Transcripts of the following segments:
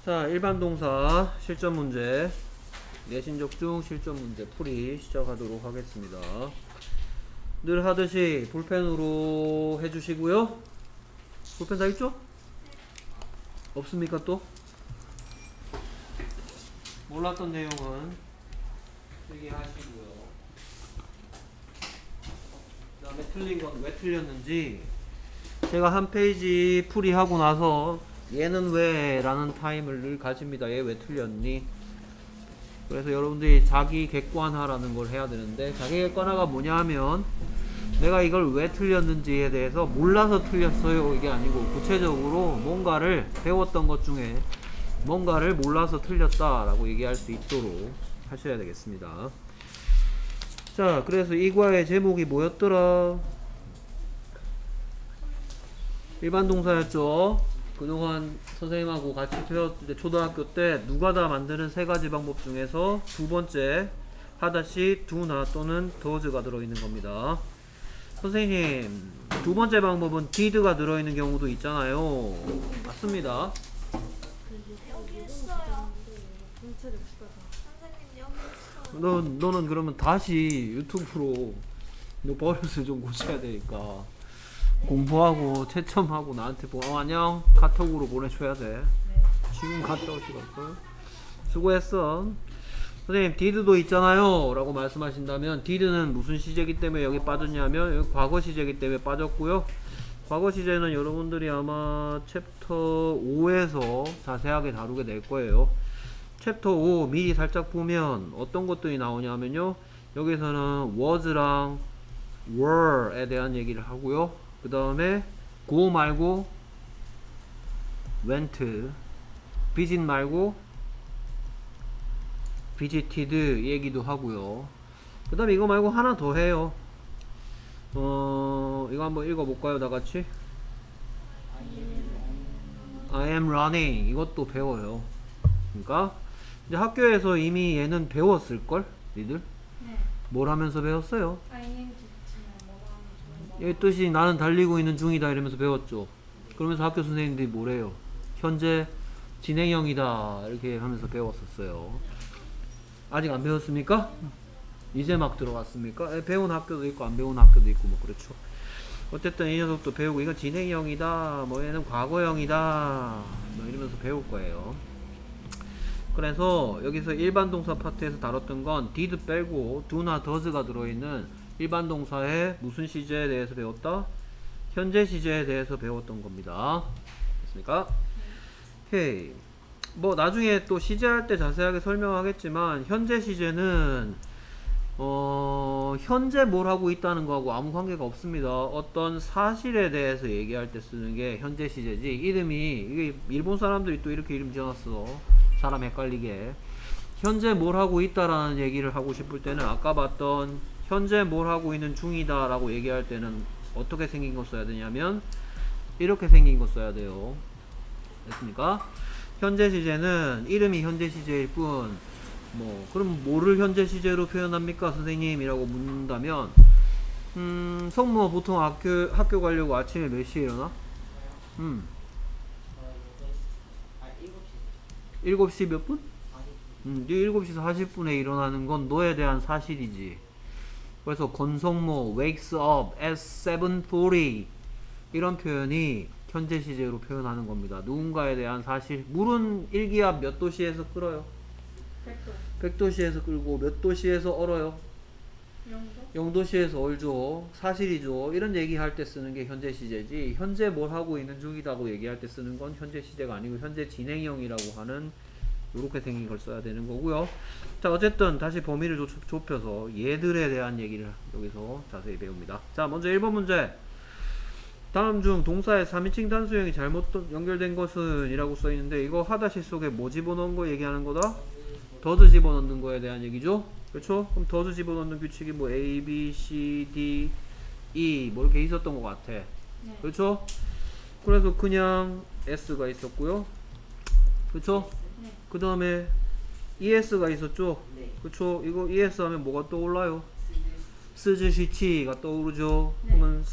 자, 일반 동사 실전 문제, 내신적 중 실전 문제 풀이 시작하도록 하겠습니다. 늘 하듯이 볼펜으로 해주시고요. 볼펜 다 있죠? 없습니까 또? 몰랐던 내용은 필기하시고요. 그 다음에 틀린 건 왜 틀렸는지 제가 한 페이지 풀이하고 나서 얘는 왜? 라는 타임을 늘 가집니다. 얘 왜 틀렸니? 그래서 여러분들이 자기 객관화라는 걸 해야 되는데, 자기 객관화가 뭐냐 하면 내가 이걸 왜 틀렸는지에 대해서 몰라서 틀렸어요 이게 아니고, 구체적으로 뭔가를 배웠던 것 중에 뭔가를 몰라서 틀렸다 라고 얘기할 수 있도록 하셔야 되겠습니다. 자, 그래서 이 과의 제목이 뭐였더라? 일반 동사였죠. 그동안 선생님하고 같이 배웠을 때, 초등학교 때 누가다 만드는 세 가지 방법 중에서 두 번째 하다시 do나 또는 does가 들어있는 겁니다. 선생님, 두 번째 방법은 did가 들어있는 경우도 있잖아요. 맞습니다. 여기 있어요. 선생님 여기 있어요. 너는 그러면 다시 유튜브로 너 버릇을 좀 고쳐야 되니까 공부하고 채점하고 나한테 안녕 카톡으로 보내줘야 돼. 지금 갔다 오시겠어요? 수고했어. 선생님 did도 있잖아요 라고 말씀하신다면, did는 무슨 시제이기 때문에 여기 빠졌냐면 여기 과거 시제이기 때문에 빠졌고요. 과거 시제는 여러분들이 아마 챕터 5에서 자세하게 다루게 될 거예요. 챕터 5 미리 살짝 보면 어떤 것들이 나오냐면요, 여기서는 was랑 were에 대한 얘기를 하고요. 그 다음에 go 말고 went, visit 말고 visited 얘기도 하고요. 그 다음에 이거 말고 하나 더 해요. 이거 한번 읽어볼까요 다같이? I am running 이것도 배워요. 그러니까 이제 학교에서 이미 얘는 배웠을걸? 니들? 네. 뭘 하면서 배웠어요? ing 붙이면 뭐가 하면 좋은 이 뜻이 나는 달리고 있는 중이다 이러면서 배웠죠. 그러면서 학교 선생님들이 뭐래요? 현재 진행형이다 이렇게 하면서 배웠었어요. 아직 안 배웠습니까? 이제 막 들어왔습니까? 배운 학교도 있고 안 배운 학교도 있고 뭐 그렇죠. 어쨌든 이 녀석도 배우고, 이건 진행형이다, 뭐 얘는 과거형이다, 뭐 이러면서 배울 거예요. 그래서 여기서 일반 동사 파트에서 다뤘던 건 did 빼고 do나 does가 들어있는 일반 동사의 무슨 시제에 대해서 배웠다? 현재 시제에 대해서 배웠던 겁니다. 됐습니까? 오케이. 뭐 나중에 또 시제할 때 자세하게 설명하겠지만, 현재 시제는 현재 뭘 하고 있다는 거하고 아무 관계가 없습니다. 어떤 사실에 대해서 얘기할 때 쓰는 게 현재 시제지, 이름이, 이게 일본 사람들이 또 이렇게 이름 지어놨어, 사람 헷갈리게. 현재 뭘 하고 있다라는 얘기를 하고 싶을 때는 아까 봤던 현재 뭘 하고 있는 중이다 라고 얘기할 때는 어떻게 생긴 거 써야 되냐면 이렇게 생긴 거 써야 돼요. 됐습니까? 현재 시제는 이름이 현재 시제일 뿐, 뭐 그럼 뭐를 현재 시제로 표현합니까 선생님? 이라고 묻는다면, 성모 보통 학교 가려고 아침에 몇 시에 일어나? 7시 몇 분? 7시 40분에 일어나는 건 너에 대한 사실이지. 그래서 권성모 wakes up at 7:40 이런 표현이 현재 시제로 표현하는 겁니다. 누군가에 대한 사실. 물은 일기압 몇 도시에서 끓어요? 100도. 100도시에서 끓고 몇 도시에서 얼어요? 0도? 0도시에서 얼죠. 사실이죠. 이런 얘기할 때 쓰는 게 현재 시제지, 현재 뭘 하고 있는 중이다고 얘기할 때 쓰는 건 현재 시제가 아니고 현재 진행형이라고 하는 이렇게 생긴 걸 써야 되는 거고요. 자, 어쨌든 다시 범위를 좁혀서 얘들에 대한 얘기를 여기서 자세히 배웁니다. 자, 먼저 1번 문제. 다음 중 동사의 3인칭 단수형이 잘못 연결된 것은 이라고 써있는데, 이거 하다시 속에 뭐 집어넣은 거 얘기하는 거다? does 집어넣는 거에 대한 얘기죠. 그렇죠? 그럼 does 집어넣는 규칙이 뭐 A, B, C, D, E 뭐 이렇게 있었던 것 같아. 네. 그렇죠? 그래서 그냥 S가 있었고요. 그렇죠? 네. 그 다음에 ES가 있었죠? 네. 그쵸? 이거 ES 하면 뭐가 떠올라요? 스즈시치가 떠오르죠? 네. 그러면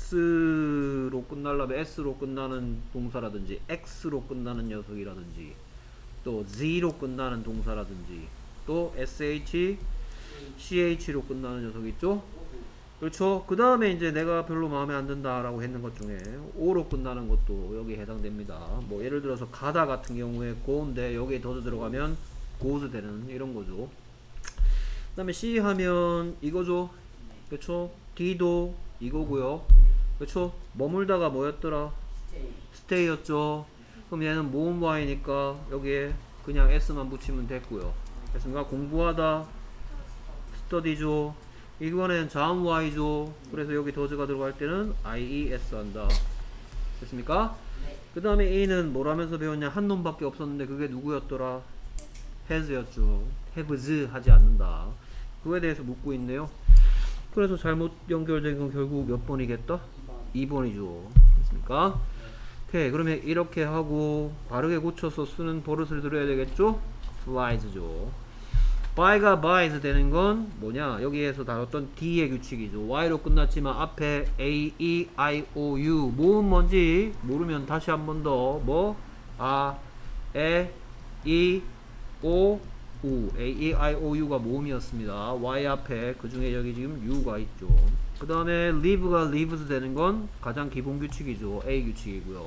스로 끝나려면 S로 끝나는 동사라든지 X로 끝나는 녀석이라든지 또 z로 끝나는 동사라든지 또 sh, ch로 끝나는 녀석 있죠? 그렇죠? 그 다음에 이제 내가 별로 마음에 안 든다라고 했는 것 중에 o로 끝나는 것도 여기에 해당됩니다. 뭐 예를 들어서 가다 같은 경우에 go인데 여기에 더즈 들어가면 goes 되는 이런 거죠. 그 다음에 c 하면 이거죠. 그렇죠? d도 이거고요. 그렇죠? 머물다가 뭐였더라? stay였죠. 그럼 얘는 모음 y니까 여기에 그냥 s만 붙이면 됐고요. 됐습니까? 공부하다 study죠. 이번엔 자음 y죠. 그래서 여기 더즈가 들어갈 때는 ies 한다. 됐습니까? 그 다음에 a는 뭐라면서 배웠냐? 한 놈밖에 없었는데 그게 누구였더라? has였죠. haves 하지 않는다. 그거에 대해서 묻고 있네요. 그래서 잘못 연결된 건 결국 몇 번이겠다? 2번이죠. 됐습니까? 오케이. 그러면 이렇게 하고 바르게 고쳐서 쓰는 버릇을 들어야 되겠죠? flies죠. by가 buys 되는 건 뭐냐? 여기에서 다뤘던 D의 규칙이죠. Y로 끝났지만 앞에 A, E, I, O, U 모음 뭔지 모르면 다시 한 번 더 뭐? 아, 에, 이, 오, 우 A, E, I, O, U가 모음이었습니다. Y 앞에 그 중에 여기 지금 U가 있죠. 그 다음에 live가 lives 되는 건 가장 기본 규칙이죠. A 규칙이고요.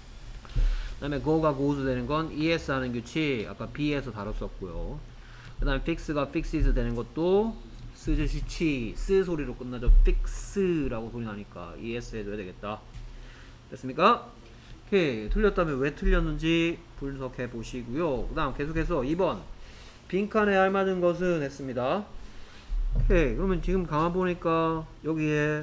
그 다음에 go가 goes 되는 건 ES 하는 규칙 아까 B에서 다뤘었고요. 그 다음에 fix가 fixes 되는 것도 쓰듯이 쓰 소리로 끝나죠. fix라고 소리 나니까 ES 해줘야 되겠다. 됐습니까? 오케이. 틀렸다면 왜 틀렸는지 분석해 보시고요. 그 다음 계속해서 2번 빈칸에 알맞은 것은 했습니다. 오케이. 그러면 지금 가만 보니까 여기에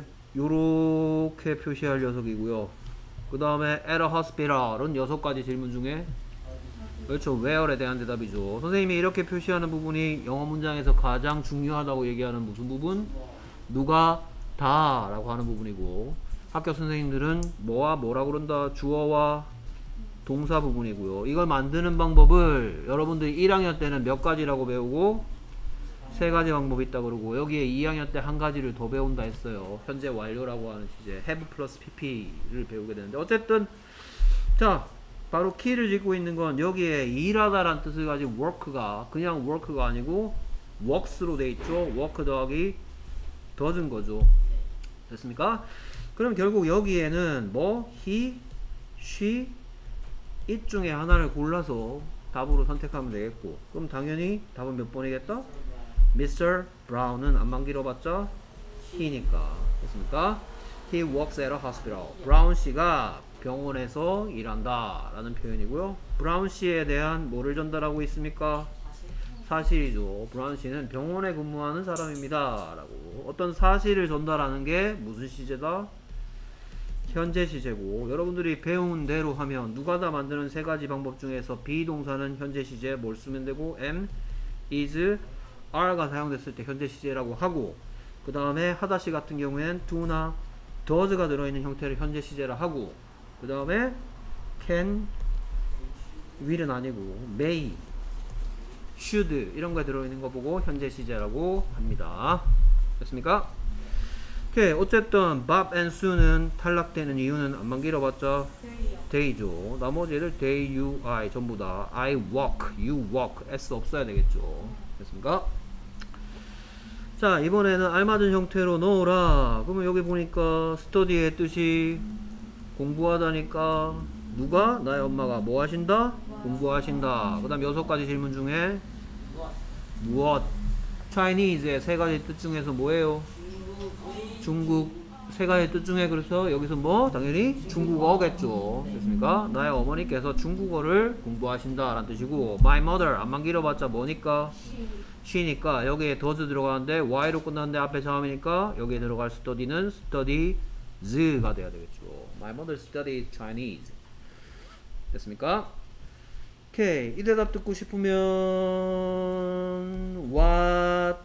요렇게 표시할 녀석이고요. 그 다음에 at a hospital은 6가지 질문 중에 그렇죠. where에 대한 대답이죠. 선생님이 이렇게 표시하는 부분이 영어 문장에서 가장 중요하다고 얘기하는 무슨 부분? 누가 다 라고 하는 부분이고 학교 선생님들은 뭐와 뭐라 그런다? 주어와 동사 부분이고요. 이걸 만드는 방법을 여러분들이 1학년 때는 몇 가지라고 배우고 3가지 방법이 있다 그러고 여기에 2학년 때 한 가지를 더 배운다 했어요. 현재 완료라고 하는 시제 have 플러스 pp를 배우게 되는데 어쨌든 자 바로 키를 짓고 있는 건 여기에 일하다란 뜻을 가진 work가 그냥 work가 아니고 works로 돼 있죠. work 더하기 does인 거죠. 됐습니까? 그럼 결국 여기에는 뭐 he, she, it 중에 하나를 골라서 답으로 선택하면 되겠고 그럼 당연히 답은 몇 번이겠다? Mr. Brown은 안만 길어봤자 he니까. 됐습니까? He works at a hospital. 브라운 씨가 병원에서 일한다 라는 표현이고요. 브라운 씨에 대한 뭐를 전달하고 있습니까? 사실이죠. 브라운 씨는 병원에 근무하는 사람입니다 라고 어떤 사실을 전달하는 게 무슨 시제다? 현재 시제고 여러분들이 배운 대로 하면 누가 다 만드는 3가지 방법 중에서 비동사는 현재 시제 뭘 쓰면 되고 am, is, are가 사용됐을 때 현재 시제라고 하고 그 다음에 하다시 같은 경우에는 do나 does가 들어있는 형태를 현재 시제라 하고 그 다음에 can, will은 아니고 may, should 이런 거에 들어있는 거 보고 현재 시제라고 합니다. 됐습니까? 오케이. 어쨌든 Bob and Sue는 탈락되는 이유는 안만 길어봤자 day죠. 나머지 애들 they, you, I 전부 다 I walk, you walk s 없어야 되겠죠. 됐습니까? 자 이번에는 알맞은 형태로 넣어라. 그러면 여기 보니까 study의 뜻이 공부하다니까 누가? 나의 엄마가 뭐 하신다? 공부하신다. 그 다음 6가지 질문 중에 무엇? Chinese의 3가지 뜻 중에서 뭐예요? 중국 3가지 뜻 중에 그래서 여기서 뭐? 당연히 중국어겠죠. 됐습니까? 나의 어머니께서 중국어를 공부하신다 라는 뜻이고 My mother 안만 길어봤자 뭐니까? she니까 여기에 does 들어가는데 y로 끝났는데 앞에 자음이니까 여기에 들어갈 study는 studies가 돼야 되겠죠. My mother studied Chinese. 됐습니까? 오케이. 이 대답 듣고 싶으면 What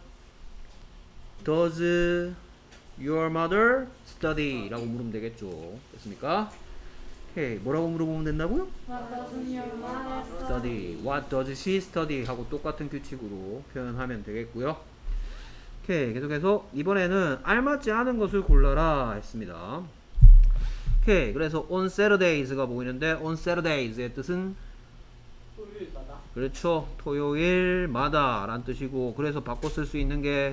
does your mother study? 라고 물으면 되겠죠. 됐습니까? 오케이. 뭐라고 물어보면 된다고요? What doesn't your mother study. What does she study? 하고 똑같은 규칙으로 표현하면 되겠고요. 오케이. 계속해서 이번에는 알맞지 않은 것을 골라라 했습니다. 오케이. 그래서 on Saturdays가 보이는데 on Saturdays의 뜻은 토요일마다. 그렇죠. 토요일마다 라는 뜻이고, 그래서 바꿔 쓸 수 있는 게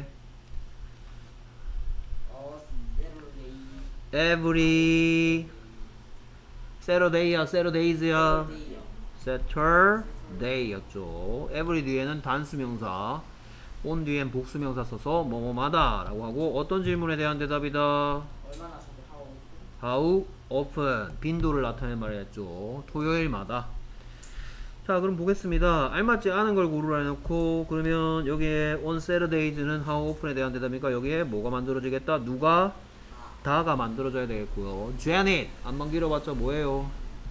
세로데이. every Saturday야, Saturdays야, Saturday였죠. every 뒤에는 단수명사, on 뒤엔 복수명사 써서 뭐뭐마다 라고 하고, 어떤 질문에 대한 대답이다? 얼마나 자주 하고. How often 빈도를 나타내는 말이었죠. 토요일마다. 자, 그럼 보겠습니다. 알맞지 않은 걸 고르라 해놓고, 그러면 여기에 on Saturdays는 how often에 대한 대답이니까 여기에 뭐가 만들어지겠다? 누가? 다가 만들어져야 되겠고요. Janet 안만 길어봤자 뭐예요?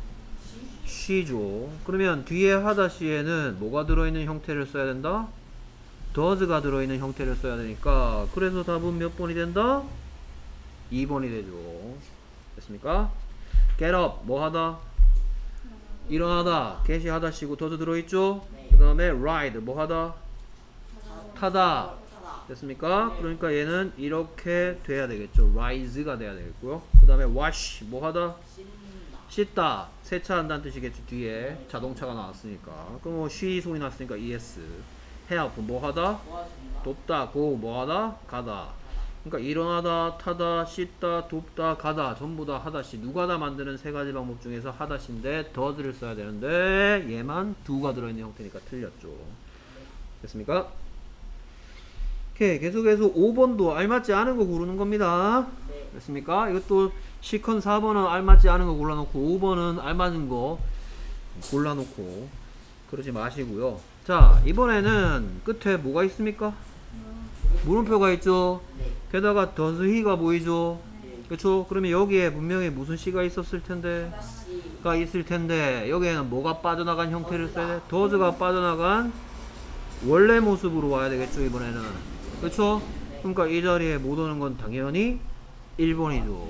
she죠. 그러면 뒤에 하다시에는 뭐가 들어있는 형태를 써야 된다? does가 들어있는 형태를 써야 되니까, 그래서 답은 몇 번이 된다? 2번이 되죠. 됐습니까? get up 뭐 하다? 일어나다. get이 하다시고 does 들어있죠? 네. 그 다음에 ride 뭐 하다? 타다. 타다. 됐습니까? 네. 그러니까 얘는 이렇게 돼야 되겠죠. rise가 돼야 되겠고요. 그 다음에 wash 뭐 하다? 씻는다. 씻다. 세차한다는 뜻이겠죠. 뒤에 자동차가 나왔으니까. 그럼 뭐 she 소리 났으니까 es. help 뭐 하다? 도와준다. 돕다. go 뭐 하다? 가다. 그러니까 일어나다, 타다, 씻다, 돕다, 가다 전부 다 하다시. 누가 다 만드는 세 가지 방법 중에서 하다시인데 does를 써야 되는데 얘만 do가 들어있는 형태니까 틀렸죠. 됐습니까? 오케이, 계속해서 5번도 알맞지 않은 거 고르는 겁니다. 네. 됐습니까? 이것도 시컨 4번은 알맞지 않은 거 골라놓고 5번은 알맞은 거 골라놓고 그러지 마시고요. 자, 이번에는 끝에 뭐가 있습니까? 물음표가 있죠. 네. 게다가 does he가 보이죠. 네. 그렇죠? 그러면 여기에 분명히 무슨 시가 있었을 텐데, 다시. 가 있을 텐데 여기에는 뭐가 빠져나간 형태를 써야 돼? does가 빠져나간 원래 모습으로 와야 되겠죠, 이번에는. 그렇죠? 그러니까 이 자리에 못 오는 건 당연히 1번이죠.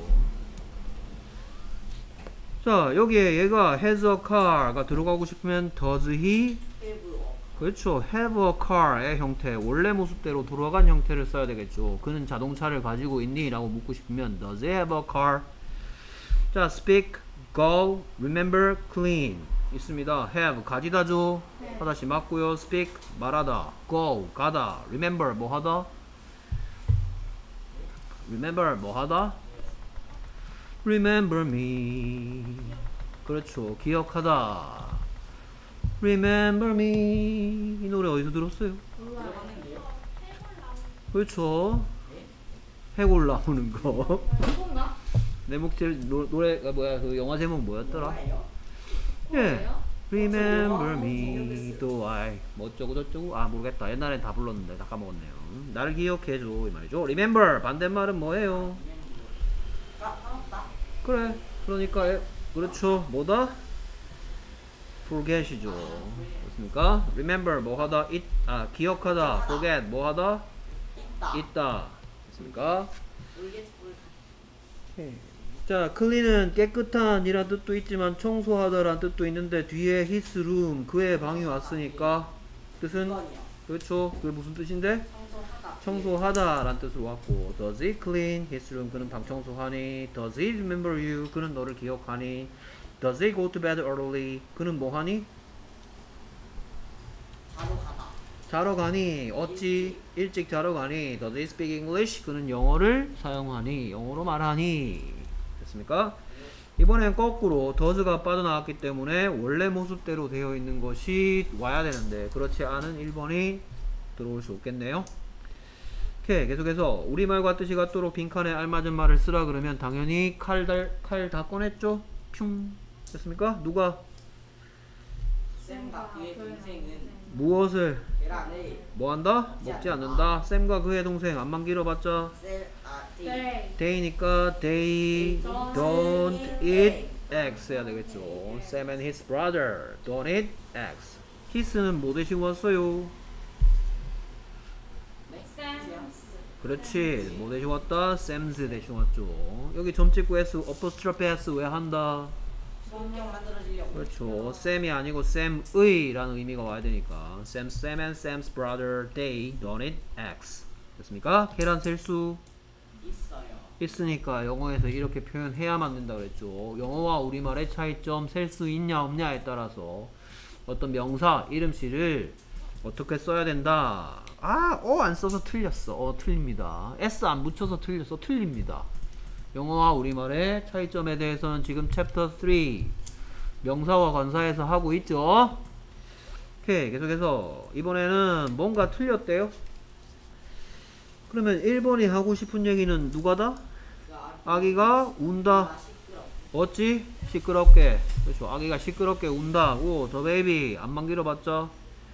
자, 여기에 얘가 has a car가 들어가고 싶으면 does he? have. 그렇죠. have a car의 형태, 원래 모습대로 돌아간 형태를 써야 되겠죠. 그는 자동차를 가지고 있니? 라고 묻고 싶으면 does he have a car? 자, speak, go, remember, clean 있습니다. have 가지다죠. 네. 하다시 맞고요. speak 말하다, go 가다, remember 뭐 하다? remember 뭐 하다? remember me. 그렇죠. 기억하다. remember me. 이 노래 어디서 들었어요? 들어가는데요. 그렇죠. 네. 해골 나오는 거. 뭔가? 내 목질 노래가 뭐야? 그 영화 제목 뭐였더라? 뭐예요? 예. Remember me, do I 뭐 어쩌고 저쩌고 아 모르겠다. 옛날엔 다 불렀는데 다 까먹었네요. 나를 기억해줘 이 말이죠. Remember 반대말은 뭐예요? 까먹다. 그래. 그러니까 그렇죠. 뭐다? Forget이죠. 그렇습니까? Remember 뭐 하다? 기억하다. Forget 뭐 하다? 있다. 있다. 됐습니까? 모르겠. 자, clean은 깨끗한 이란 뜻도 있지만 청소하다란 뜻도 있는데 뒤에 his room 그의 방이 왔으니까 뜻은 이건요. 그렇죠. 그게 무슨 뜻인데? 청소하다. 청소하다 란 뜻으로 왔고 does he clean his room 그는 방 청소하니 does he remember you 그는 너를 기억하니 does he go to bed early 그는 뭐하니? 바로 가다. 자러 가니 어찌 일찍 자러 가니 does he speak English 그는 영어를 사용하니 영어로 말하니 됐습니까? 이번엔 거꾸로 does가 빠져나왔기 때문에 원래 모습대로 되어 있는 것이 와야 되는데 그렇지 않은 1번이 들어올 수 없겠네요. 오케이, 계속해서 우리말과 뜻이 같도록 빈칸에 알맞은 말을 쓰라 그러면 당연히 칼 다 꺼냈죠? 퓨 됐습니까? 누가 쌤과 그의 동생은 무엇을 계란을 뭐한다? 먹지 않는다. 쌤과 그의 동생 안만 길어봤자 네. they니까 they don't eat eggs 해야 되겠죠. Sam and his brother don't eat eggs. hiss는 뭐 대신 왔어요? 그렇지. 뭐 대신 왔다? Sam's 대신 왔죠. 여기 점 찍고 s apostrophe s 왜 한다? 성격 만들어지려고. 그렇죠. Sam이 아니고 Sam의 라는 의미가 와야 되니까 Sam and Sam's brother they don't eat eggs 됐습니까? 계란 셀 수 있어요. 있으니까 영어에서 이렇게 표현해야만 된다 그랬죠. 영어와 우리말의 차이점 셀 수 있냐 없냐에 따라서 어떤 명사, 이름씨를 어떻게 써야 된다. 안 써서 틀렸어. 틀립니다. S 안 붙여서 틀렸어. 틀립니다. 영어와 우리말의 차이점에 대해서는 지금 챕터 3 명사와 관사에서 하고 있죠. 오케이, 계속해서 이번에는 뭔가 틀렸대요. 그러면 1번이 하고 싶은 얘기는 누가다? 아기가 운다. 어찌? 시끄럽게. 그렇죠. 아기가 시끄럽게 운다고. 더 베이비 안만 길어봤죠?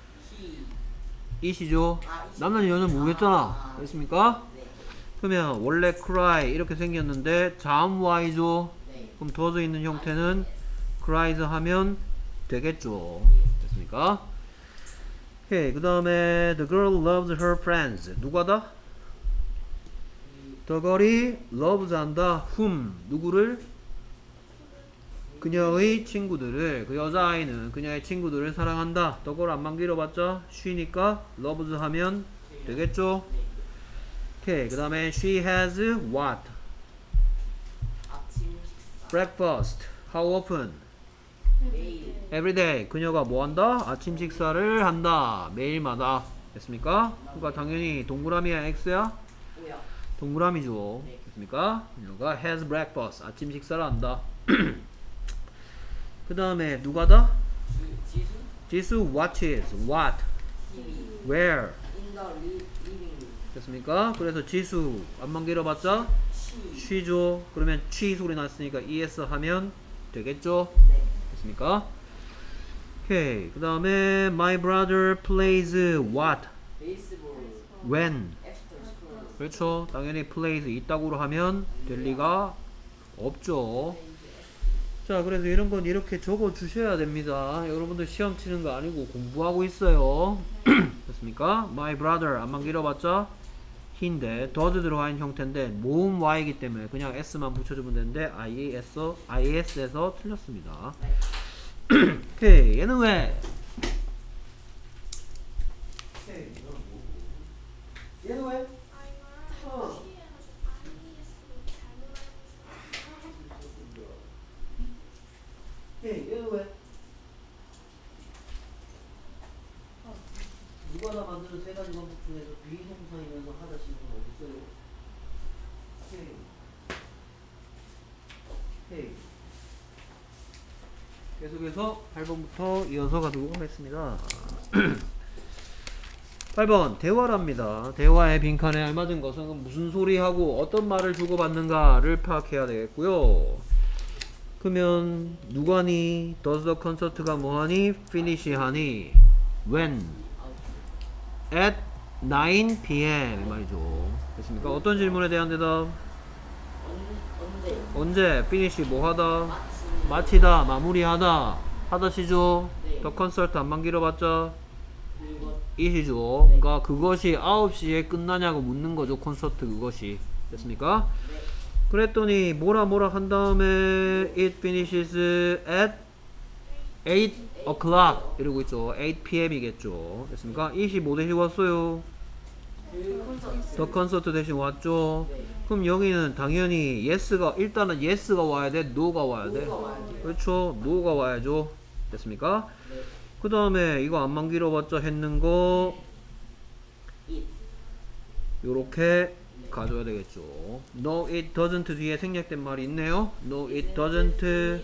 이시죠. 남는 여는 모르겠잖아. 됐습니까? 그러면 원래 cry 이렇게 생겼는데 자음 y죠. 그럼 does 있는 형태는 cries 하면 되겠죠. 됐습니까? 오케이. 그 다음에 the girl loves her friends. 누가다? the girl이 loves 한다. whom 누구를? 그녀의 친구들을. 그 여자아이는 그녀의 친구들을 사랑한다. the girl 안만 길어봤죠? she니까 loves 하면 되겠죠. 오케이. 그 다음에 she has what? 아침 식사. breakfast. how often? 매일. every day. 그녀가 뭐 한다? 아침 식사를 한다. 매일마다. 됐습니까? 그러니까 당연히 동그라미야 x야? 뭐야? 동그라미죠. 네. 됐습니까? 그녀가 has breakfast. 아침 식사를 한다. 그 다음에 누가다? 지수. 지수 watches. what? TV. where? In the living room. 됐습니까? 그래서 지수 안만 길어봤자 She. 쉬죠. 그러면 취 소리 났으니까 es 하면 되겠죠. 네. 됐습니까? 오케이. 그 다음에 my brother plays what? 베이스볼. when? After school. 그렇죠. 당연히 plays 이따구로 하면 될 리가 없죠. 자, 그래서 이런 건 이렇게 적어 주셔야 됩니다. 여러분들 시험 치는 거 아니고 공부하고 있어요. 됐습니까? my brother 안만 길어봤자 he인데 does 들어가 있는 형태인데 모음 y이기 때문에 그냥 s만 붙여주면 되는데 is에서 틀렸습니다. 오케이. 얘는 왜? 얘는 왜? 얘는 왜? 누가 다 만드는 세 가지 방법 중에서 비동사이면서 하다 싶은 거 어딨어요? 오케이. 계속해서 8번부터 이어서 가도록 하겠습니다. 8번 대화랍니다. 대화의 빈칸에 알맞은 것은 무슨 소리하고 어떤 말을 주고받는가를 파악해야 되겠고요. 그러면 누가니? does the concert가 뭐하니? finish 하니? when? at 9 p.m. 이 말이죠. 됐습니까? 어떤 질문에 대한 대답? 언제? 언제? finish 뭐 하다? 마치. 마치다, 마무리하다, 하다시죠. 네. the concert 안만 길어봤자 그리고 이시죠. 네. 그러니까 그것이 9시에 끝나냐고 묻는 거죠. 콘서트 그것이. 됐습니까? 네. 그랬더니 뭐라 한 다음에 it finishes at 8 o'clock 이러고 있죠. 8 p.m.이겠죠. 됐습니까? 25 대신 왔어요. 그 콘서트. the concert 대신 왔죠. 네. 그럼 여기는 당연히 yes가 일단은 yes가 와야 돼, no가 와야 돼. 뭐가 와야 돼요? 그렇죠. no가 와야죠. 됐습니까? 네. 그 다음에 이거 안만 길어봤자 했는 거 It. 요렇게 가져야 되겠죠. No, it doesn't 뒤에 생략된 말이 있네요. No, it doesn't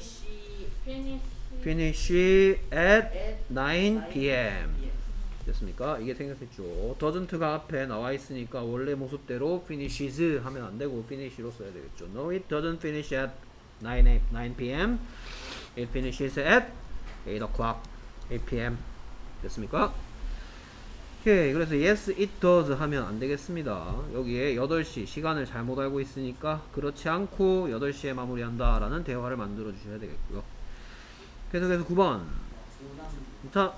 finish at 9 p.m. 됐습니까? 이게 생략했죠. doesn't가 앞에 나와 있으니까 원래 모습대로 finishes 하면 안 되고 finish로 써야 되겠죠. No, it doesn't finish at 9 p.m. It finishes at 8 o'clock, 8 p.m. 됐습니까? 오케이. 그래서 yes, it does 하면 안 되겠습니다. 여기에 8시 시간을 잘못 알고 있으니까 그렇지 않고 8시에 마무리한다 라는 대화를 만들어 주셔야 되겠고요. 계속해서 9번. 자,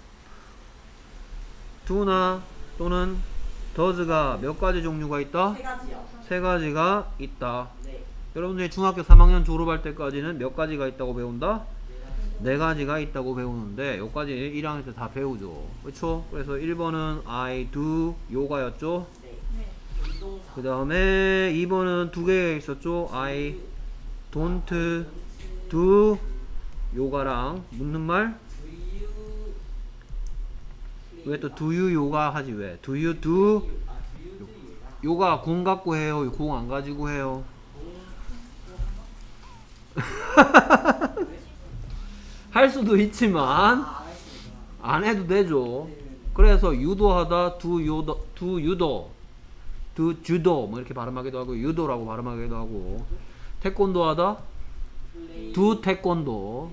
do나 또는 does가 몇 가지 종류가 있다? 세 가지요. 세 가지가 있다. 네. 여러분들이 중학교 3학년 졸업할 때까지는 몇 가지가 있다고 배운다? 네 가지가 있다고 배우는데 여기까지 1학년 때 다 배우죠. 그렇죠? 그래서 1번은 I do 요가였죠. 네. 운동사. 그 다음에 2번은 두 개 있었죠. I don't do 요가랑 묻는 말 Do you 왜 또 do you 요가 하지 왜? do you do 요가 공 갖고 해요? 공 안 가지고 해요? 할 수도 있지만 안 해도 되죠. 그래서 유도하다 do 유도 do judo 뭐 이렇게 발음하기도 하고 유도라고 발음하기도 하고 태권도 하다 do 태권도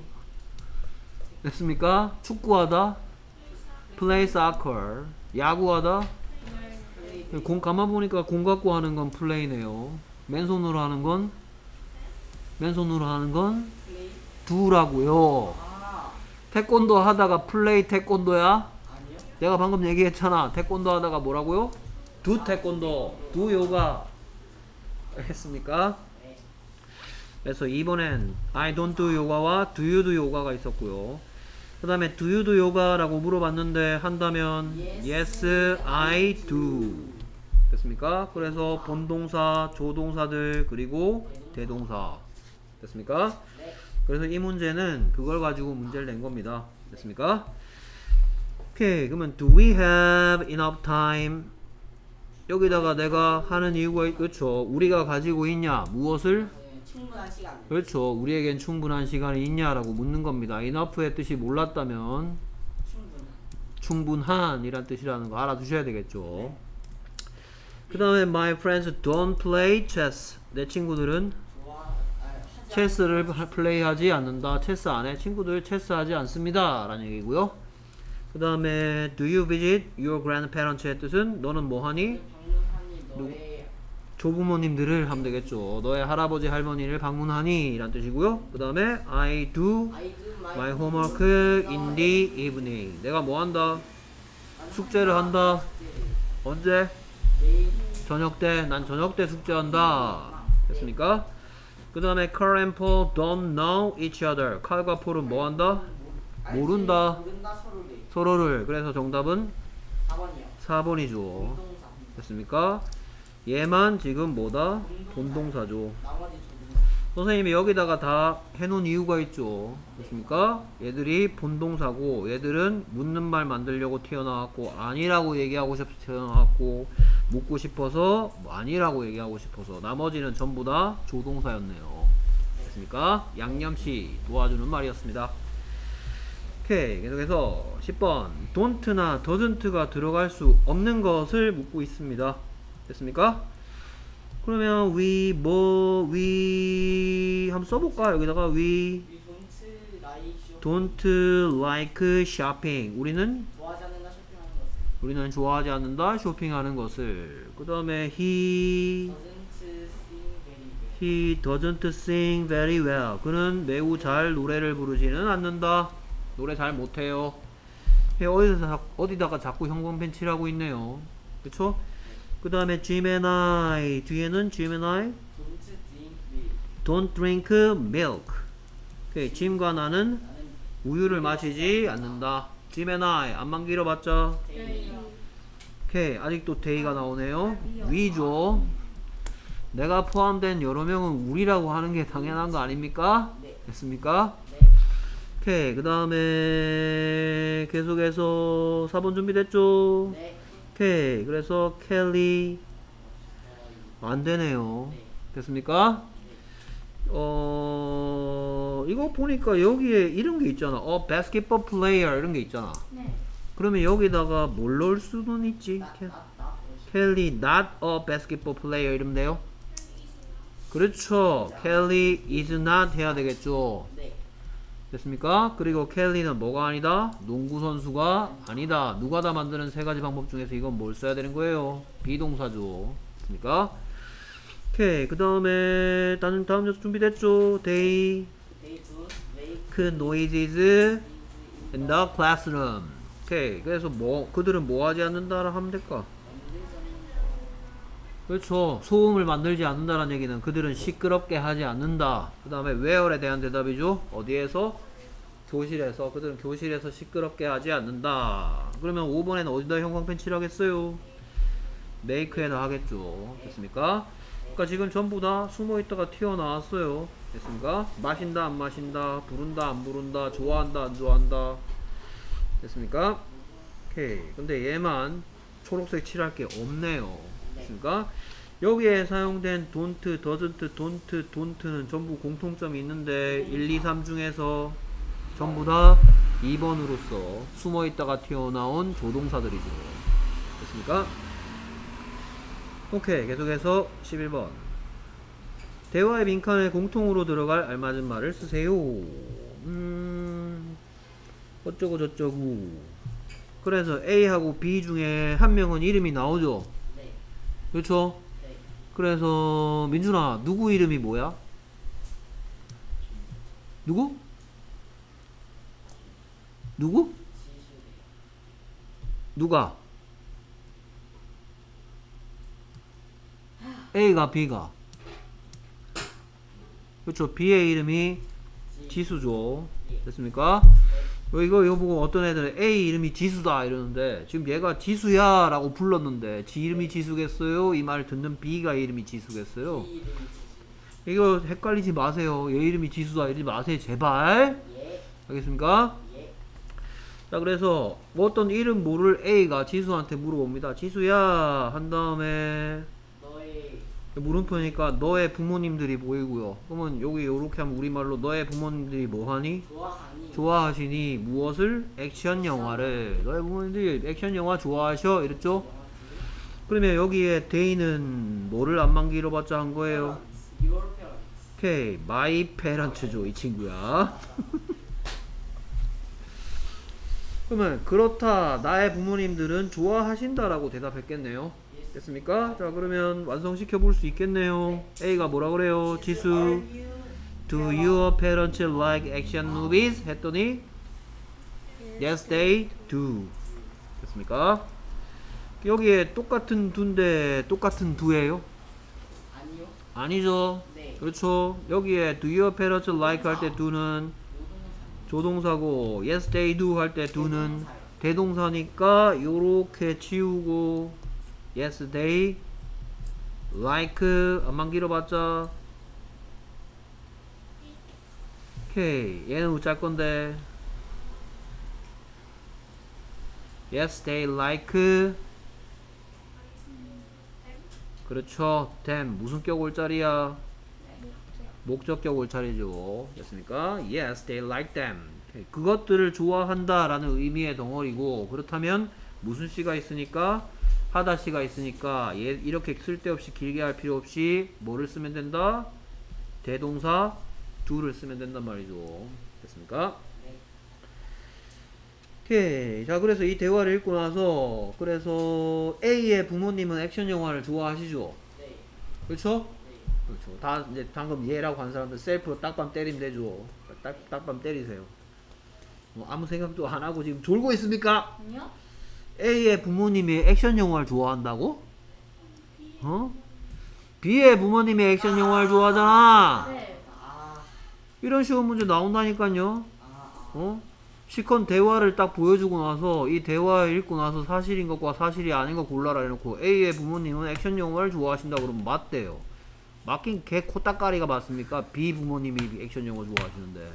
됐습니까? 축구하다 play soccer 야구하다 공 가만 보니까 공 갖고 하는 건 플레이네요. 맨손으로 하는 건 do라고요. 태권도 하다가 플레이 태권도야? 내가 방금 얘기했잖아. 태권도 하다가 뭐라고요? do 태권도, do 요가 했습니까? 그래서 이번엔 I don't do 요가와 do you do 요가가 있었고요. 그 다음에 do you do 요가라고 물어봤는데 한다면 yes I do 됐습니까? 그래서 본동사, 조동사들 그리고 대동사 됐습니까? 그래서 이 문제는 그걸 가지고 문제를 낸 겁니다. 됐습니까? 오케이, 그러면 do we have enough time? 여기다가 내가 하는 이유가 그렇죠. 우리가 가지고 있냐? 무엇을? 충분한 시간. 그렇죠. 우리에겐 충분한 시간이 있냐라고 묻는 겁니다. enough의 뜻이 몰랐다면 충분한 이란 뜻이라는 거 알아두셔야 되겠죠. 그 다음에 my friends don't play chess. 내 친구들은 체스를 플레이하지 않는다. 체스 안 해. 친구들 체스 하지 않습니다. 라는 얘기고요. 그 다음에 do you visit your grandparents의 뜻은 너는 뭐 하니? 조부모님들을 하면 되겠죠. 너의 할아버지 할머니를 방문하니? 이란 뜻이고요. 그 다음에 I do my homework in the evening. 내가 뭐 한다? 숙제를 한다. 언제? 저녁 때. 난 저녁 때 숙제한다. 됐습니까? 그 다음에 Carl and Paul don't know each other. 칼과 폴은 뭐 한다? 모른다. 서로를. 그래서 정답은 4번이죠. 됐습니까? 얘만 지금 뭐다? 본동사죠. 선생님이 여기다가 다 해놓은 이유가 있죠. 됐습니까? 얘들이 본동사고 얘들은 묻는 말 만들려고 튀어나왔고 아니라고 얘기하고 싶어서 튀어나왔고 묻고 싶어서 아니라고 얘기하고 싶어서 나머지는 전부 다 조동사였네요. 됐습니까? 양념시 도와주는 말이었습니다. 오케이, 계속해서 10번 don't나 doesn't가 들어갈 수 없는 것을 묻고 있습니다. 됐습니까? 그러면 we 한번 써볼까? 여기다가 we don't like shopping. 우리는 좋아하지 않는다 쇼핑하는 것을. 그 다음에 he doesn't sing very well. 그는 매우 잘 노래를 부르지는 않는다. 노래 잘 못해요. 어디다가 자꾸 형광펜 칠하고 있네요. 그쵸? 그 다음에 Jim and I 뒤에는 Jim and I don't drink milk. 오케이, 짐과 나는 우유를 마시지 않는다. Jim and I 안만 길어봤자 오케이, 아직도 day가 나오네요. we죠. 내가 포함된 여러 명은 우리라고 하는 게 당연한 거 아닙니까? 됐습니까? 오케이, 그 다음에 계속해서 4번 준비됐죠? 오케이, 그래서 켈리 안되네요. 됐습니까? 이거 보니까 여기에 이런 게 있잖아. basketball player 이런 게 있잖아. 그러면 여기다가 뭘 넣을 수는 있지? 켈리 not a basketball player 이러면 돼요? 그렇죠. 켈리 is not 해야 되겠죠. 됐습니까? 그리고 켈리는 뭐가 아니다? 농구선수가 아니다. 누가 다 만드는 세 가지 방법 중에서 이건 뭘 써야 되는 거예요? 비동사죠. 됐습니까? 오케이, 그 다음에 다음 녀석 준비됐죠? They make noises in the classroom. 오케이, 그래서 그들은 뭐 하지 않는다라 하면 될까? 그렇죠. 소음을 만들지 않는다라는 얘기는 그들은 시끄럽게 하지 않는다. 그 다음에 where에 대한 대답이죠. 어디에서? 교실에서. 그들은 교실에서 시끄럽게 하지 않는다. 그러면 5번에는 어디다 형광펜 칠하겠어요? make에다 하겠죠. 됐습니까? 그러니까 지금 전부 다 숨어있다가 튀어나왔어요. 됐습니까? 마신다 안 마신다, 부른다 안 부른다, 좋아한다 안 좋아한다. 됐습니까? 오케이. 근데 얘만 초록색 칠할 게 없네요. 그러니까 여기에 사용된 don't, doesn't, don't는 전부 공통점이 있는데 1, 2, 3 중에서 전부 다 2번으로서 숨어있다가 튀어나온 조동사들이죠. 됐습니까? 오케이. 계속해서 11번. 대화의 빈칸에 공통으로 들어갈 알맞은 말을 쓰세요. 어쩌고 저쩌고. 그래서 A하고 B 중에 한 명은 이름이 나오죠. 네. 그렇죠? 네. 그래서 민준아, 누구 이름이 뭐야? 누구? 누구? 누가? A가 B가. 그렇죠. B의 이름이 지수죠. 됐습니까? 이거 보고 어떤 애들은 A 이름이 지수다 이러는데 지금 얘가 지수야 라고 불렀는데 지 이름이 지수겠어요? 이 말을 듣는 B가 이름이 지수겠어요? 이 이름이 이거 헷갈리지 마세요. 얘 이름이 지수다 이러지 마세요 제발. 예. 알겠습니까? 예. 자, 그래서 뭐 어떤 이름 모를 A가 지수한테 물어봅니다. 지수야 한 다음에 너의 물음표니까 너의 부모님들이 보이고요. 그러면 여기 요렇게 하면 우리말로 너의 부모님들이 뭐하니? 좋아하니 좋아하시니 무엇을? 액션 영화를. 너의 부모님들이 액션 영화 좋아하셔 이랬죠? 그러면 여기에 they는 뭐를 안만기로 봤자 한 거예요? Your parents. 오케이, my parents죠 이 친구야. 그러면 그렇다 나의 부모님들은 좋아하신다 라고 대답했겠네요. 됐습니까? 자, 그러면 완성시켜 볼 수 있겠네요. A가 뭐라 그래요? 지수 Do your parents like action movies? 했더니 Yes, they do. 됐습니까? 여기에 똑같은 두인데 똑같은 두예요? 아니요. 아니죠. 네. 그렇죠. 여기에 Do your parents like 할 때 do는 조동사고 Yes, they do 할 때 do는 대동사니까 요렇게 치우고 Yes, they like 안만 길어봤자 오케이. 얘는 우짤 건데 Yes, they like 그렇죠. them 무슨 격 올 자리야? 목적격 올 자리죠. 됐습니까? Yes, they like them. 오케이. 그것들을 좋아한다 라는 의미의 덩어리고 그렇다면 무슨 시가 있으니까 하다 시가 있으니까 얘 이렇게 쓸데없이 길게 할 필요 없이 뭐를 쓰면 된다? 대동사 do를 쓰면 된단 말이죠. 됐습니까? 네. 오케이. 자, 그래서 이 대화를 읽고 나서 그래서 A의 부모님은 액션 영화를 좋아하시죠? 네. 그렇죠? 네. 그렇죠. 다 이제 방금 얘라고 한 사람들 셀프로 딱밤 때리면 되죠. 딱밤 때리세요. 아무 생각도 안 하고 지금 졸고 있습니까? 아니요. A의 부모님이 액션 영화를 좋아한다고? 어? B의 부모님이 액션 영화를 좋아하잖아. 네. 아. 이런 쉬운 문제 나온다니까요. 어? 시컨 대화를 딱 보여주고 나서 이 대화 읽고 나서 사실인 것과 사실이 아닌 거 골라라 해놓고 A의 부모님은 액션 영화를 좋아하신다 그러면 맞대요. 맞긴 개 코딱가리가 맞습니까? B 부모님이 액션 영화 좋아하시는데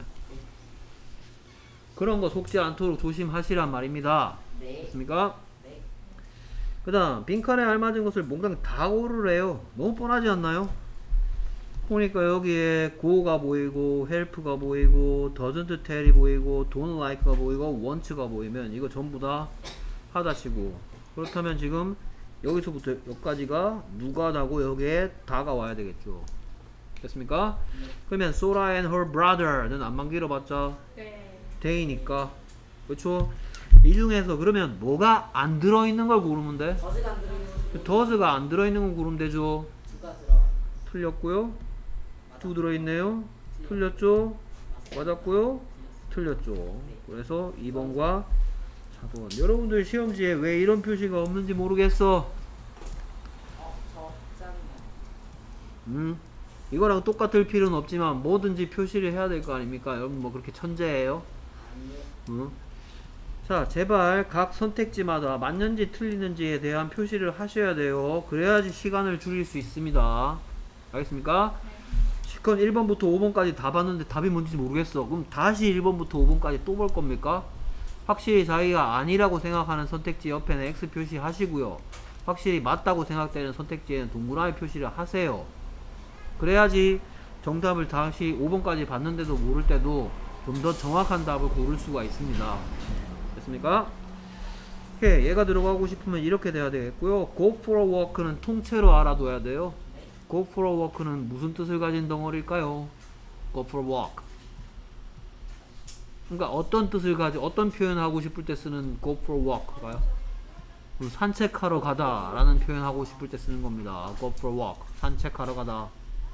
그런 거 속지 않도록 조심하시란 말입니다. 네. 됐습니까? 네. 그 다음 빈칸에 알맞은 것을 몽땅 다 고르래요. 너무 뻔하지 않나요? 보니까 여기에 go가 보이고 help가 보이고 doesn't tell이 보이고 don't like가 보이고 want가 보이면 이거 전부 다 하다시고 그렇다면 지금 여기서부터 여기까지가 누가 나고 여기에 다가 와야 되겠죠. 됐습니까? 그러면 Sora and her brother는 안만 길어봤자 네. they니까 그렇죠? 이 중에서 그러면 뭐가 안 들어있는 걸 고르면 돼? 저지가 안 들어있는 거 does가 안 들어있는 걸 고르면 되죠. 두가 들어. 틀렸고요. 두 들어있네요. 틀렸죠? 맞았고요. 틀렸죠. 그래서 2번과 4번. 여러분들 시험지에 왜 이런 표시가 없는지 모르겠어. 저 짜증나. 이거랑 똑같을 필요는 없지만 뭐든지 표시를 해야 될 거 아닙니까? 여러분 뭐 그렇게 천재예요? 아니요. 자, 제발 각 선택지마다 맞는지 틀리는지에 대한 표시를 하셔야 돼요. 그래야지 시간을 줄일 수 있습니다. 알겠습니까? 시컨 1번부터 5번까지 다 봤는데 답이 뭔지 모르겠어. 그럼 다시 1번부터 5번까지 또 볼 겁니까? 확실히 자기가 아니라고 생각하는 선택지 옆에는 X 표시 하시고요. 확실히 맞다고 생각되는 선택지에는 동그라미 표시를 하세요. 그래야지 정답을 다시 5번까지 봤는데도 모를 때도 좀 더 정확한 답을 고를 수가 있습니다. 됐습니까? 오케이, 얘가 들어가고 싶으면 이렇게 돼야 되겠고요. Go for a walk는 통째로 알아둬야 돼요. Go for a walk는 무슨 뜻을 가진 덩어리일까요? Go for a walk. 그러니까 어떤 뜻을 가지, 어떤 표현 하고 싶을 때 쓰는 go for a walk가요? 산책하러 가다 라는 표현 하고 싶을 때 쓰는 겁니다. Go for a walk. 산책하러 가다.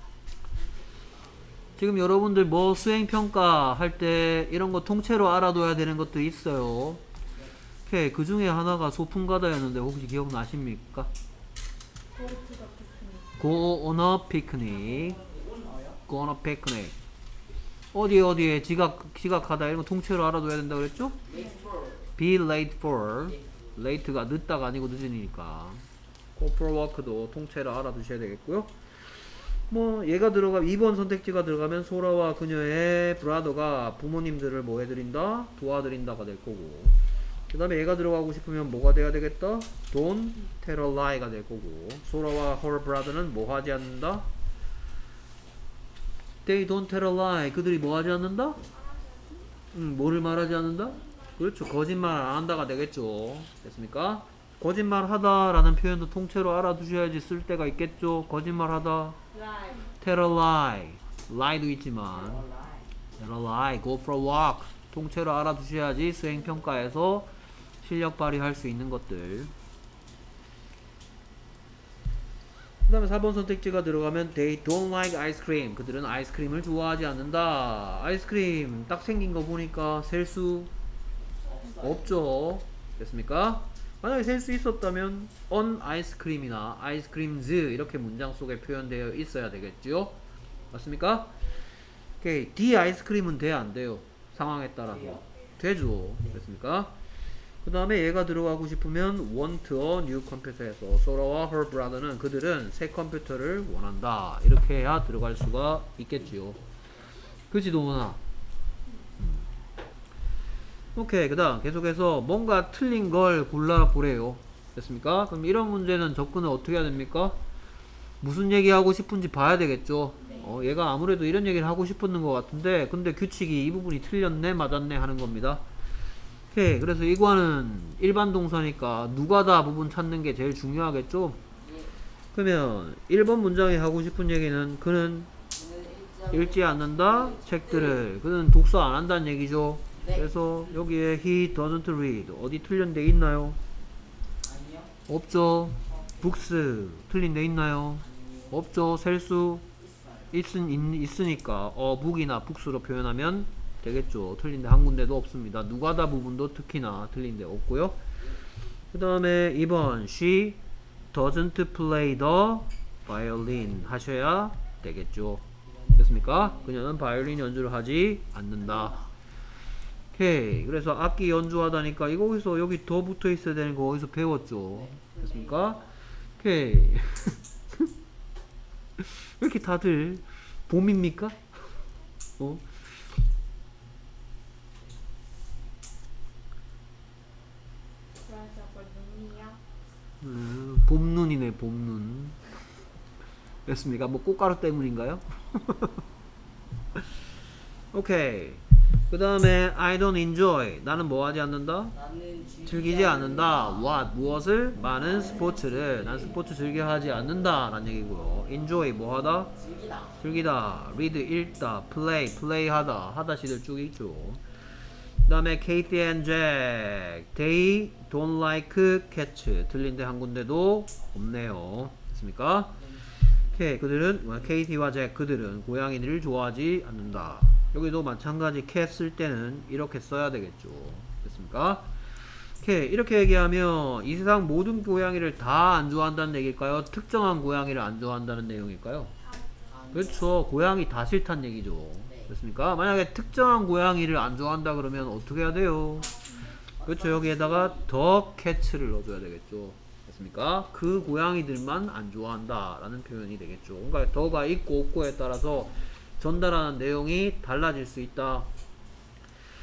지금 여러분들 뭐 수행평가 할 때 이런 거 통째로 알아둬야 되는 것도 있어요. 오케이, 그 중에 하나가 소풍가다였는데 혹시 기억나십니까? Go on a picnic. Go on a picnic. 어디에 지각하다 이런 거 통째로 알아둬야 된다 그랬죠? Be late for. late가 늦다가 아니고 늦으니까. Go for a walk도 통째로 알아두셔야 되겠고요. 뭐 얘가 들어가 2번 선택지가 들어가면 소라와 그녀의 브라더가 부모님들을 뭐 해드린다? 도와드린다가 될 거고, 그 다음에 얘가 들어가고 싶으면 뭐가 돼야 되겠다? Don't tell a lie가 될 거고, 소라와 her brother는 뭐 하지 않는다? They don't tell a lie. 그들이 뭐 하지 않는다? 뭐를 말하지 않는다? 그렇죠. 거짓말 안 한다가 되겠죠. 됐습니까? 거짓말 하다 라는 표현도 통째로 알아두셔야지 쓸 때가 있겠죠. 거짓말 하다. Tell a lie. lie도 있지만 tell a lie. Go for a walk. 통째로 알아두셔야지 수행평가에서 실력 발휘할 수 있는 것들. 그 다음에 4번 선택지가 들어가면 They don't like ice cream. 그들은 아이스크림을 좋아하지 않는다. 아이스크림 딱 생긴 거 보니까 셀 수 없죠. 됐습니까? 만약에 셀 수 있었다면 on 아이스크림이나 아이스크림즈 이렇게 문장 속에 표현되어 있어야 되겠죠. 맞습니까? 오케이. D 아이스크림은 돼야 안 돼요? 상황에 따라서 되죠. 됐습니까? 그 다음에 얘가 들어가고 싶으면 want a new computer에서 소라와 her brother는 그들은 새 컴퓨터를 원한다. 이렇게 해야 들어갈 수가 있겠지요. 그치 도문아? 오케이. 그 다음 계속해서 뭔가 틀린 걸 골라보래요. 됐습니까? 그럼 이런 문제는 접근을 어떻게 해야 됩니까? 무슨 얘기하고 싶은지 봐야 되겠죠. 얘가 아무래도 이런 얘기를 하고 싶었는 것 같은데 근데 규칙이 이 부분이 틀렸네 맞았네 하는 겁니다. 오케이. 그래서 이거는 일반 동사니까 누가다 부분 찾는 게 제일 중요하겠죠. 그러면 1번 문장에 하고 싶은 얘기는 그는 읽지 않는다 책들을. 그는 독서 안 한다는 얘기죠. 그래서 여기에 he doesn't read 어디 틀린 데 있나요? 아니요. 없죠. books 틀린 데 있나요? 없죠. 셀 수 있으니까 book이나 books로 표현하면 되겠죠. 틀린 데 한 군데도 없습니다. 누가다 부분도 특히나 틀린 데 없고요. 그 다음에 2번 she doesn't play the violin 하셔야 되겠죠. 됐습니까? 그녀는 바이올린 연주를 하지 않는다. 오케이. 그래서 악기 연주하다니까 이거 어디서 여기 더 붙어 있어야 되는 거 어디서 배웠죠. 됐습니까? 오케이. 왜 이렇게 다들 봄입니까? 봄눈이네 봄눈. 됐습니까? 뭐 꽃가루 때문인가요? 오케이. 그 다음에 I don't enjoy 나는 뭐 하지 않는다? 나는 즐기지 않는다. what 무엇을? 많은 스포츠를. 난 스포츠 즐겨 하지 않는다 라는 얘기고요. enjoy 뭐 하다? 즐기다. 즐기다. read 읽다. play 하다. 하다시들 쭉 있죠. 그 다음에 Katie and Jack they don't like cats 틀린데 한 군데도 없네요. 됐습니까? 오케이. 그들은 케이티와 잭 그들은 고양이들을 좋아하지 않는다. 여기도 마찬가지 cat 쓸 때는 이렇게 써야 되겠죠. 됐습니까? 오케이. 이렇게 얘기하면 이 세상 모든 고양이를 다 안 좋아한다는 얘기일까요? 특정한 고양이를 안 좋아한다는 내용일까요? 그렇죠. 고양이 다 싫다는 얘기죠. 됐습니까? 만약에 특정한 고양이를 안 좋아한다 그러면 어떻게 해야 돼요? 그렇죠. 여기에다가 the cats를 넣어줘야 되겠죠. 됐습니까? 그 고양이들만 안 좋아한다 라는 표현이 되겠죠. 그러니까 더가 있고 없고에 따라서 전달하는 내용이 달라질 수 있다.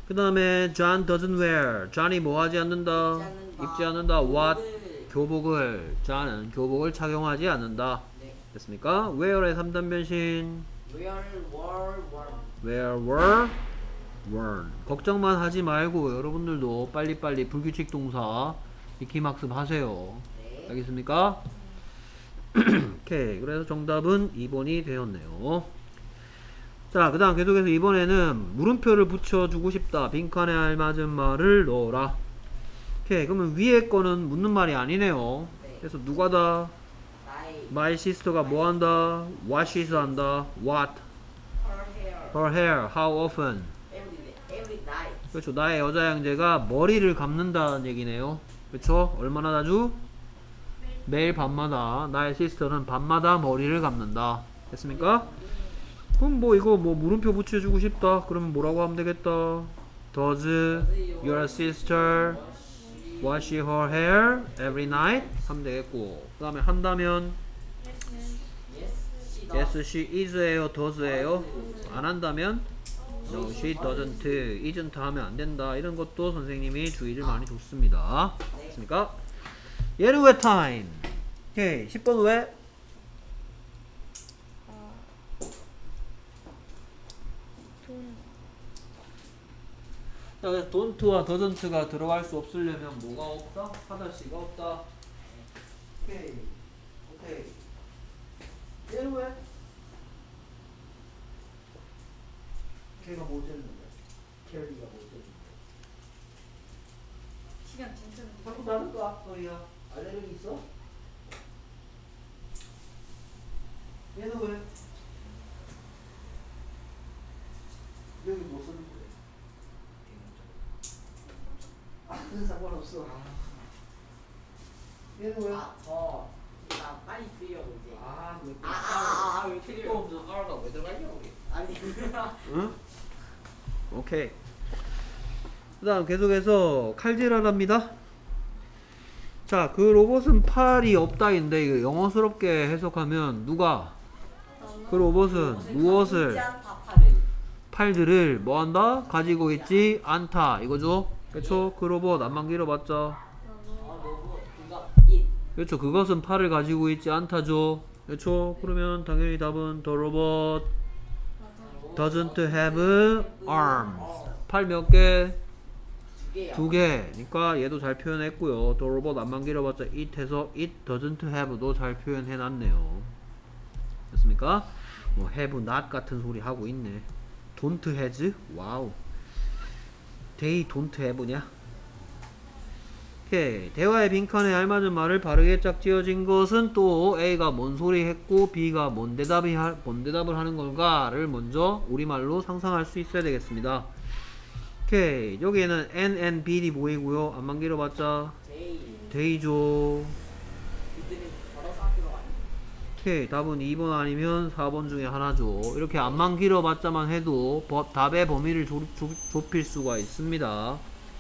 그 다음에 John doesn't wear. John이 뭐 하지 않는다? 입지 않는다. What? 교복을. John은 교복을 착용하지 않는다. 네. 됐습니까? Wear의 3단 변신. Where were Where were? weren't. 걱정만 하지 말고 여러분들도 빨리빨리 불규칙 동사 익힘 학습하세요. 네. 알겠습니까? 오케이. 그래서 정답은 2번이 되었네요. 자, 그 다음 계속해서 이번에는 물음표를 붙여주고 싶다. 빈칸에 알맞은 말을 넣어라. 오케이. 그러면 위에 거는 묻는 말이 아니네요. 네. 그래서 누가 다? 나의 My sister가 뭐 한다? What she's 한다. What? her hair Her hair. How often? every night. 그렇죠. 나의 여자 형제가 머리를 감는다는 얘기네요. 그렇죠. 얼마나 자주? 매일 밤마다. 나의 시스터는 밤마다 머리를 감는다. 됐습니까? 그럼 뭐 이거 뭐 물음표 붙여주고 싶다. 그러면 뭐라고 하면 되겠다. Does your sister wash her hair every night? 하면 되겠고. 그 다음에 한다면 Yes, she does. yes, she is예요, does예요? 안 한다면 no, she doesn't, isn't 하면 안 된다. 이런 것도 선생님이 주의를 많이 줬습니다. 됐습니까? 얘는 왜 time? 오케이, 10번 왜? 자, 그래서 don't와 doesn't가 들어갈 수 없으려면 뭐가 없다? 하다시가 없다. 오케이, 오케이. 얘는 왜? 걔가 뭐 졌는데? 켈리가 뭐 졌는데? 시간 진짜 자꾸 다른 거 앞서야 알레르기 있어? 얘는 왜? 여기 뭐 썼는데? 그건 상관없어. 얘는 왜? 나 빨리 쓰려고 이제. 왜 왜 틀려? 필요 없는 R가 왜 들어가냐고. 아니. 응? 오케이. 그 다음 계속해서 칼질하랍니다. 자, 그 로봇은 팔이 없다인데 이거 영어스럽게 해석하면 누가? 그 로봇은 무엇을? 있지 않다, 팔을. 팔들을 뭐 한다? 가지고 있지 않다. 이거죠? 그렇죠? 그 로봇 안만 길어봤자. 너무 그거 it. 그렇죠. 그것은 팔을 가지고 있지 않다죠. 그렇죠? 그러면 당연히 답은 the robot doesn't have arms. 팔 몇 개? 두 개요. 2개니까 얘도 잘 표현했고요. 또 로봇 안만 길어봤자 it 해서 it doesn't have도 잘 표현해놨네요. 됐습니까? 뭐 have not 같은 소리 하고 있네. don't has? 와우. they don't have냐? 오케이. 대화의 빈칸에 알맞은 말을 바르게 짝지어진 것은 또 A가 뭔 소리 했고 B가 뭔 대답을 하는 건가를 먼저 우리말로 상상할 수 있어야 되겠습니다. 오케이. 여기에는 N, N, B이 보이고요. 안만 길어봤자 데이죠. 이들은 걸어서 학교로 가요. 오케이. 답은 2번 아니면 4번 중에 하나죠. 이렇게 안만 길어봤자만 해도 답의 범위를 좁힐 수가 있습니다.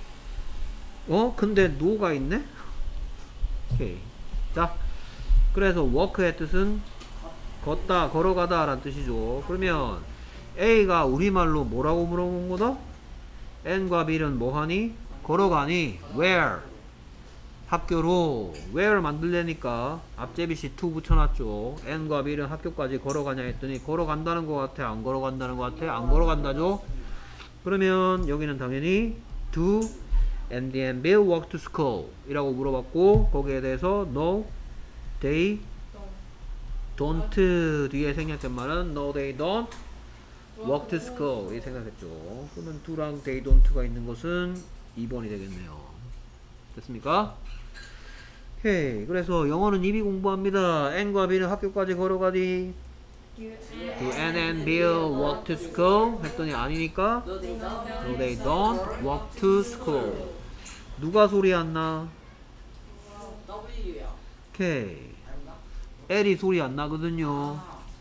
근데 no가 있네? 오케이. 자, 그래서 walk의 뜻은 걷다, 걸어가다 라는 뜻이죠. 그러면 A가 우리말로 뭐라고 물어본 거다? N과 B는 뭐하니? 걸어가니? Where? 학교로. Where 만들려니까 앞제비시 to 붙여놨죠. N과 B는 학교까지 걸어가냐 했더니 걸어간다는 것 같아? 안 걸어간다는 것 같아? 안 걸어간다죠? 그러면 여기는 당연히 do Andy and Bill walk to school 이라고 물어봤고 거기에 대해서 no, they don't 뒤에 생략된 말은 no, they don't walk to school 이 생각했죠. 그러면 do랑 they don't가 있는 것은 2번이 되겠네요. 됐습니까? 오케이. 그래서 영어는 입이 공부합니다. N과 B는 학교까지 걸어가디. Do Ann and Bill walk to school? 했더니 아니니까 너 내가 no, they don't walk to school. 누가 소리 안 나? W야. 오케이. 아닌가? L이 소리 안 나거든요.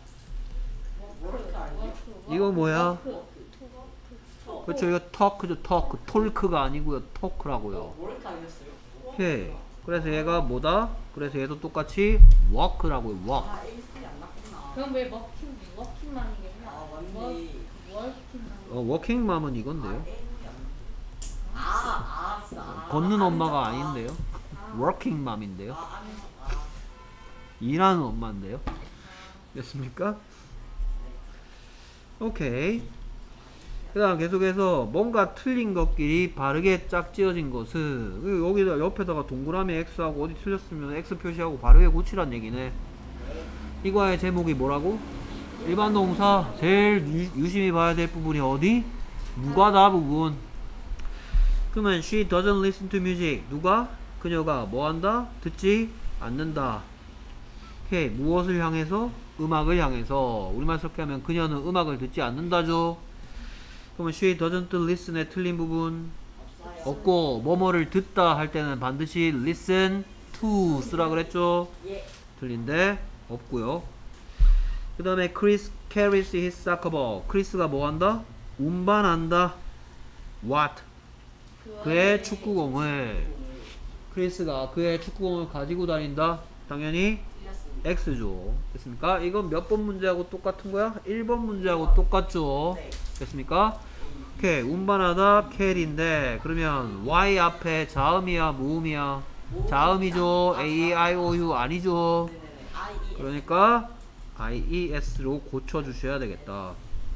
워크 아니야? 이거 뭐야? 톡. 그렇죠. 이거 talk죠. talk. 톨크가 아니고요. talk라고요. 워크 아니었어요? 오케이. 그래서 얘가 뭐다? 그래서 얘도 똑같이 walk라고요. walk. A3 안 났구나. 그럼 왜 워킹만이겠냐? 맞네. 워킹만. working mom은 이건데요. N이 안 알았어. 걷는 엄마가 아닌데요. 워킹 맘인데요. 안에서 일하는 엄마인데요. 됐습니까? 오케이. 그 다음 계속해서 뭔가 틀린 것끼리 바르게 짝지어진 것은 여기다 옆에다가 동그라미 X하고 어디 틀렸으면 X 표시하고 바르게 고치란 얘기네. 이과의 제목이 뭐라고? 일반 동사 제일 유심히 봐야 될 부분이 어디? 누가다 부분. 그러면 she doesn't listen to music. 누가? 그녀가 뭐한다? 듣지 않는다. 오케이. 무엇을 향해서? 음악을 향해서. 우리말 섞게 하면 그녀는 음악을 듣지 않는다죠. 그러면 she doesn't listen의 틀린 부분 없고 뭐뭐를 듣다 할 때는 반드시 listen to 쓰라 그랬죠. 예. 틀린데 없고요. 그 다음에 Chris carries his soccer ball. 크리스가 뭐한다? 운반한다. What? 그의 축구공을. 크리스가 그의 축구공을 가지고 다닌다. 당연히 틀렸습니다. X죠. 됐습니까? 이건 몇 번 문제하고 똑같은 거야? 1번 문제하고 똑같죠. 네. 됐습니까? 오케이. 운반하다 carry인데 그러면 Y 앞에 자음이야 무음이야? 자음이죠. A, I, O, U 아니죠. 네네네. IE. 그러니까 IES로 고쳐주셔야 되겠다.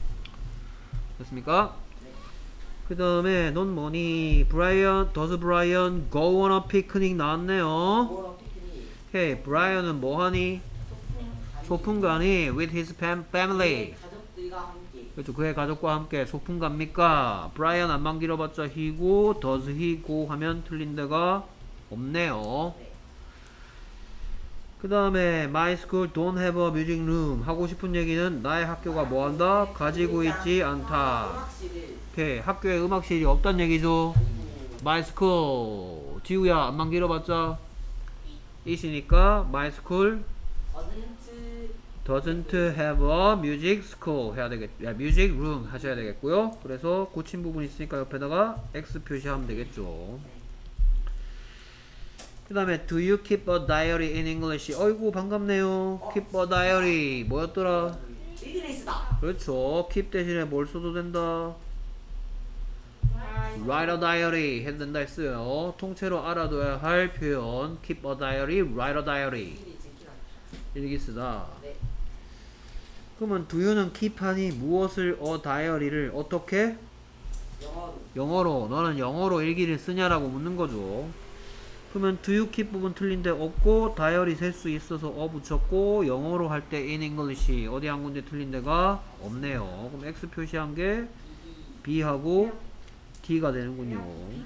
됐습니까? 그 다음에 넌 뭐니? Does Brian go on a picnic 나왔네요. 뭐랑 피크닉. 오케이. Brian은 뭐하니? 소풍 가니? With his family. 가족들과 함께. 그렇죠. 그의 가족과 함께 소풍 갑니까? Brian 안만 길어봤자 he고 does he go 하면 틀린 데가 없네요. 네. 그 다음에 My school don't have a music room. 하고 싶은 얘기는 나의 학교가 뭐한다? 가지고 있지 않다. 음악실을 오케이. 학교에 음악실이 없단 얘기죠. 가지고 My school. 지우야 안만 길어봤자 이시니까 My school doesn't have a music school 해야 되겠, music room 하셔야 되겠고요. 그래서 고친 부분 있으니까 옆에다가 X 표시하면 되겠죠. 그 다음에 Do you keep a diary in English? 어이구 반갑네요. Keep a diary 뭐였더라? 일기네이스다. 그렇죠. keep 대신에 뭘 써도 된다? Write a diary 해도 된다 했어요. 통째로 알아둬야 할 표현 keep a diary, write a diary 일기 쓰다. 네. 그러면 do you는 keep하니 무엇을 a diary를 어떻게? 영어로. 영어로. 너는 영어로 일기를 쓰냐라고 묻는 거죠. 그러면 do you keep 부분 틀린데 없고 다이어리 셀 수 있어서 붙였고 영어로 할 때 in English 어디 한 군데 틀린 데가 없네요. 그럼 X 표시한 게 B하고 D가 되는군요.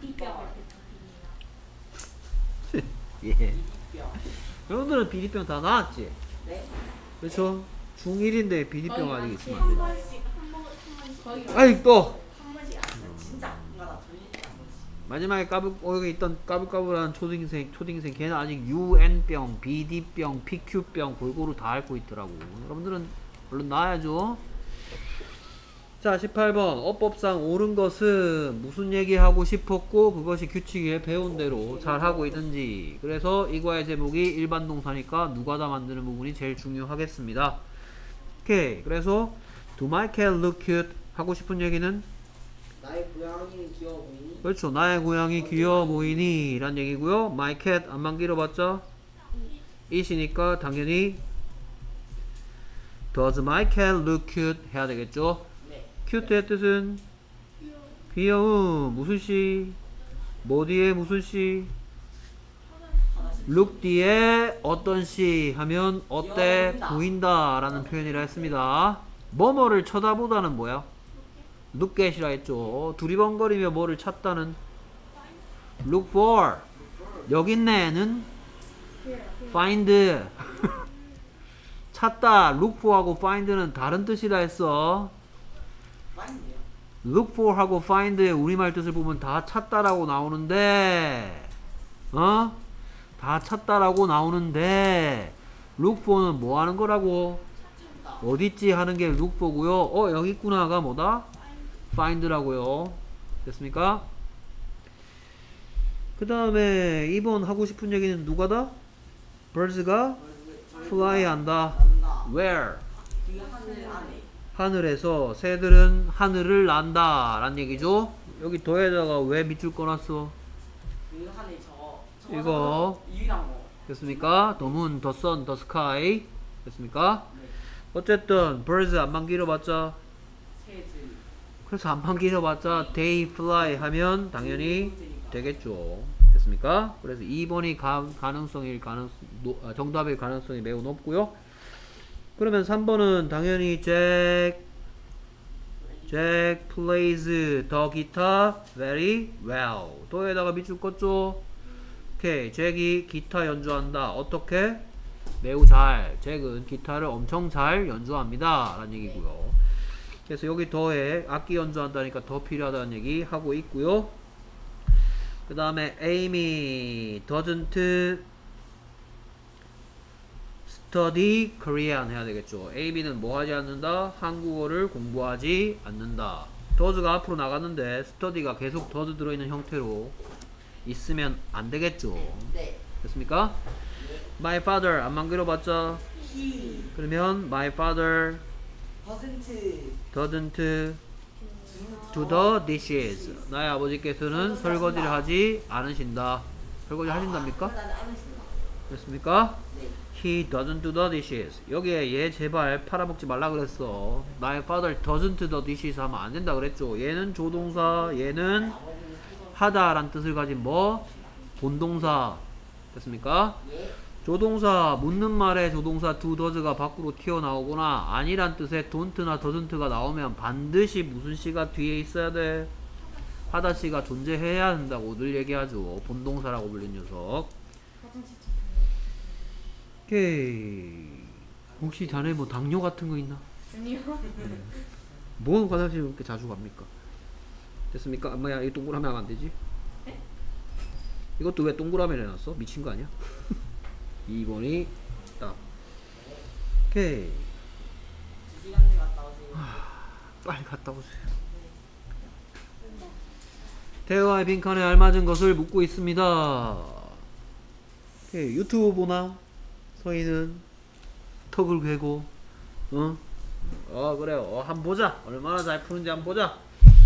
예. 여러분들은 비리병 다 나았지? 네. 그렇죠? 중1인데 비리병 아직 있으면 안 한 되죠. 번씩 한 번씩 아직도 한 번씩 안 돼. 진짜 가끔가다 돌리니까 한 번씩. 마지막에 여기 있던 까불까불한 초딩생 걔는 아직 UN병, BD병, PQ병 골고루 다 앓고 있더라고. 여러분들은 얼른 나와야죠. 자 18번 어법상 옳은 것은 무슨 얘기하고 싶었고 그것이 규칙에 배운 대로 잘 하고 있는지. 그래서 이과의 제목이 일반 동사니까 누가다 만드는 부분이 제일 중요하겠습니다. 오케이. 그래서 Do my cat look cute? 하고 싶은 얘기는 나의 고양이는 귀여워 보이니? 그렇죠. 나의 고양이 귀여워 보이니? 란 얘기고요. My cat 안만 길어봤자 it이니까 당연히 Does my cat look cute? 해야 되겠죠. 네. cute의 뜻은 귀여움. 무슨 시? 뭐 뒤에 무슨 시? look 뒤에 어떤 시 하면 어때? 보인다 라는 표현이라 했습니다. 뭐뭐를 쳐다보다는 뭐야? look at이라 했죠. 두리번거리며 뭐를 찾다는 look for. 여기 있네는 find. 찾다. look for 하고 find는 다른 뜻이라 했어. 많이요. look for 하고 find의 우리말 뜻을 보면 다 찾다라고 나오는데 다 찾다라고 나오는데 look for는 뭐 하는 거라고? 어딨지 하는 게 look for고요. 여기 있구나가 뭐다? find라고요. 됐습니까? 그 다음에 2번 하고 싶은 얘기는 누가다? birds가 fly 한다. 난다. where? 그 하늘 안에. 하늘에서 새들은 하늘을 난다 라는 얘기죠. 여기 더에다가 왜 밑줄 꺼놨어? 이거 유일한 거. 됐습니까? The moon, the sun, the sky 됐습니까? 네. 어쨌든 birds 안만 길어봤자 새들. 그래서 안만 길어봤자 they fly 하면 당연히 되겠죠. 됐습니까? 그래서 2번이 정답일 가능성이 매우 높고요. 그러면 3번은 당연히 Jack plays the guitar very well. 도에다가 밑줄 껐죠? 오케이. 잭이 기타 연주한다. 어떻게? 매우 잘. 잭은 기타를 엄청 잘 연주합니다. 라는 얘기고요. 그래서 여기 더에 악기 연주한다니까 더 필요하다는 얘기 하고 있고요. 그 다음에 Amy doesn't study Korean 해야 되겠죠. Amy는 뭐 하지 않는다? 한국어를 공부하지 않는다. does가 앞으로 나갔는데 study가 계속 does 들어있는 형태로 있으면 안 되겠죠. 네. 됐습니까? My father 안만 길어봤자 He 그러면 my father doesn't do the dishes. 나의 아버지께서는 설거지를 하지 않으신다. 설거지 하신답니까? 됐습니까? 네. He doesn't do the dishes. 여기에 얘 제발 팔아먹지 말라 그랬어. 나의 father doesn't do the dishes 하면 안 된다 그랬죠. 얘는 조동사, 얘는 하다 라는 뜻을 가진 뭐? 본동사. 됐습니까? 예. 조동사, 묻는 말에 조동사 do does가 밖으로 튀어나오거나 아니란 뜻의 don't나 doesn't가 나오면 반드시 무슨 시가 뒤에 있어야 돼? 하다 시가 존재해야 한다고 늘 얘기하죠. 본동사라고 불린 녀석. 오케이. 혹시 자네 뭐 당뇨 같은 거 있나? 아니요. 뭐 화장실 그렇게 자주 갑니까? 됐습니까? 뭐야, 이 동그라미 하면 안 되지? 네? 이것도 왜 동그라미 해놨어? 미친 거 아니야? 2번이 딱. 오케이. 2시간째 갔다 오세요. 빨리 갔다 오세요. 대화의 빈칸에 알맞은 것을 묻고 있습니다. 오케이. 유튜브 보나? 서희는 턱을 괴고 그래요. 한번 보자. 얼마나 잘 푸는지 한번 보자.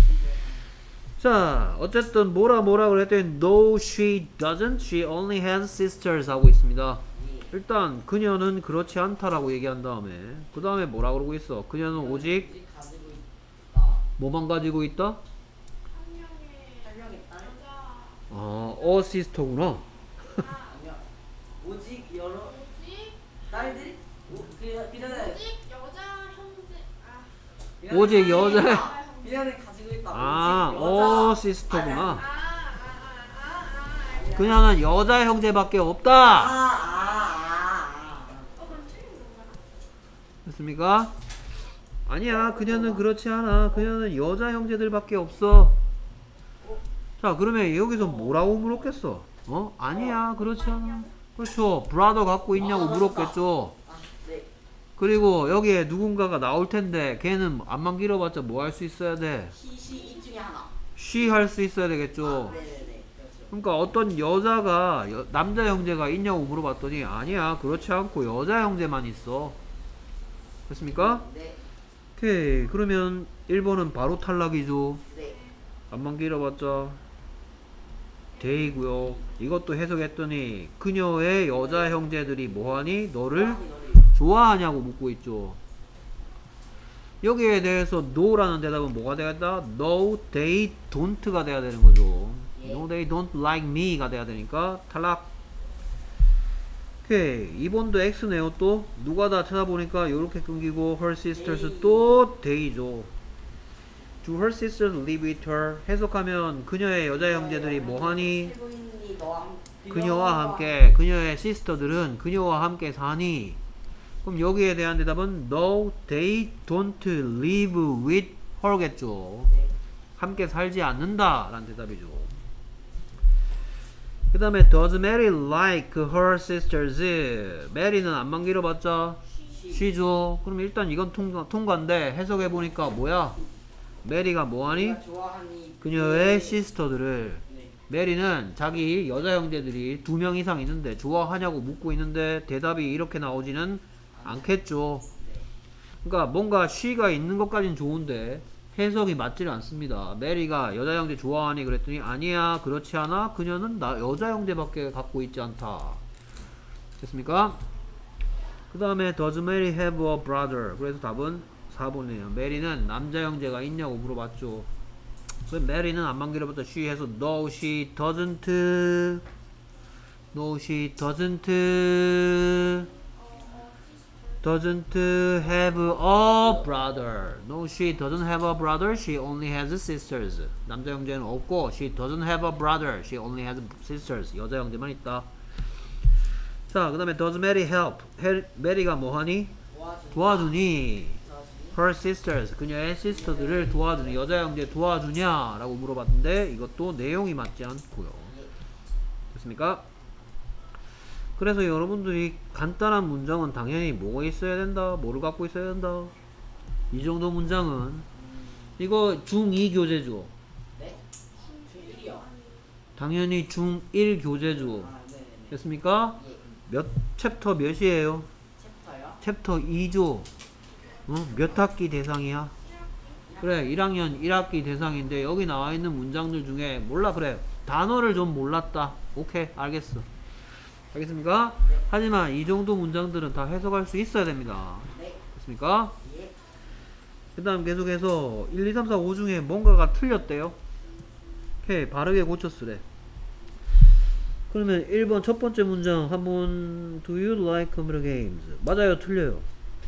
자, 어쨌든 뭐라 그랬더니 No, she doesn't. She only has sisters 하고 있습니다. 일단 그녀는 그렇지 않다라고 얘기한 다음에 그 다음에 뭐라 그러고 있어? 그녀는 오직 가지고 있다. 뭐만 가지고 있다? 한 명의 딸. 시스터구나. 아니요. 오직 여러 딸들. 그녀는 오직 여자. 그녀는 가지고 있다. 오직 시스터구나. 아니, 그녀는 여자 형제밖에 없다. 됐습니까? 아니야, 그녀는 그렇지 않아. 그녀는 여자 형제들밖에 없어. 자, 그러면 여기서 뭐라고 물었겠어? 아니야, 그렇지 않아. 그렇죠. 브라더 갖고 있냐고 물었겠죠. 네. 그리고 여기에 누군가가 나올 텐데 걔는 안만 길어봤자 뭐 할 수 있어야 돼? 이 중에 하나. she 할 수 있어야 되겠죠. 네네네. 그렇죠. 그러니까 어떤 여자가 남자 형제가 있냐고 물어봤더니 아니야, 그렇지 않고 여자 형제만 있어. 됐습니까? 네. 오케이. 그러면 1번은 바로 탈락이죠. 네. 안만 길어봤자 데이고요. 이것도 해석했더니 그녀의 여자 형제들이 뭐하니? 너를 좋아하냐고 묻고 있죠. 여기에 대해서 no라는 대답은 뭐가 되겠다? No, they don't가 돼야 되는 거죠. 예. No, they don't like me가 돼야 되니까 탈락. 오케이. 2번도 X네요. 또 누가 다 찾아보니까 요렇게 끊기고 her sisters 또 they죠. Do her sisters live with her? 해석하면 그녀의 여자 형제들이 뭐하니? 그녀와 함께. 그녀의 시스터들은 그녀와 함께 사니? 그럼 여기에 대한 대답은 No, they don't live with her겠죠. 함께 살지 않는다 라는 대답이죠. 그 다음에 Does Mary like her sisters? 메리는 안만 길어봤자 she죠. 그럼 일단 이건 통과인데 해석해보니까 뭐야? 메리가 뭐하니? 그녀의 시스터들을. 메리는 자기 여자 형제들이 2명 이상 있는데 좋아하냐고 묻고 있는데 대답이 이렇게 나오지는 않겠죠. 그러니까 뭔가 she가 있는 것까진 좋은데 해석이 맞지를 않습니다. 메리가 여자 형제 좋아하니 그랬더니 아니야 그렇지 않아 그녀는 나 여자 형제밖에 갖고 있지 않다. 됐습니까? 그 다음에 does Mary have a brother? 그래서 답은 4번이에요. 메리는 남자 형제가 있냐고 물어봤죠. 그래서 메리는 안만 길어봤자 she 해서 no she doesn't. No she doesn't have a brother. No she doesn't have a brother. She only has sisters. 남자 형제는 없고 she doesn't have a brother. She only has sisters. 여자 형제만 있다. 자, 그 다음에 does Mary help? 메리가 뭐하니? 도와주니? Her sisters, 그녀의 시스터들을 도와주니? 여자 형제 도와주냐? 라고 물어봤는데 이것도 내용이 맞지 않고요. 됐습니까? 그래서 여러분들이 간단한 문장은 당연히 뭐가 있어야 된다? 뭐를 갖고 있어야 된다? 이 정도 문장은 이거 중2 교재죠? 네? 중1이요. 당연히 중1 교재죠? 아, 네네네. 됐습니까? 예. 몇 챕터 몇이에요? 챕터요? 챕터 2조. 몇 학기 대상이야? 그래 1학년 1학기 대상인데 여기 나와 있는 문장들 중에 몰라 그래 단어를 좀 몰랐다. 오케이 알겠어. 알겠습니까? 네. 하지만 이 정도 문장들은 다 해석할 수 있어야 됩니다. 네. 됐습니까? 예. 그 다음 계속해서 1, 2, 3, 4, 5 중에 뭔가가 틀렸대요. 오케이 바르게 고쳤으래. 그러면 1번 첫 번째 문장 한번 Do you like computer games? 맞아요 틀려요?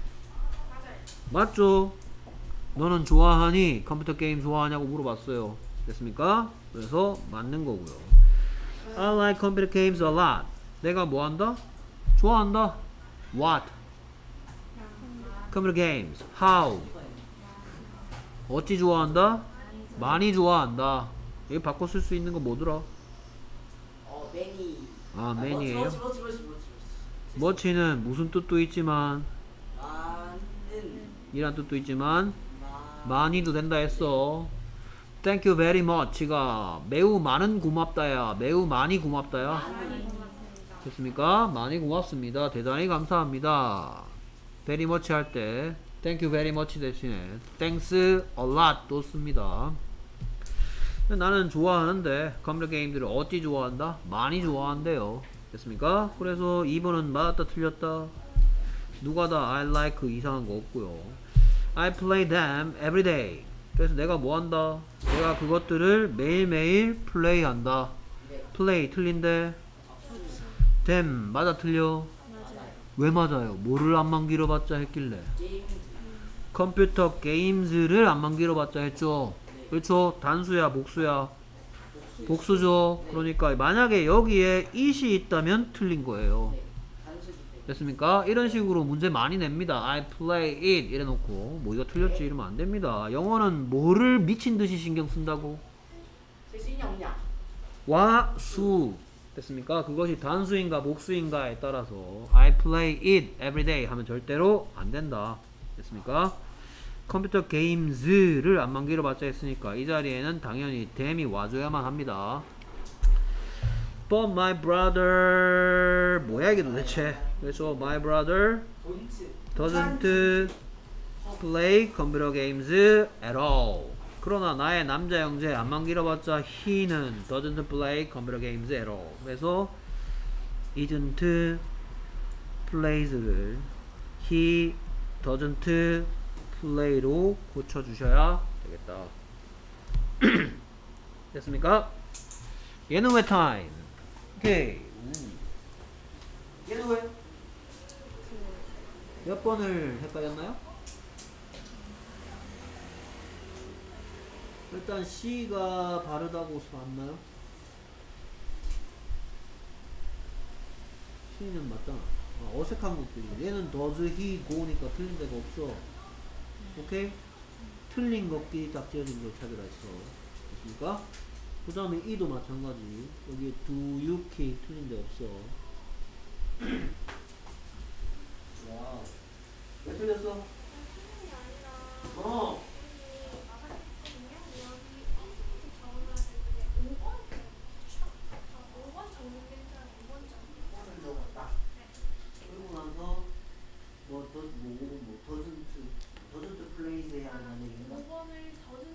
맞죠? 너는 좋아하니? 컴퓨터 게임 좋아하냐고 물어봤어요. 됐습니까? 그래서 맞는 거고요. I like computer games a lot. 내가 뭐 한다? 좋아한다. What? computer games. How? 어찌 좋아한다? 많이 좋아한다. 여기 바꿔 쓸 수 있는 거 뭐더라? many. 아, many예요? 멋지. much는 무슨 뜻도 있지만 많은. 이란 뜻도 있지만 많. 많이도 된다 했어. Thank you very much가 매우 많은 고맙다야 매우 많이 고맙다야 됐습니까? 많이 고맙습니다. 대단히 감사합니다. very much 할 때 thank you very much 대신에 thanks a lot 또 씁니다. 나는 좋아하는데 컴퓨터 게임들을 어찌 좋아한다? 많이 좋아한대요. 됐습니까? 그래서 2번은 맞았다 틀렸다? 누가 다 I like 이상한 거 없고요. I play them every day. 그래서 내가 뭐 한다? 내가 그것들을 매일매일 플레이한다. 플레이 틀린데 them 맞아 틀려? 왜 맞아요? 뭐를 안만 길어봤자 했길래 게임. 컴퓨터 게임즈를 안만 길어봤자 했죠. 그렇죠? 단수야 복수야? 복수죠. 그러니까 만약에 여기에 it이 있다면 틀린 거예요. 됐습니까? 이런 식으로 문제 많이 냅니다. I play it 이래놓고 뭐 이거 틀렸지 이러면 안 됩니다. 영어는 뭐를 미친듯이 신경 쓴다고? 쓸 수 있냐 없냐? 와, 수 됐습니까? 그것이 단수인가 복수인가에 따라서 I play it every day 하면 절대로 안 된다. 됐습니까? 컴퓨터 게임즈를 안만 길어봤자 했으니까 이 자리에는 당연히 them이 와줘야만 합니다. But my brother 뭐야 이게 도대체? 그래서 my brother doesn't play computer games at all. 그러나 나의 남자 형제 안만 길어봤자 he는 doesn't play computer games at all. 그래서 isn't plays를 he doesn't play로 고쳐주셔야 되겠다. 됐습니까? 얘는 왜 time? 오케이. 얘는 왜? 몇 번을 헷갈렸나요? 일단 C가 바르다고 봤나요? C는 맞잖아. 어색한 것들이. 얘는 does he go니까 틀린 데가 없어. 오케이? 틀린 것끼리 딱 지어진 걸 찾으라 했어. 됐습니까? 그 다음에 이도 마찬가지. 여기에 do you key 틀린 데 없어. 와우. 왜 틀렸어? 어. 그리고 나서 doesn't plays 해야 한다는 얘기인가? 5번을 더듬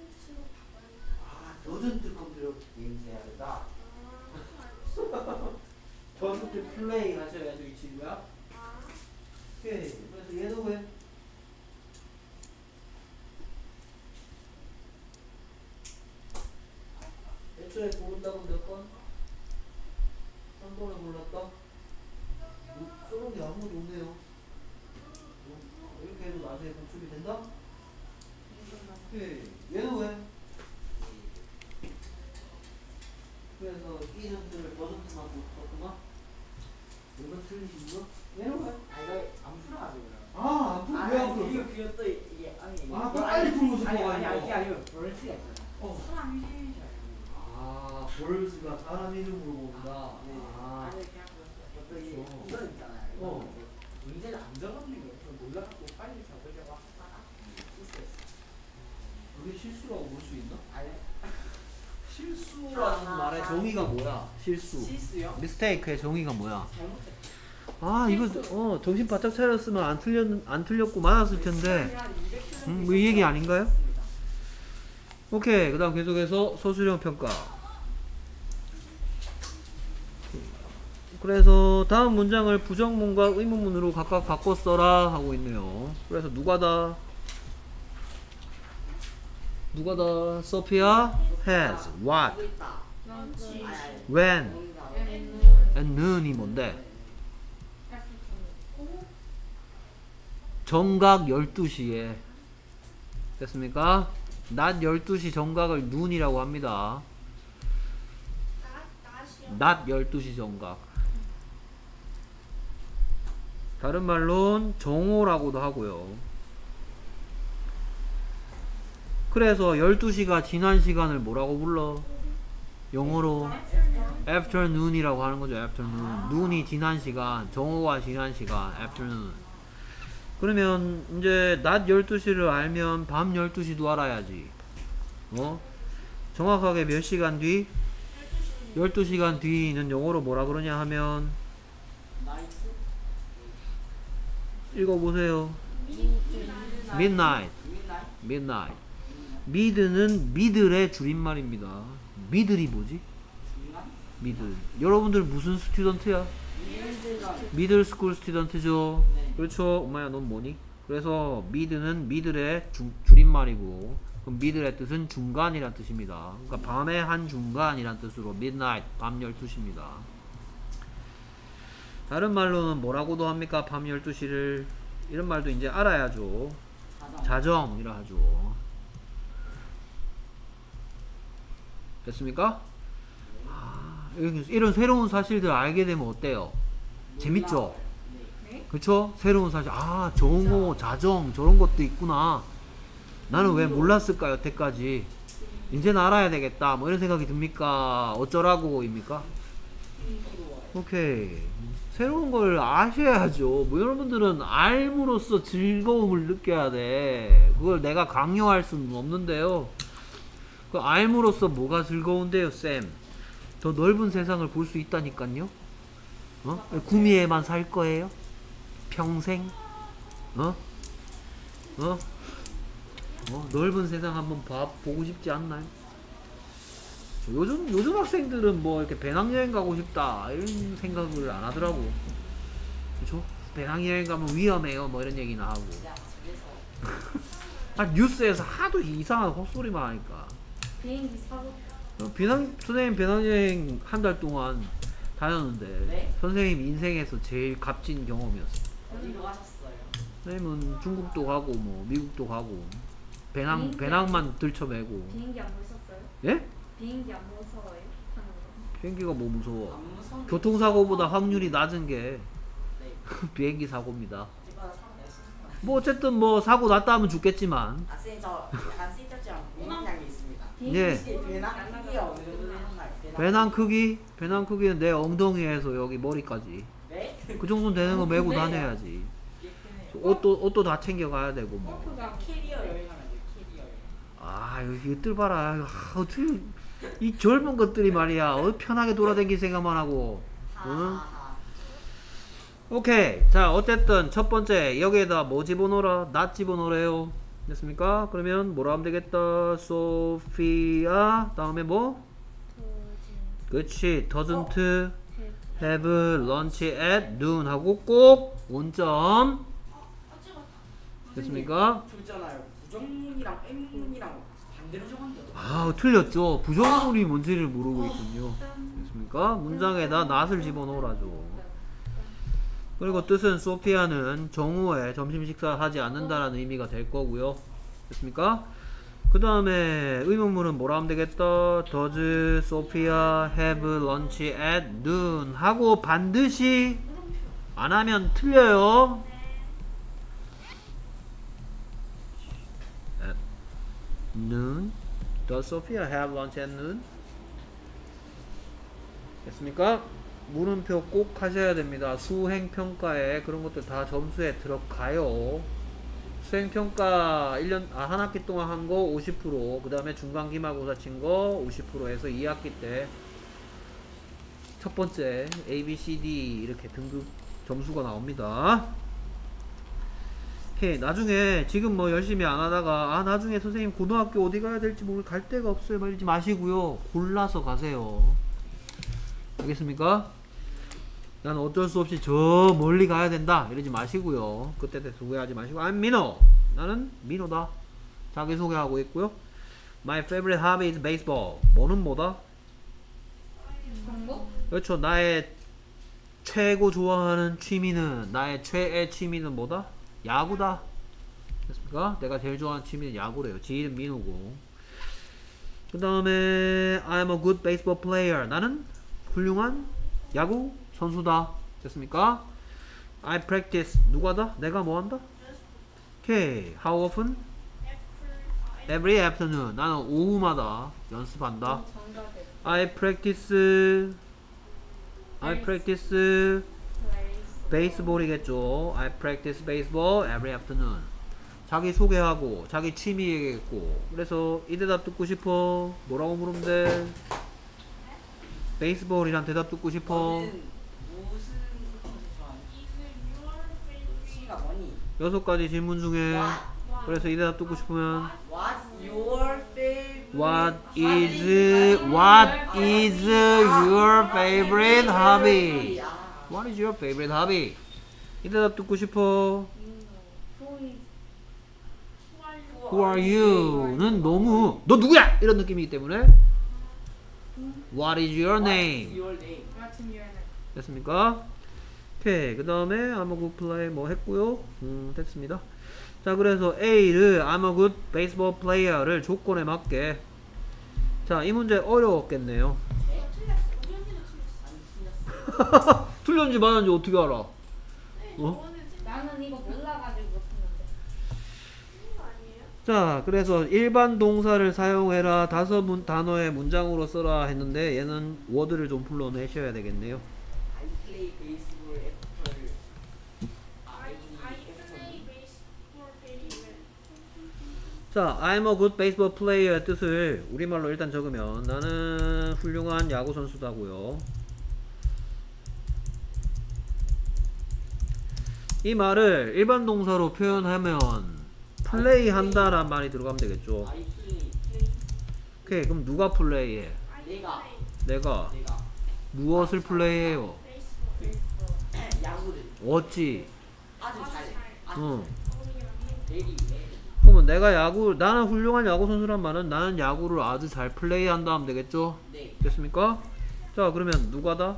플레이 하셔야죠 이 친구야. 오케이. 그래서 얘도 왜? 애초에 고른다고 몇 번? 3번을 골랐다? 써놓은 게 아무것도 없네요. 이렇게 해도 나중에 복습이 된다? 오케이. 얘는 왜? 그래서 이 점수를 더 점수만 줬구만. 이건 틀리신 거? 얘는 왜? 아 이거 안 풀어가지고요. 아, 안 풀, 왜안 풀었어? 이거 또 이게 아니 아, 또 빨리 풀고 싶어가지고. 아니 이게 아니고 벌스가 있잖아. 어. 사람 이름이 잘. 아, 볼스가 사람 이름으로 본다. 네. 아, 아니 그냥 또 이게 어. 이건 있잖아요. 어. 문제를 안 적었는 게 좀 놀라갖고 빨리 적으려고 하다가 실수했어. 그게 실수라고 볼 수 있나? 아니 실수라는 말의 정의가 뭐야? 실수. 실수요? 미스테이크의 정의가 뭐야? 잘못했어. 아, 이거 정신 바짝 차렸으면 안 틀렸고 맞았을 텐데. 뭐 이 얘기 아닌가요? 오케이. 그다음 계속해서 소수령 평가. 그래서 다음 문장을 부정문과 의문문으로 각각 바꿔 써라 하고 있네요. 그래서 누가다? 소피아 has what, when, and noon이 뭔데? 정각 12시에 됐습니까? 낮 12시 정각을 noon이라고 합니다. 낮 12시 정각. 다른 말로는 정오라고도 하고요. 그래서 12시가 지난 시간을 뭐라고 불러? 영어로 afternoon이라고 하는 거죠. afternoon. noon이 지난 시간, 정오가 지난 시간, afternoon. 그러면 이제 낮 12시를 알면 밤 12시도 알아야지. 정확하게 몇 시간 뒤? 12시간 뒤는 영어로 뭐라 그러냐 하면 읽어보세요. midnight. mid는 미들의 줄임말입니다. 미들이 뭐지? 미들. 여러분들 무슨 스튜던트야? 미들 스쿨 스튜던트죠. 그렇죠. 엄마야 넌 뭐니? 그래서 mid는 미들의 줄임말이고, 그럼 미들의 뜻은 중간이란 뜻입니다. 그러니까 밤의 한 중간이란 뜻으로 midnight, 밤 12시입니다. 다른 말로는 뭐라고도 합니까? 밤 12시를. 이런 말도 이제 알아야죠. 자정이라 하죠. 됐습니까? 이런 새로운 사실들 알게 되면 어때요? 재밌죠? 그쵸? 새로운 사실. 정오, 자정 저런 것도 있구나. 나는 왜 몰랐을까 여태까지. 이제는 알아야 되겠다. 뭐 이런 생각이 듭니까? 어쩌라고입니까? 오케이. 새로운 걸 아셔야죠. 뭐 여러분들은 알므로써 즐거움을 느껴야 돼. 그걸 내가 강요할 수는 없는데요. 그 알므로써 뭐가 즐거운데요, 쌤? 더 넓은 세상을 볼 수 있다니까요. 구미에만 살 거예요? 평생? 넓은 세상 한번 보고 싶지 않나요? 요즘 학생들은 뭐 이렇게 배낭여행 가고 싶다 이런 생각을 안 하더라고. 그쵸? 배낭여행 가면 위험해요 뭐 이런 얘기나 하고. 뉴스에서 하도 이상한 헛소리만 하니까. 비행기 사고. 선생님 배낭여행 한 달 동안 다녔는데 네? 선생님 인생에서 제일 값진 경험이었어요. 어디로 가셨어요? 선생님은 중국도 가고 뭐 미국도 가고 비행기 배낭만 들쳐매고. 비행기 안 무섭어요? 예? 비행기 안 무서워요? 하는 거. 비행기가 뭐 무서워? 안 무서운 교통사고보다 확률이 낮은 게 네. 비행기 사고입니다. 집마다 사고 냈습니다. 뭐 어쨌든 뭐 사고 났다 하면 죽겠지만. 쌤, 저 약간 쓸데없지만 궁금한 게 있습니다. 예. 혹시 배낭 크기가 어느 정도 되셨나요? 배낭 크기는 내 엉덩이에서 여기 머리까지. 네? 그 정도 되는 거 메고 크네요. 다녀야지. 꽤 크네요. 옷도 다 챙겨 가야 되고 뭐. 캐리어 여행하면 돼요. 캐리어 여행. 여기 이들 봐라. 어떻게 이 젊은 것들이 말이야. 편하게 돌아다닐 생각만 하고. 응? 하하하. 오케이. 자, 어쨌든 첫 번째 여기에다 뭐 집어넣어라? 낮 집어넣으래요. 됐습니까? 그러면 뭐라 하면 되겠다. 소피아 다음에 뭐? 그렇지. doesn't have lunch at noon 하고 꼭 원점 됐습니까? 저 있잖아요. 부정문이랑 N문이랑 반대로 정한대요. 아 틀렸죠. 부정문이 뭔지를 모르고 있군요. 됐습니까? 문장에다 not을 집어넣으라죠. 그리고 뜻은 소피아는 정오에 점심 식사를 하지 않는다라는 의미가 될 거고요. 됐습니까? 그 다음에 의문문은 뭐라 하면 되겠다. Does Sophia have lunch at noon? 하고 반드시 안 하면 틀려요. At noon? Does Sophia have lunch at noon? 됐습니까? 물음표 꼭 하셔야 됩니다. 수행평가에 그런 것들 다 점수에 들어가요. 수행평가 1년, 한 학기 동안 한 거 50%, 그 다음에 중간 기말고사 친 거 50% 해서 2학기 때 첫 번째 A, B, C, D 이렇게 등급 점수가 나옵니다. 오케이, 나중에 지금 뭐 열심히 안 하다가 나중에 선생님 고등학교 어디 가야 될지 모르고 갈 데가 없어요 말이지 마시고요. 골라서 가세요. 알겠습니까? 나는 어쩔 수 없이 저 멀리 가야 된다 이러지 마시고요. 그때 대해서 후회하지 마시고 I'm 민호. 나는 민호다. 자기소개하고 있고요. My favorite hobby is baseball. 뭐는 뭐다? 정보? 그렇죠. 나의 최고 좋아하는 취미는 나의 최애 취미는 뭐다? 야구다. 됐습니까? 내가 제일 좋아하는 취미는 야구래요. 지일은 민호고. 그 다음에 I'm a good baseball player. 나는 훌륭한 야구 선수다. 됐습니까? I practice. 누가다? 내가 뭐한다? 오케이. How often? Every afternoon. 나는 오후마다 연습한다. 정답에 I practice baseball이겠죠. I practice baseball every afternoon. 자기 소개하고 자기 취미 얘기했고 그래서 이 대답 듣고 싶어. 뭐라고 물으면 돼? 베이스볼이란 대답 듣고 싶어. 너는 무슨 취미가 뭐니? 6가지 질문 중에 그래서 이 대답 듣고 싶으면 What's your favorite? What is your favorite hobby? What is your favorite hobby? 이 대답 듣고 싶어. Who are you?는 너무 너 누구야? 이런 느낌이기 때문에 What is your name? What's your name? 됐습니까? 오케이. 그 다음에 I'm a good player 뭐 했고요. 됐습니다. 자, 그래서 A를 I'm a good baseball player를 조건에 맞게. 자, 이 문제 어려웠겠네요. 틀렸는지 맞았는지 어떻게 알아? 어? 나는 이거 몰라가지고 못했는데. 자, 그래서 일반 동사를 사용해라. 5단어의 문장으로 써라 했는데 얘는 워드를 좀 불러내셔야 되겠네요. I play baseball after. 자, I'm a good baseball player의 뜻을 우리말로 일단 적으면 나는 훌륭한 야구 선수다고요. 이 말을 일반 동사로 표현하면 플레이 한다란 말이 들어가면 되겠죠. I play. 오케이, 그럼 누가 플레이해? 내가 내가 무엇을 플레이해요? 야구를 어찌? 아주 잘. 응. very well. 그러면 내가 나는 훌륭한 야구 선수란 말은 나는 야구를 아주 잘 플레이한다 하면 되겠죠? 네. 됐습니까? 자, 그러면 누가다?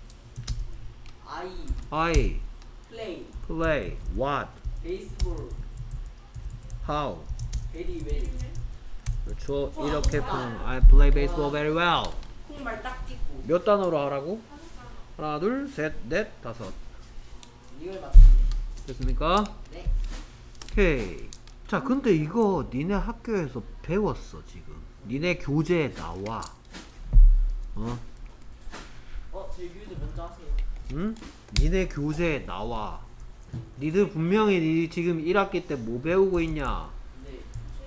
I I play play what? baseball How? very well. 그렇죠. 이렇게 푸는 I play baseball very well. 콩말 딱 찍고 몇 단어로 하라고? 하나, 둘, 셋, 넷, 다섯. 이걸 맞추네. 됐습니까? 네. 오케이. 자, 근데 이거 니네 학교에서 배웠어 지금. 니네 교재에 나와. 제 뮤즈 먼저 하세요. 응? 니네 교재에 나와. 니들 분명히 니 지금 1학기 때 뭐 배우고 있냐? 네.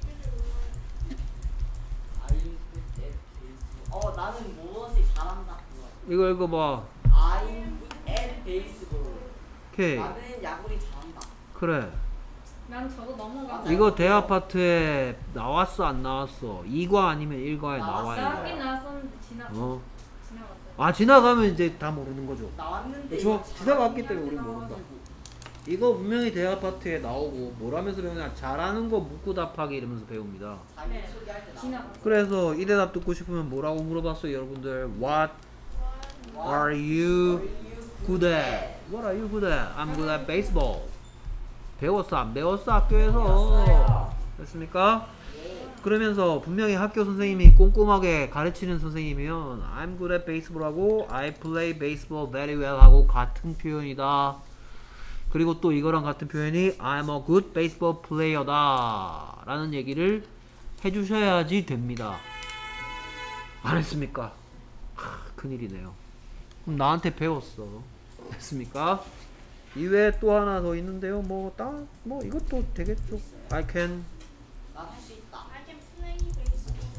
I'm good at baseball. 나는 무엇을 잘한다. 이거 읽어봐. I'm good at baseball. 오케이. 나는 야구를 잘한다. 그래. 난 저거 넘어가. 이거 대화 파트에 나왔어 안 나왔어? 2과 아니면 1과에 나왔어요. 나와야 나왔긴 돼. 나왔었는데 지나갔어. 어? 지나갔어요. 아 지나가면 이제 다 모르는 거죠. 나왔는데 그렇죠? 이거 지나갔기 때문에 우리 잘하긴 모른다. 해가지고. 이거 분명히 대화 파트에 나오고 뭐라면서 배우냐 잘하는 거 묻고 답하기 이러면서 배웁니다. 자기 네. 소개할 때 나와. 지나갔어. 그래서 이 대답 듣고 싶으면 뭐라고 물어봤어요 여러분들? What are you good at? What are you good at? I'm good at baseball. 배웠어 안 배웠어 학교에서? 배웠어요. 됐습니까? 예. 그러면서 분명히 학교 선생님이 꼼꼼하게 가르치는 선생님이면 I'm good at baseball하고 I play baseball very well 하고 같은 표현이다. 그리고 또 이거랑 같은 표현이 I'm a good baseball player다 라는 얘기를 해주셔야지 됩니다. 안 했습니까? 큰일이네요. 그럼 나한테 배웠어. 됐습니까? 이외에 또 하나 더 있는데요. 뭐 이것도 되겠죠. I can 난 할 수 있다. I can play baseball.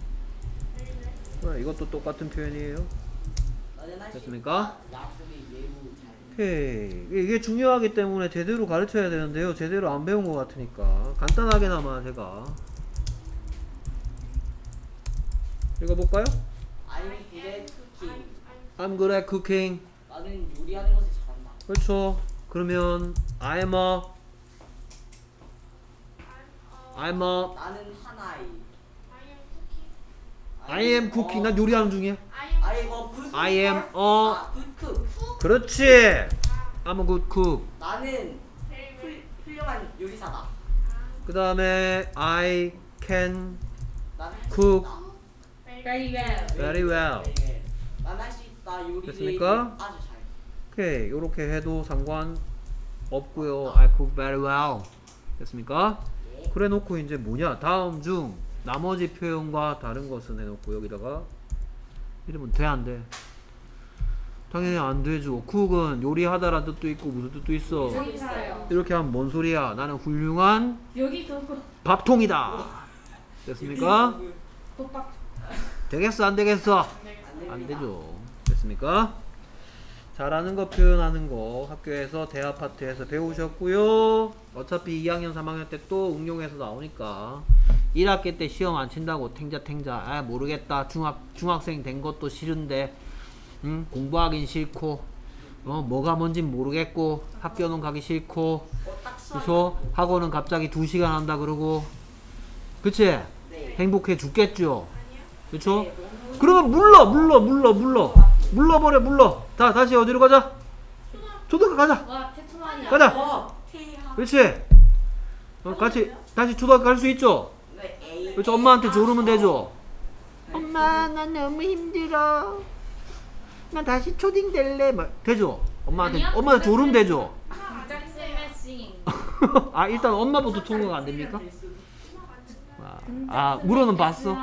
이것도 똑같은 표현이에요. 나는 할수 됐습니까? 있다. 약속이 매우 잘. 오케이. 이게 중요하기 때문에 제대로 가르쳐야 되는데요. 제대로 안 배운 것 같으니까 간단하게나마 제가 읽어볼까요? I'm good at cooking. I'm good at cooking. 나는 요리하는 것을 잘한다. 그렇죠. 그러면 I'm a 나는 하나이. I am cooking. 난 요리하는 중이야. I am a good I am cook. a 아, good cook. 그렇지. I'm a good cook. 나는 훌륭한 요리사다. 그 다음에 I can 나는 cook Very well. very well. 난 할 수 있다. 요리를 됐습니까? 아주 잘. 오케이. 요렇게 해도 상관 없고요. I cook very well. 됐습니까? 예. 그래 놓고 이제 뭐냐? 다음 중 나머지 표현과 다른 것은 해놓고 여기다가 이러면 돼 안 돼? 당연히 안 되죠. cook은 요리하다라는 뜻도 있고 무슨 뜻도 있어. 여기 살아요. 이렇게 하면 뭔 소리야? 나는 훌륭한 여기 두고 밥통이다. 됐습니까? 국밥. 되겠어 안 되겠어? 안 안 됩니다. 되죠. 됐습니까? 잘하는 거 표현하는 거 학교에서 대화 파트에서 배우셨고요. 어차피 2학년 3학년 때 또 응용해서 나오니까 1학기 때 시험 안 친다고 탱자 아 모르겠다. 중학생 된 것도 싫은데 공부하긴 싫고 뭐가 뭔진 모르겠고 학교는 가기 싫고 딱 그쵸? 학원은 갑자기 2시간 한다 그러고 그치? 네. 행복해 죽겠죠? 그쵸? 네, 너무 그러면 물러버려. 다시 어디로 가자? 초등학교 가자. 와 태초만이야. 가자. 태하. 그렇지. 같이 다시 초등학교 갈 수 있죠? 네, A. 그렇죠. 엄마한테 조르면 되죠. 엄마 나 너무 힘들어. 나 다시 초딩 될래. 되죠. 엄마한테 조르면 되죠. 스매싱. 아 일단 엄마부터 통과가 안 됩니까? 아 물어는 봤어.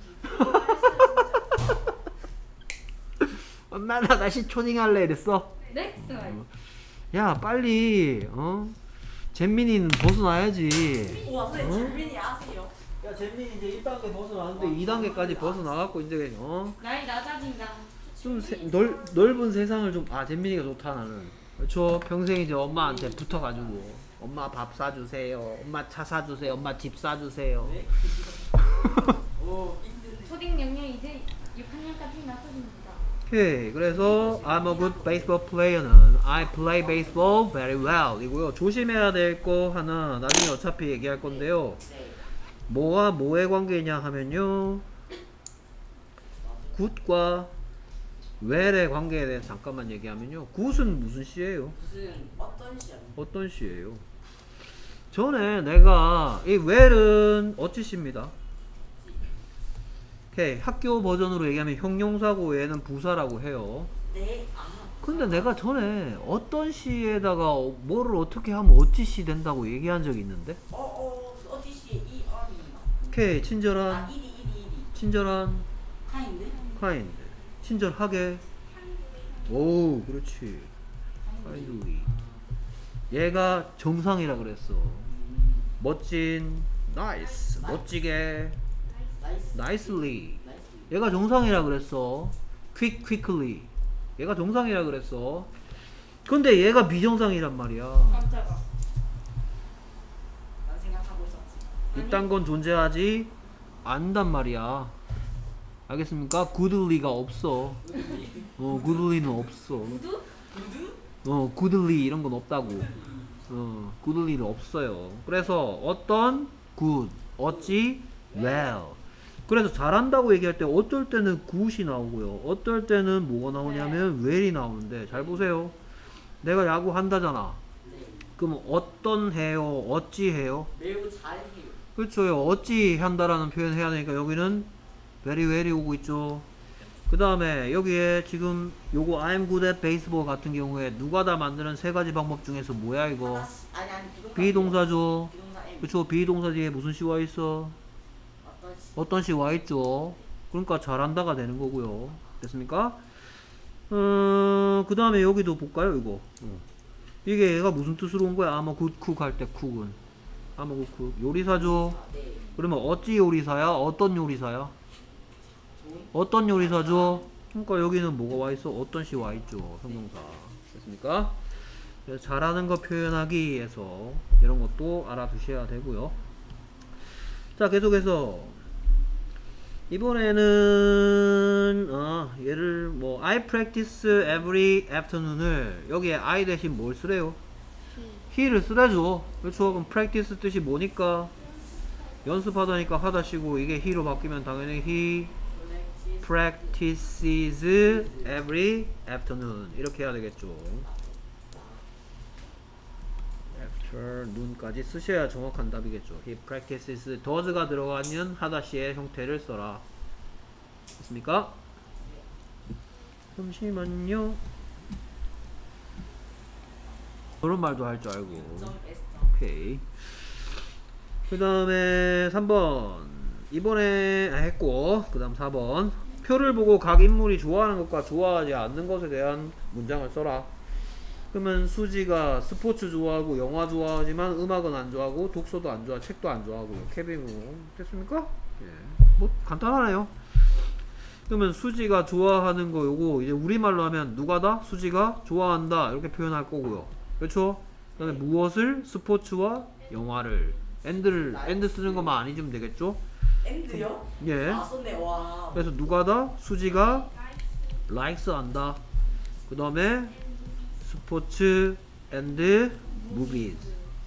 엄마 나 다시 초딩 할래 이랬어. 넥스트. 야 빨리 잼민이는 벗어나야지. 우와, 선생님 재민이 아세요? 야 잼민이 이제 1단계 벗어나는데 2단계까지 벗어나갖고 이제 나이 낮아진다. 좀 넓은 세상을 좀 잼민이가 좋다 나는. 그렇죠. 평생 이제 엄마한테 붙어가지고 엄마 밥 사주세요. 엄마 차 사주세요. 엄마 집 사주세요. 네. 오, 힘든데. 초딩 영역 이제 6학년까지 낮아집니다. 오케이. 그래서 I'm a good baseball player는 I play baseball very well 이고요. 조심해야 될 거 하나 나중에 어차피 얘기할 건데요. 네. 뭐와 뭐의 관계냐 하면요. 굿과 well의 관계에 대해서 잠깐만 얘기하면요. 굿은 무슨 시예요? 무슨 어떤 시험? 어떤 시예요? 전에 내가 이 well은 어찌 시입니다. 오케이. 학교 버전으로 얘기하면 형용사고 얘는 부사라고 해요. 네. 아. 근데 내가 전에 어떤 시에다가 뭐를 어떻게 하면 어찌 시 된다고 얘기한 적이 있는데? 어디 시? 이 언인가? 오케이. 아, 친절한 이리. kind 카인드? 친절하게. 오 그렇지. kindly. 얘가 정상이라 그랬어. 멋진 nice 멋지게 나이스. nicely. 나이스. 얘가 정상이라 그랬어. quickly. 얘가 정상이라 그랬어. 근데 얘가 비정상이란 말이야. 깜짝아. 난 생각하고 있었지. 이딴 건 존재하지 않단 말이야. 알겠습니까? goodly가 없어. goodly는 없어. 구두? goodly 이런 건 없다고. goodly는 없어요. 그래서 어떤 good, 어찌 well. 그래서 잘한다고 얘기할 때 어떨 때는 good이 나오고요. 어떨 때는 뭐가 나오냐면 well이 나오는데 잘 보세요. 내가 야구 한다잖아. 네. 그럼 어떤 해요? 어찌 해요? 매우 잘해요. 그렇죠. 어찌 한다라는 표현 해야 되니까 여기는 very well이 오고 있죠. 그 다음에 여기에 지금 요거 I'm good at baseball 같은 경우에 누가 다 만드는 세 가지 방법 중에서 뭐야 이거? 아니 비동사죠. 비동사 M. 그렇죠. 비동사 뒤에 무슨 시 와 있어? 어떤 시 와 있죠. 그러니까 잘한다가 되는 거고요. 됐습니까? 그 다음에 여기도 볼까요 이거? 이게 얘가 무슨 뜻으로 온 거야? 아마 굿쿡 할 때 쿡은 아마 굿쿡 요리사죠. 네. 그러면 어찌 요리사야? 어떤 요리사야? 어떤 요리사죠? 그러니까 여기는 뭐가 와 있어? 어떤 시 와 있죠. 형용사. 됐습니까? 그래서 잘하는 거 표현하기 위해서 이런 것도 알아두셔야 되고요. 자, 계속해서 이번에는 얘를 뭐 I practice every afternoon을 여기에 I 대신 뭘 쓰래요? he를 쓰래죠. 그렇죠? 그럼 practice 뜻이 뭐니까? 연습하다니까 하다 쉬고 이게 he로 바뀌면 당연히 he practices every afternoon 이렇게 해야 되겠죠. afternoon까지 쓰셔야 정확한 답이겠죠. he practices does가 들어가면 하다시의 형태를 써라. 됐습니까? 잠시만요. 그런 말도 할 줄 알고. 오케이. 그 다음에 3번 이번에 했고 그 다음 4번 표를 보고 각 인물이 좋아하는 것과 좋아하지 않는 것에 대한 문장을 써라. 그러면 수지가 스포츠 좋아하고 영화 좋아하지만 음악은 안 좋아하고 독서도 안 좋아 책도 안 좋아하고요. 케빈은 됐습니까? 예. 뭐 간단하네요. 그러면 수지가 좋아하는 거 요거 이제 우리말로 하면 누가다? 수지가 좋아한다 이렇게 표현할 거고요. 그렇죠? 그 다음에 무엇을? 스포츠와 영화를 and 쓰는 것만 안 잊으면 되겠죠? 엔드요? 예. 아 썼네. 와. 그래서 누가다? 수지가 likes 한다. 그 다음에 스포츠 and movies.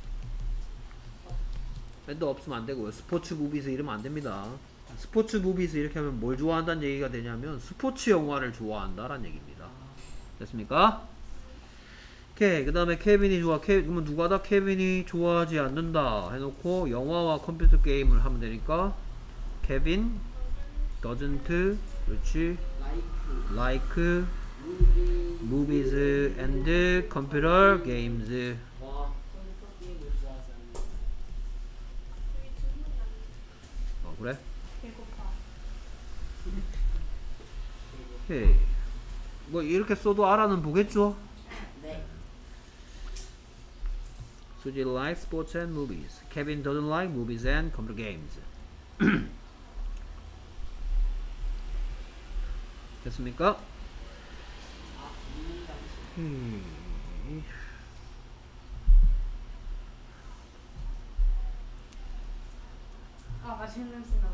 and 없으면 안 되고요. 스포츠 movies 이러면 안 됩니다. 스포츠 movies 이렇게 하면 뭘 좋아한다는 얘기가 되냐면 스포츠 영화를 좋아한다라는 얘기입니다. 됐습니까? 오케이. 그 다음에 케빈이 좋아. 그러면 누가다? 케빈이 좋아하지 않는다 해놓고 영화와 컴퓨터 게임을 하면 되니까 케빈 doesn't 그렇지 like movies and computer games. 와. 컴퓨터 게임을 좋아하지 않는. 그래? 배고파. 오케이. 뭐 이렇게 써도 알아는 보겠죠? 네. 수지 likes sports and movies. Kevin doesn't like movies and computer games. 됐습니까? 아 맛있는 냄새 나.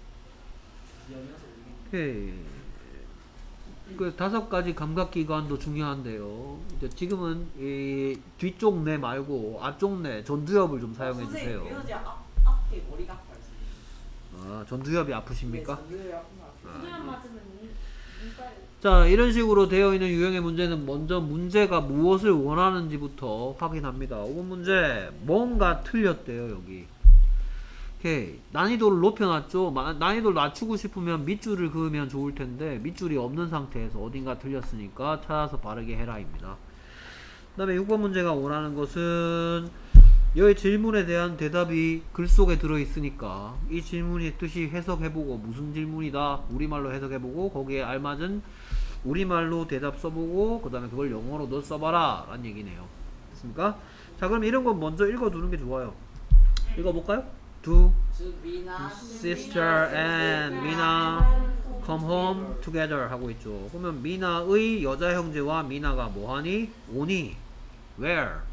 오케이. 그 5가지 감각기관도 중요한데요. 이제 지금은 이 뒤쪽 뇌 말고 앞쪽 뇌 전두엽을 좀 사용해 주세요. 선생님 앞에 머리가 아파요. 아, 전두엽이 아프십니까? 구두만 맞으면 눈깔. 자, 이런 식으로 되어 있는 유형의 문제는 먼저 문제가 무엇을 원하는지부터 확인합니다. 5번 문제 뭔가 틀렸대요. 여기. 오케이. 난이도를 높여놨죠. 난이도를 낮추고 싶으면 밑줄을 그으면 좋을 텐데 밑줄이 없는 상태에서 어딘가 틀렸으니까 찾아서 바르게 해라입니다. 그 다음에 6번 문제가 원하는 것은 여기 질문에 대한 대답이 글 속에 들어있으니까 이 질문의 뜻이 해석해보고 무슨 질문이다 우리말로 해석해보고 거기에 알맞은 우리말로 대답 써보고 그 다음에 그걸 영어로 너 써봐라 라는 얘기네요. 됐습니까? 자, 그럼 이런 건 먼저 읽어두는 게 좋아요. 읽어볼까요? Two sister and Mina come home together 하고 있죠. 그러면 미나의 여자 형제와 미나가 뭐하니? 오니? Where?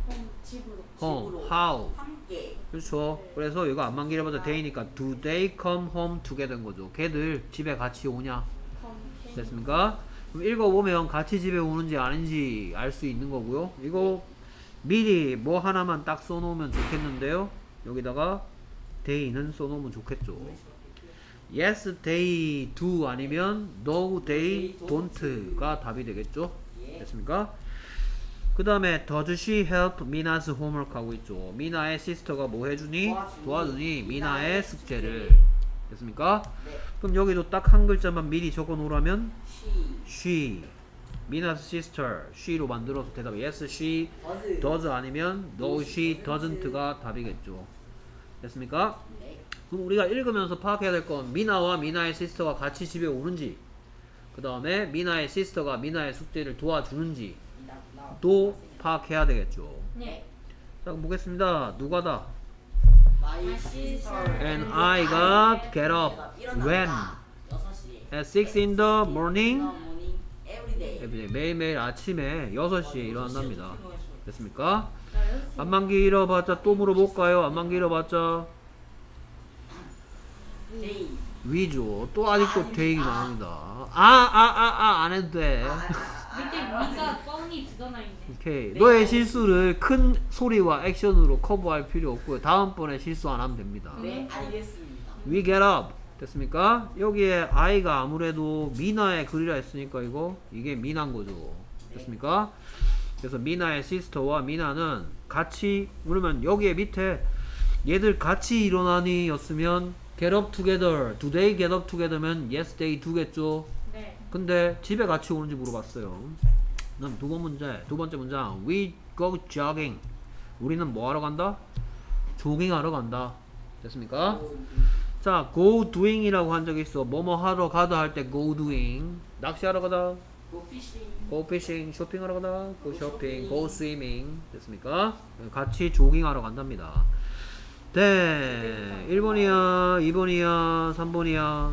집으로. home, how. 함께. 그렇죠. 그래서 이거 안만 길어봐서 day니까 do they come home together인 거죠. 걔들 집에 같이 오냐. 됐습니까? 그럼 읽어보면 같이 집에 오는지 아닌지 알 수 있는 거고요. 이거 미리 뭐 하나만 딱 써놓으면 좋겠는데요. 여기다가 they는 써놓으면 좋겠죠. Yes, they do 아니면 No, they don't가 답이 되겠죠. 됐습니까? 그 다음에 Does she help Mina's homework 하고 있죠. 미나의 시스터가 뭐 해주니? 도와주니 미나의 숙제를. 됐습니까? 네. 그럼 여기도 딱 한 글자만 미리 적어 놓으라면 She. she Mina's sister she로 만들어서 대답 yes, she does 아니면 no, she doesn't가 답이겠죠. 됐습니까? 네. 그럼 우리가 읽으면서 파악해야 될 건 미나와 미나의 시스터가 같이 집에 오는지, 그 다음에 미나의 시스터가 미나의 숙제를 도와주는지 또 파악해야 되겠죠. 네. 자, 그럼 보겠습니다. 누가다? My sister And I가 get up when? 6시. At 6 in the morning? Every day. everyday. 매일매일 아침에 6시에 일어난답니다. 됐습니까? 나 연습. 안만기 잃어봤자 또 물어볼까요? 안만기 잃어봤자 Day. 위죠. 또 아직도 대익이 나옵니다. 안 해도 돼. 밑에 위가 뻥이 묻어나 있네. 오케이. 너의 실수를 큰 소리와 액션으로 커버할 필요 없고요. 다음번에 실수 안 하면 됩니다. 네, 알겠습니다. We get up. 됐습니까? 여기에 I가 아무래도 미나의 글이라 했으니까 이게 미나인 거죠. 됐습니까? 그래서 미나의 시스터와 미나는 같이, 그러면 여기에 밑에 얘들 같이 일어나니 였으면 get up together. Do they get up together면 yes they do겠죠. 네. 근데 집에 같이 오는지 물어봤어요. 그럼 두 번째 문장 we go jogging. 우리는 뭐 하러 간다? 조깅하러 간다. 됐습니까? 자, go doing이라고 한 적이 있어. 뭐뭐 하러 가다 할 때 go doing. 낚시하러 가다, Go fishing. go fishing. 쇼핑하러 가다, go shopping, go swimming. 됐습니까? 같이 조깅하러 간답니다. 네, 1번이야, 2번이야, 3번이야.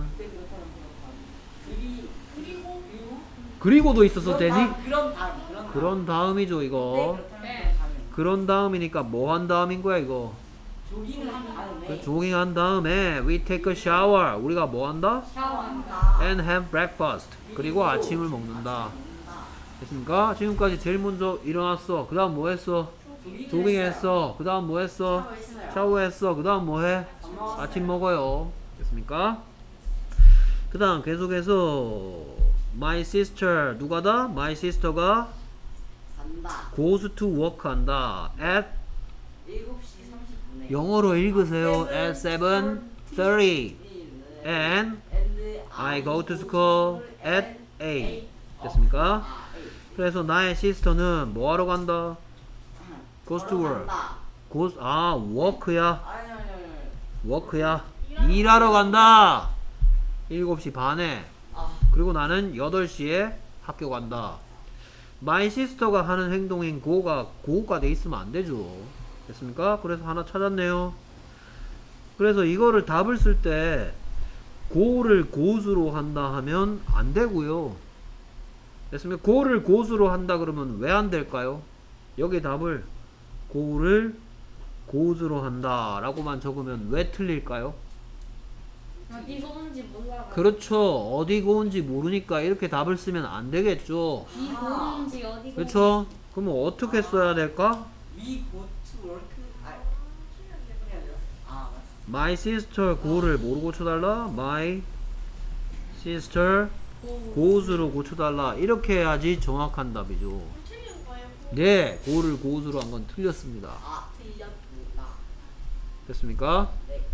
그리고도 있어서 되니? 그런 다음이죠, 이거. 네. 그런 다음이니까 뭐 한 다음인 거야, 이거? 조깅을 한 다음에 조깅한 다음에 we take a shower. 우리가 뭐 한다? 샤워한다. and have breakfast. 그리고 아침을 먹는다. 됐습니까? 지금까지 제일 먼저 일어났어. 그 다음 뭐 했어? 조깅했어. 그 다음 뭐 했어? 샤워했어. 그 다음 뭐 해? 아침 먹어요. 됐습니까? 그 다음 계속해서 my sister. 누가다? my sister가 간다. goes to work 한다. at 7시 30분에 영어로 읽으세요. at 7:30 and I go to school at 8. 됐습니까? 그래서 나의 시스터는 뭐 하러 간다? goes to work. goes, work야. work야. 일하러 간다. 7시 반에. 그리고 나는 8시에 학교 간다. my sister가 하는 행동인 go가 돼 있으면 안 되죠. 됐습니까? 그래서 하나 찾았네요. 그래서 이거를 답을 쓸 때 go를 goes로 한다 하면 안 되고요. 됐습니까? go를 goes로 한다 그러면 왜 안 될까요? 여기 답을 go를 goes로 한다 라고만 적으면 왜 틀릴까요? 어디서 온지 몰라. 그렇죠. 어디 고운지 모르니까 이렇게 답을 쓰면 안 되겠죠. 이 고운지 어디 그렇죠? 그러면 어떻게 써야 될까? We go to work. My sister go를 뭐로 고쳐달라? My sister goes로 고쳐달라. 이렇게 해야지 정확한 답이죠. 틀린 거예요. 네, go를 goes로 한 건 틀렸습니다. 틀렸구나. 됐습니까? 네.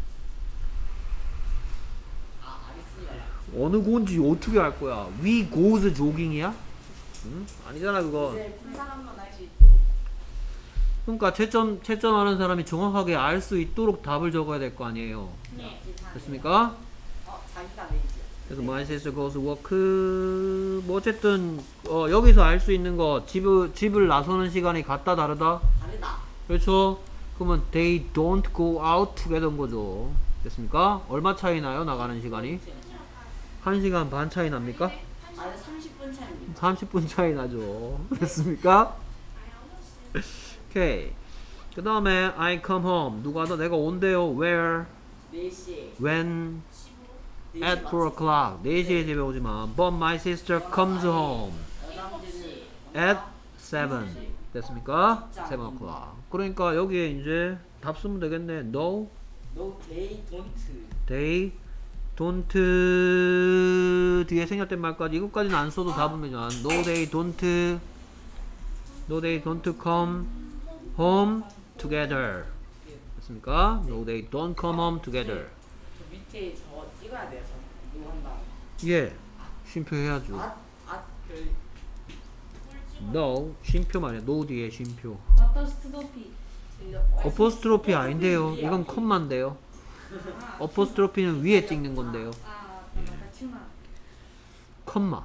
알겠습니다. 어느 고인지 어떻게 알 거야? We goes jogging이야? 응? 아니잖아 그거. 이제 그 사람만 알 수 있도록. 그러니까 채점하는 사람이 정확하게 알 수 있도록 답을 적어야 될 거 아니에요. 네. 됐습니까? 자기가 내지. 그래서 my sister goes to work. 뭐 어쨌든 여기서 알 수 있는 거 집을 나서는 시간이 같다 다르다. 다르다. 그렇죠? 그러면 they don't go out together인 거죠. 됐습니까? 얼마 차이 나요? 나가는 시간이? 1시간 반 차이 납니까? 30분 차입니다. 30분 차이 나죠. 됐습니까? 오케이. 그 다음에 I come home. 누가 더 내가 온대요. Where? 4시에 When? At 4 o'clock. 4시에 집에 오지만 But my sister comes home 여자분들은 at 7. 됐습니까? 7 o'clock. 그러니까 여기에 이제 답 쓰면 되겠네. No, No they don't they don't 뒤에 생략된 말까지 이것까지는 안 써도 답은 그냥 No, they don't come home together. 됐습니까? No, they don't come home together. 저 밑에 저거 찍어야 돼요. 저 이거 한다. 예, 쉼표해야죠. 그 No, 쉼표 말이야. No 뒤에 쉼표. 워터스토피. 어포스트로피 아닌데요. 이건 컴마인데요. 어포스트로피는 위에 찍는 건데요. 맞다. 튜마. 컴마,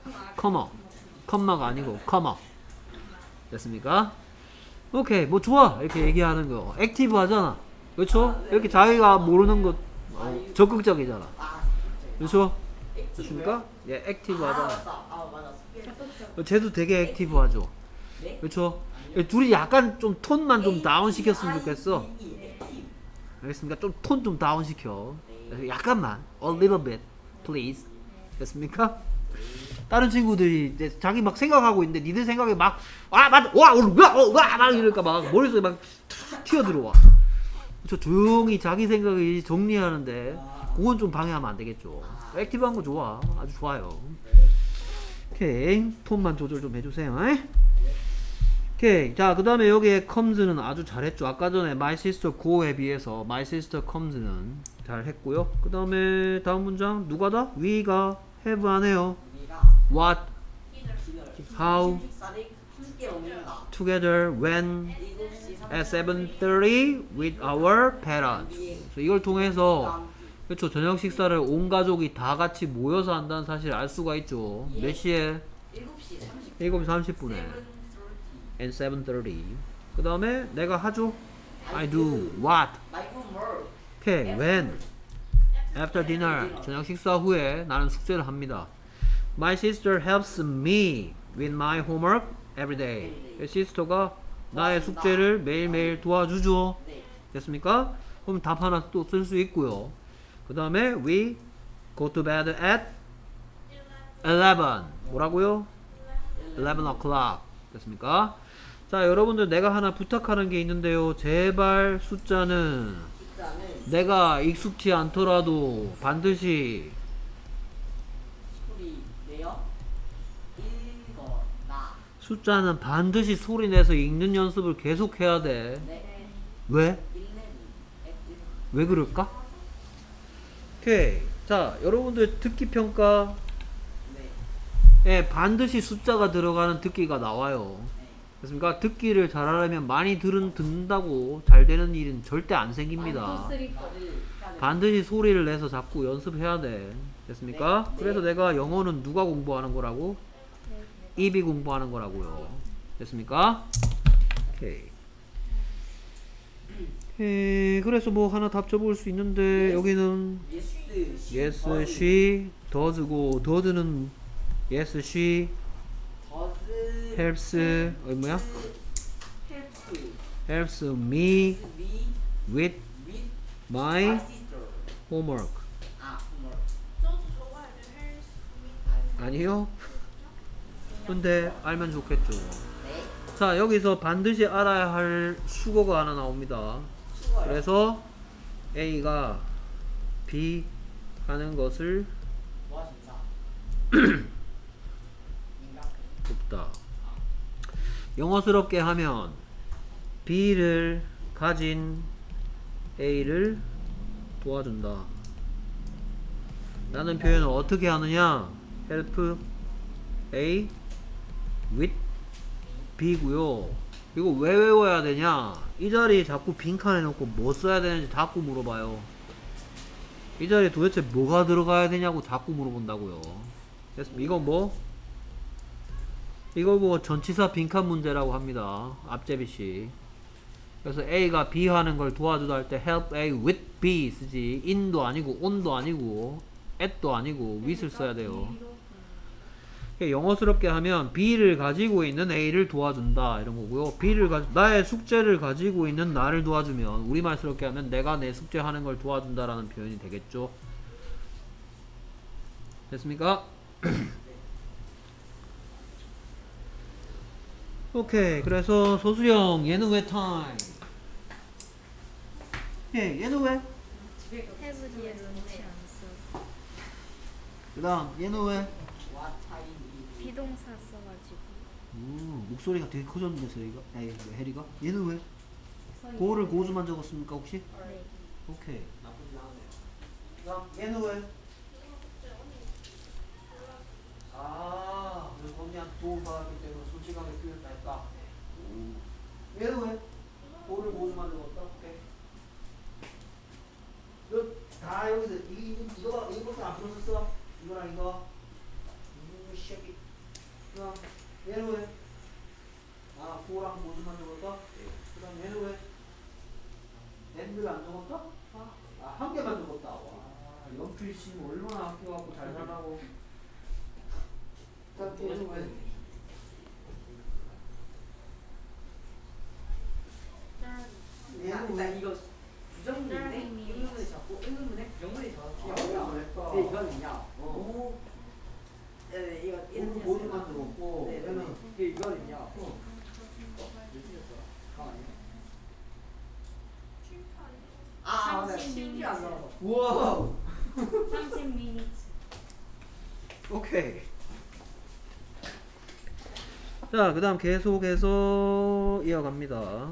컴마가 아니고 커머. 됐습니까? 오케이, 뭐 좋아 이렇게 얘기하는 거 액티브 하잖아. 그렇죠? 이렇게 자기가 모르는 것 적극적이잖아. 그렇죠? 됐습니까? 예, 액티브 하잖아. 맞아. 쟤도 되게 액티브 하죠. 그렇죠? 둘이 약간 좀 톤만 좀 다운 시켰으면 좋겠어. 알겠습니까? 좀 톤 좀 다운 시켜. 약간만, a little bit, please. 됐습니까? 다른 친구들이 이제 자기 막 생각하고 있는데 니들 생각에 막 맞아 막 이럴까 막 머릿속에 막 튀어 들어와. 저 조용히 자기 생각을 정리하는데 그건 좀 방해하면 안 되겠죠. 액티브한 거 좋아. 아주 좋아요. 오케이, 톤만 조절 좀 해주세요. 오케이, 자 그 다음에 여기에 comes는 아주 잘했죠. 아까 전에 my sister go에 비해서 my sister comes는 잘했고요. 그 다음에 다음 문장 누가다? we가 have 안 해요. what, how, together, when, at 7:30 with our parents. 그래서 이걸 통해서 그렇죠, 저녁 식사를 온 가족이 다 같이 모여서 한다는 사실을 알 수가 있죠. 몇 시에? 7시 30분에 and 7:30. 그 다음에 내가 하죠. I do what? 오케이, when? After dinner. 저녁 식사 후에 나는 숙제를 합니다. My sister helps me with my homework every day. 시스터가 나의 숙제를 매일매일 도와주죠. 됐습니까? 그럼 답 하나 또 쓸 수 있고요. 그 다음에 we go to bed at 11. 뭐라고요? 11 o'clock. 됐습니까? 자, 여러분들 내가 하나 부탁하는 게 있는데요. 제발 숫자는 내가 익숙치 않더라도 반드시 숫자는 반드시 소리 내서 읽는 연습을 계속 해야 돼. 왜? 왜 그럴까? 오케이. 자, 여러분들 듣기 평가. 예, 반드시 숫자가 들어가는 듣기가 나와요. 그렇습니까? 듣기를 잘하려면 많이 듣는다고 잘 되는 일은 절대 안 생깁니다. 반드시 소리를 내서 자꾸 연습해야 돼. 됐습니까? 그래서 내가 영어는 누가 공부하는 거라고? 입이 공부하는 거라고요. 됐습니까? 오케이. 그래서 뭐 하나 답 줘볼 수 있는데 여기는 yes, she, does고 does는 yes, she helps 뭐야? helps me with my homework. 저도 적어야 돼. 아니요? 근데 알면 좋겠죠. 자, 여기서 반드시 알아야 할 수거가 하나 나옵니다. 그래서 A가 B 하는 것을 돕다. 영어스럽게 하면 B를 가진 A를 도와준다. 라는 표현을 어떻게 하느냐? help A with B고요. 이거 왜 외워야 되냐? 이 자리에 자꾸 빈칸 해놓고 뭐 써야 되는지 자꾸 물어봐요. 이 자리에 도대체 뭐가 들어가야 되냐고 자꾸 물어본다고요. 됐습니다. 이거 뭐? 이거 뭐 전치사 빈칸 문제라고 합니다. 앞제비씨. 그래서 A가 B 하는 걸 도와주다 할 때 help A with B 쓰지 in도 아니고 on도 아니고 at도 아니고 with을 써야 돼요. 영어스럽게 하면 B를 가지고 있는 A를 도와준다 이런 거고요. 나의 숙제를 가지고 있는 나를 도와주면, 우리말스럽게 하면 내가 내 숙제 하는 걸 도와준다라는 표현이 되겠죠. 됐습니까? 오케이. 그래서 소수형 얘는 왜 타임? 얘는 왜? have 뒤에 넣지 않았어. 그 다음 얘는 왜? 와 타임이. 비동사 써가지고. 목소리가 되게 커졌는데 저희가? 아니 해리가? 얘는 왜? 고를 고수만 적었습니까 혹시? 네. 오케이. 나쁘지 않네요. 그 다음 얘는 왜? 아, 그래서 언니한테 도움 받았기 때문에 솔직하게 표현다 했다. 얘는 왜? 고를 고수만 적었다. 오케이. 다 여기서 이것도 안 풀었었어? 이거랑 이거. 새끼. 그다음 얘는 왜? 아, 고랑 고수만 적었다. 그다음 얘는 왜? 엔드를 안 적었다? 한 개만 적었다. 와, 연필 씨 얼마나 아껴갖고 잘 살라고. 그다음 얘는 왜? 얘는 일단 왜? 이거 부정문인데 의문문에 적고 의문문에 부정문에 적었고요. 근데 이거는요. 네, 이거 고를 고수만 적었고 네, 얘는 이거는요. 아, 맞아. 30 실기 안 나와서. 우와. 30 minutes. 오케이. 자, 그 다음 계속해서 이어갑니다.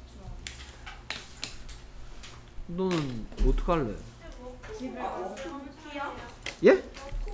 너는 어떡할래? 집에 가서 컴퓨터. 예?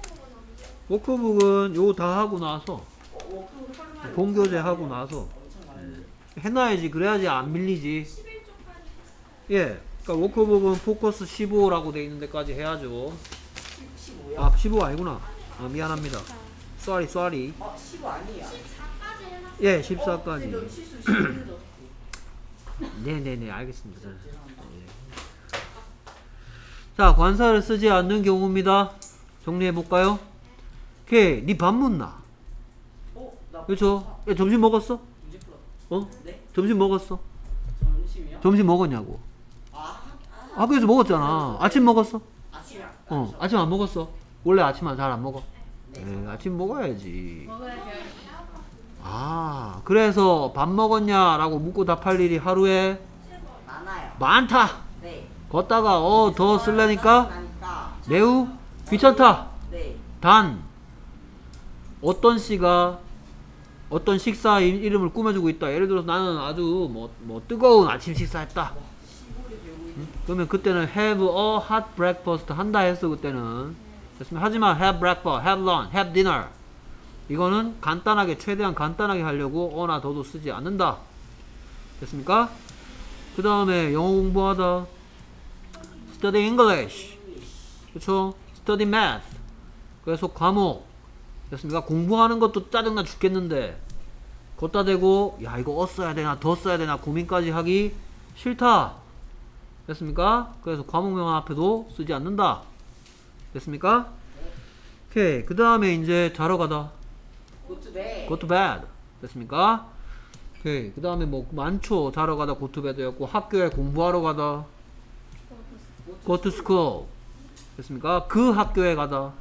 워크북은 요거 다 하고 나서, 본교재 하고 나서 해놔야지. 그래야지 안 밀리지. 예. 그러니까 워크북은 포커스 15라고 돼 있는 데까지 해야죠. 15요? 아, 15 아니구나. 아, 미안합니다. 쏘리. 15 아니에요. 예, 14까지. 저 실수 11도. 네네네, 알겠습니다. 예. 자, 관사를 쓰지 않는 경우입니다. 정리해볼까요? 오케이, 니 밥 묻나? 나 그렇죠? 야, 점심 먹었어? 문제 풀었어. 어? 네? 점심 먹었어? 점심이요? 점심 먹었냐고? 학교에서 먹었잖아. 아침 먹었어? 아침에 아침 안 먹었어? 원래 아침 잘 안 먹어? 네, 아침 먹어야지. 먹어야죠. 아, 그래서 밥 먹었냐라고 묻고 답할 일이 하루에 많아요. 많다. 네. 걷다가 더 쓰려니까 나니까. 매우 귀찮다. 네. 단 어떤 씨가 어떤 식사 이름을 꾸며주고 있다. 예를 들어서 나는 아주 뭐 뜨거운 아침 식사했다. 그러면 그때는 have a hot breakfast 한다 했어. 그때는 됐습니다. 하지만 have breakfast, have lunch, have dinner 이거는 간단하게, 최대한 간단하게 하려고 어나 더도 쓰지 않는다. 됐습니까? 그 다음에 영어 공부하다 study English, 그쵸? study math, 그래서 과목. 됐습니까? 공부하는 것도 짜증나 죽겠는데 걷다 대고 야 이거 써야 되나 더 써야 되나 고민까지 하기 싫다. 됐습니까? 그래서 과목명 앞에도 쓰지 않는다. 됐습니까? 오케이. 그 다음에 이제 자러 가다 go to bed. 됐습니까? 오케이. 그 다음에 뭐 많죠. 자러 가다 go to bed였고, 학교에 공부하러 가다 go to school. 됐습니까? 그 학교에 가다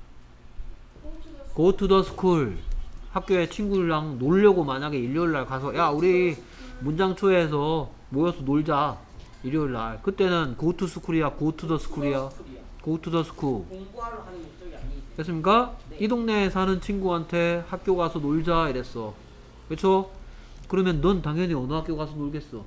go to the school. 학교에 친구랑 놀려고 만약에 일요일날 가서 야 우리 문장초에서 모여서 놀자 일요일날, 그때는 go to school이야 go to the school이야? go to the school. 공부하러 가는 목적이 아니기 때문에. 됐습니까? 네. 이 동네에 사는 친구한테 학교 가서 놀자 이랬어. 그쵸? 그러면 넌 당연히 어느 학교 가서 놀겠어?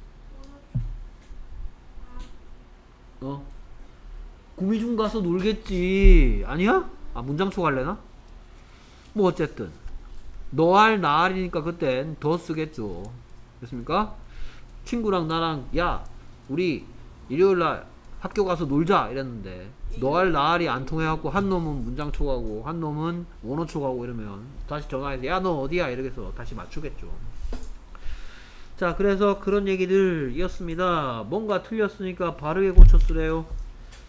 구미중 가서 놀겠지. 아니야? 아, 문장초 갈래나? 뭐 어쨌든 너알 나알이니까 그땐 더 쓰겠죠. 됐습니까? 친구랑 나랑 야 우리 일요일날 학교 가서 놀자 이랬는데 너알 나알이 안 통해갖고 한 놈은 문장초 가고 한 놈은 원어초 가고 이러면 다시 전화해서 야 너 어디야 이러겠어. 다시 맞추겠죠. 자, 그래서 그런 얘기들이었습니다. 뭔가 틀렸으니까 바르게 고쳐 쓰래요.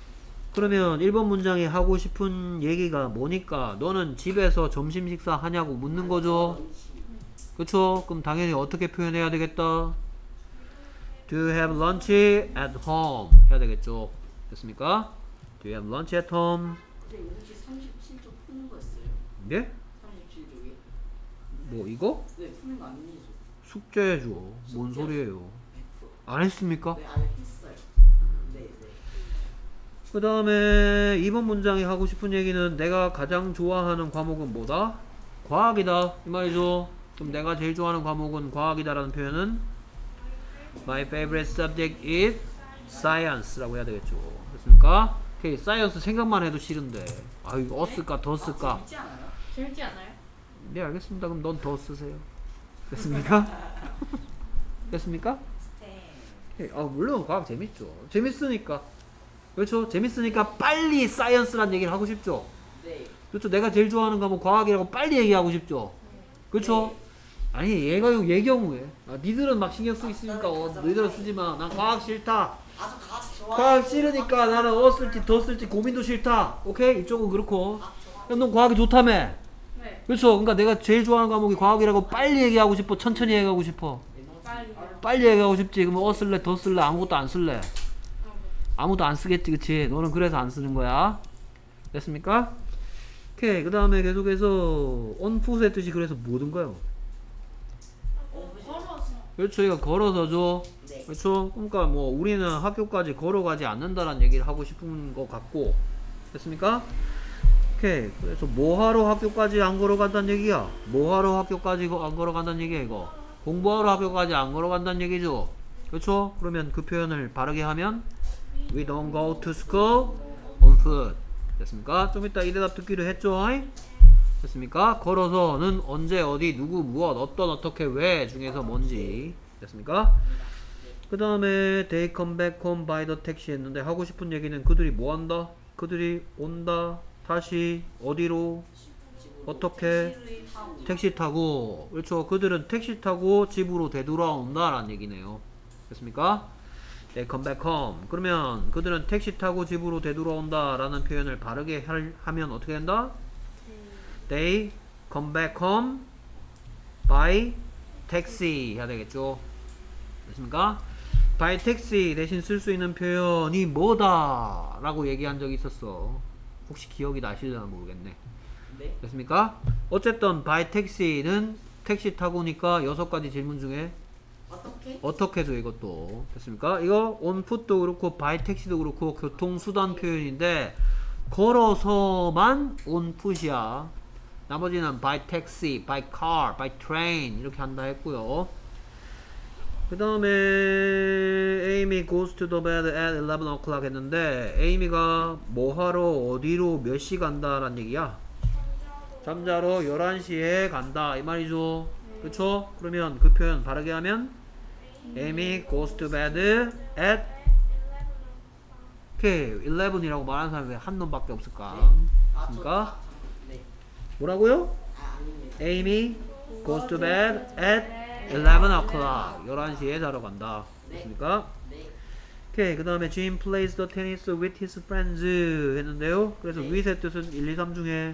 그러면 1번 문장에 하고 싶은 얘기가 뭐니까 너는 집에서 점심 식사 하냐고 묻는 거죠. 그쵸? 그럼 당연히 어떻게 표현해야 되겠다? Do you have lunch at home? 해야 되겠죠. 됐습니까? Do you have lunch at home? 근데 혹시 37쪽 푸는 거였어요? 네? 37쪽이? 뭐 이거? 네, 푸는 거 아니죠? 숙제죠. 뭔 소리예요? 안 했습니까? 네, 안 했어요. 네, 네. 그 다음에 2번 문장이 하고 싶은 얘기는 내가 가장 좋아하는 과목은 뭐다? 과학이다 이 말이죠. 그럼 내가 제일 좋아하는 과목은 과학이다 라는 표현은 My favorite subject is science 라고 해야 되겠죠. 됐습니까? 오케이, science 생각만 해도 싫은데 아 이거 쓸까 더 쓸까? 재밌지 않아요? 재밌지 않아요? 네 알겠습니다. 그럼 넌 더 쓰세요. 됐습니까? 됐습니까? 네. 아 물론 과학 재밌죠. 재밌으니까. 그렇죠? 재밌으니까 빨리 사이언스란 얘기를 하고 싶죠. 네. 그렇죠? 내가 제일 좋아하는 과목 과학이라고 빨리 얘기하고 싶죠. 그렇죠? 아니 얘가 얘 경우에 니들은 막 신경 쓰기 싫으니까 너희들은 쓰지마. 난 과학 싫다. 아주 과학 좋아. 과학 싫으니까 나는 쓸지 더 쓸지 고민도 싫다. 오케이? 이쪽은 그렇고. 그럼 넌 과학이 좋다며. 네. 그렇죠? 그러니까 내가 제일 좋아하는 과목이 과학이라고 빨리 얘기하고 싶어. 천천히 얘기하고 싶어. 빨리. 빨리 얘기하고 싶지. 그러면 쓸래 더 쓸래 아무것도 안 쓸래. 아무도 안 쓰겠지, 그치? 너는 그래서 안 쓰는 거야. 됐습니까? 오케이. 그 다음에 계속해서 onfoot의 뜻이 그래서 뭐든가요? 걸어서. 그렇죠. 이거 걸어서죠. 네. 그렇죠. 그러니까 뭐 우리는 학교까지 걸어가지 않는다라는 얘기를 하고 싶은 것 같고. 됐습니까? 오케이. 그래서 뭐하러 학교까지 안 걸어간다는 얘기야? 뭐하러 학교까지 안 걸어간다는 얘기야 이거? 공부하러 학교까지 안 걸어간다는 얘기죠. 그렇죠? 그러면 그 표현을 바르게 하면 We don't go to school on foot. 됐습니까? 좀 이따 이 대답 듣기로 했죠? 됐습니까? 걸어서는 언제, 어디, 누구, 무엇, 어떤, 어떻게, 왜 중에서 뭔지. 됐습니까? 그 다음에 They come back home by the taxi 했는데 하고 싶은 얘기는 그들이 뭐 한다? 그들이 온다. 다시 어디로? 어떻게? 택시 타고. 그렇죠. 그들은 택시 타고 집으로 되돌아온다 라는 얘기네요. 됐습니까? They come back home. 그러면 그들은 택시 타고 집으로 되돌아온다 라는 표현을 바르게 하면 어떻게 된다? They come back home by taxi 해야 되겠죠. 됐습니까? by taxi 대신 쓸 수 있는 표현이 뭐다 라고 얘기한 적이 있었어. 혹시 기억이 나실려나 모르겠네. 네. 됐습니까? 어쨌든 by taxi는 택시 타고니까 6가지 질문 중에 어떻게? 어떻게죠 이것도. 됐습니까? 이거 on foot도 그렇고 by taxi도 그렇고 교통수단 표현인데 걸어서만 on foot이야. 나머지는 by taxi, by car, by train 이렇게 한다 했고요. 그 다음에 Amy goes to the bed at 11 o'clock 했는데 에이미가 뭐하러 어디로 몇 시 간다 라는 얘기야. 잠자러 11시에 간다 이 말이죠. 그쵸? 그러면 그 표현 바르게 하면 Amy goes to bed at 오케이 11이라고 말하는 사람이 왜 한 놈밖에 없을까? 그러니까 네. 뭐라고요? 아, 아닙니다. Amy goes to bed at 11 o'clock 11시에 자러 간다. 됐습니까? 네. 오케이 그 다음에 Jim plays the tennis with his friends 했는데요. 그래서 with의 뜻은 1, 2, 3 중에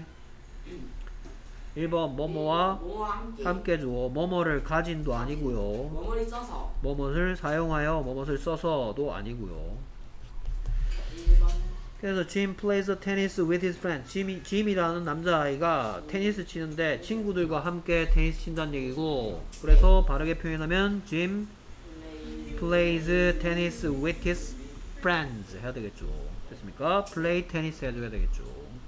1번 뭐뭐와 뭐와 함께. 함께 줘. 뭐뭐를 가진도 아니고요. 뭐뭐를 써서. 뭐뭇을 사용하여 뭐뭇을 써서도 아니고요. 1번. 그래서 Jim plays tennis with his friends. 짐이라는 남자아이가 테니스 치는데 친구들과 함께 테니스 친다는 얘기고, 그래서 바르게 표현하면 Jim plays tennis with his friends 해야 되겠죠. 됐습니까? play tennis 해줘야 되겠죠.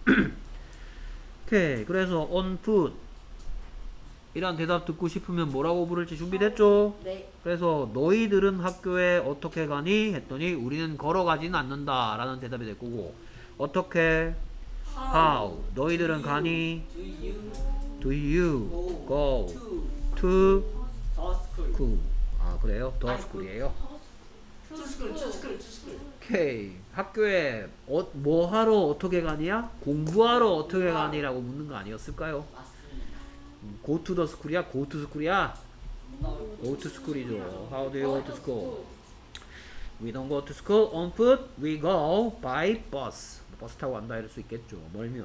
오케이. 그래서 on foot 이란 대답 듣고 싶으면 뭐라고 부를지 준비됐죠? 네. 그래서 너희들은 학교에 어떻게 가니? 했더니 우리는 걸어가지는 않는다 라는 대답이 될 거고, 어떻게? How? 너희들은 가니? Do you Do you go go to to the school? school? 아 그래요? The 아니, school이에요? To school, to school, to school. 오케이. 학교에 뭐 하러 어떻게 가니야? 공부하러 어떻게 가니라고 묻는 거 아니었을까요? 맞습니다. Go to the school이야? Go to school이야? Go to school이죠. How do you go to school? We don't go to school on foot. We go by bus. 버스 타고 간다 이럴 수 있겠죠. 멀면.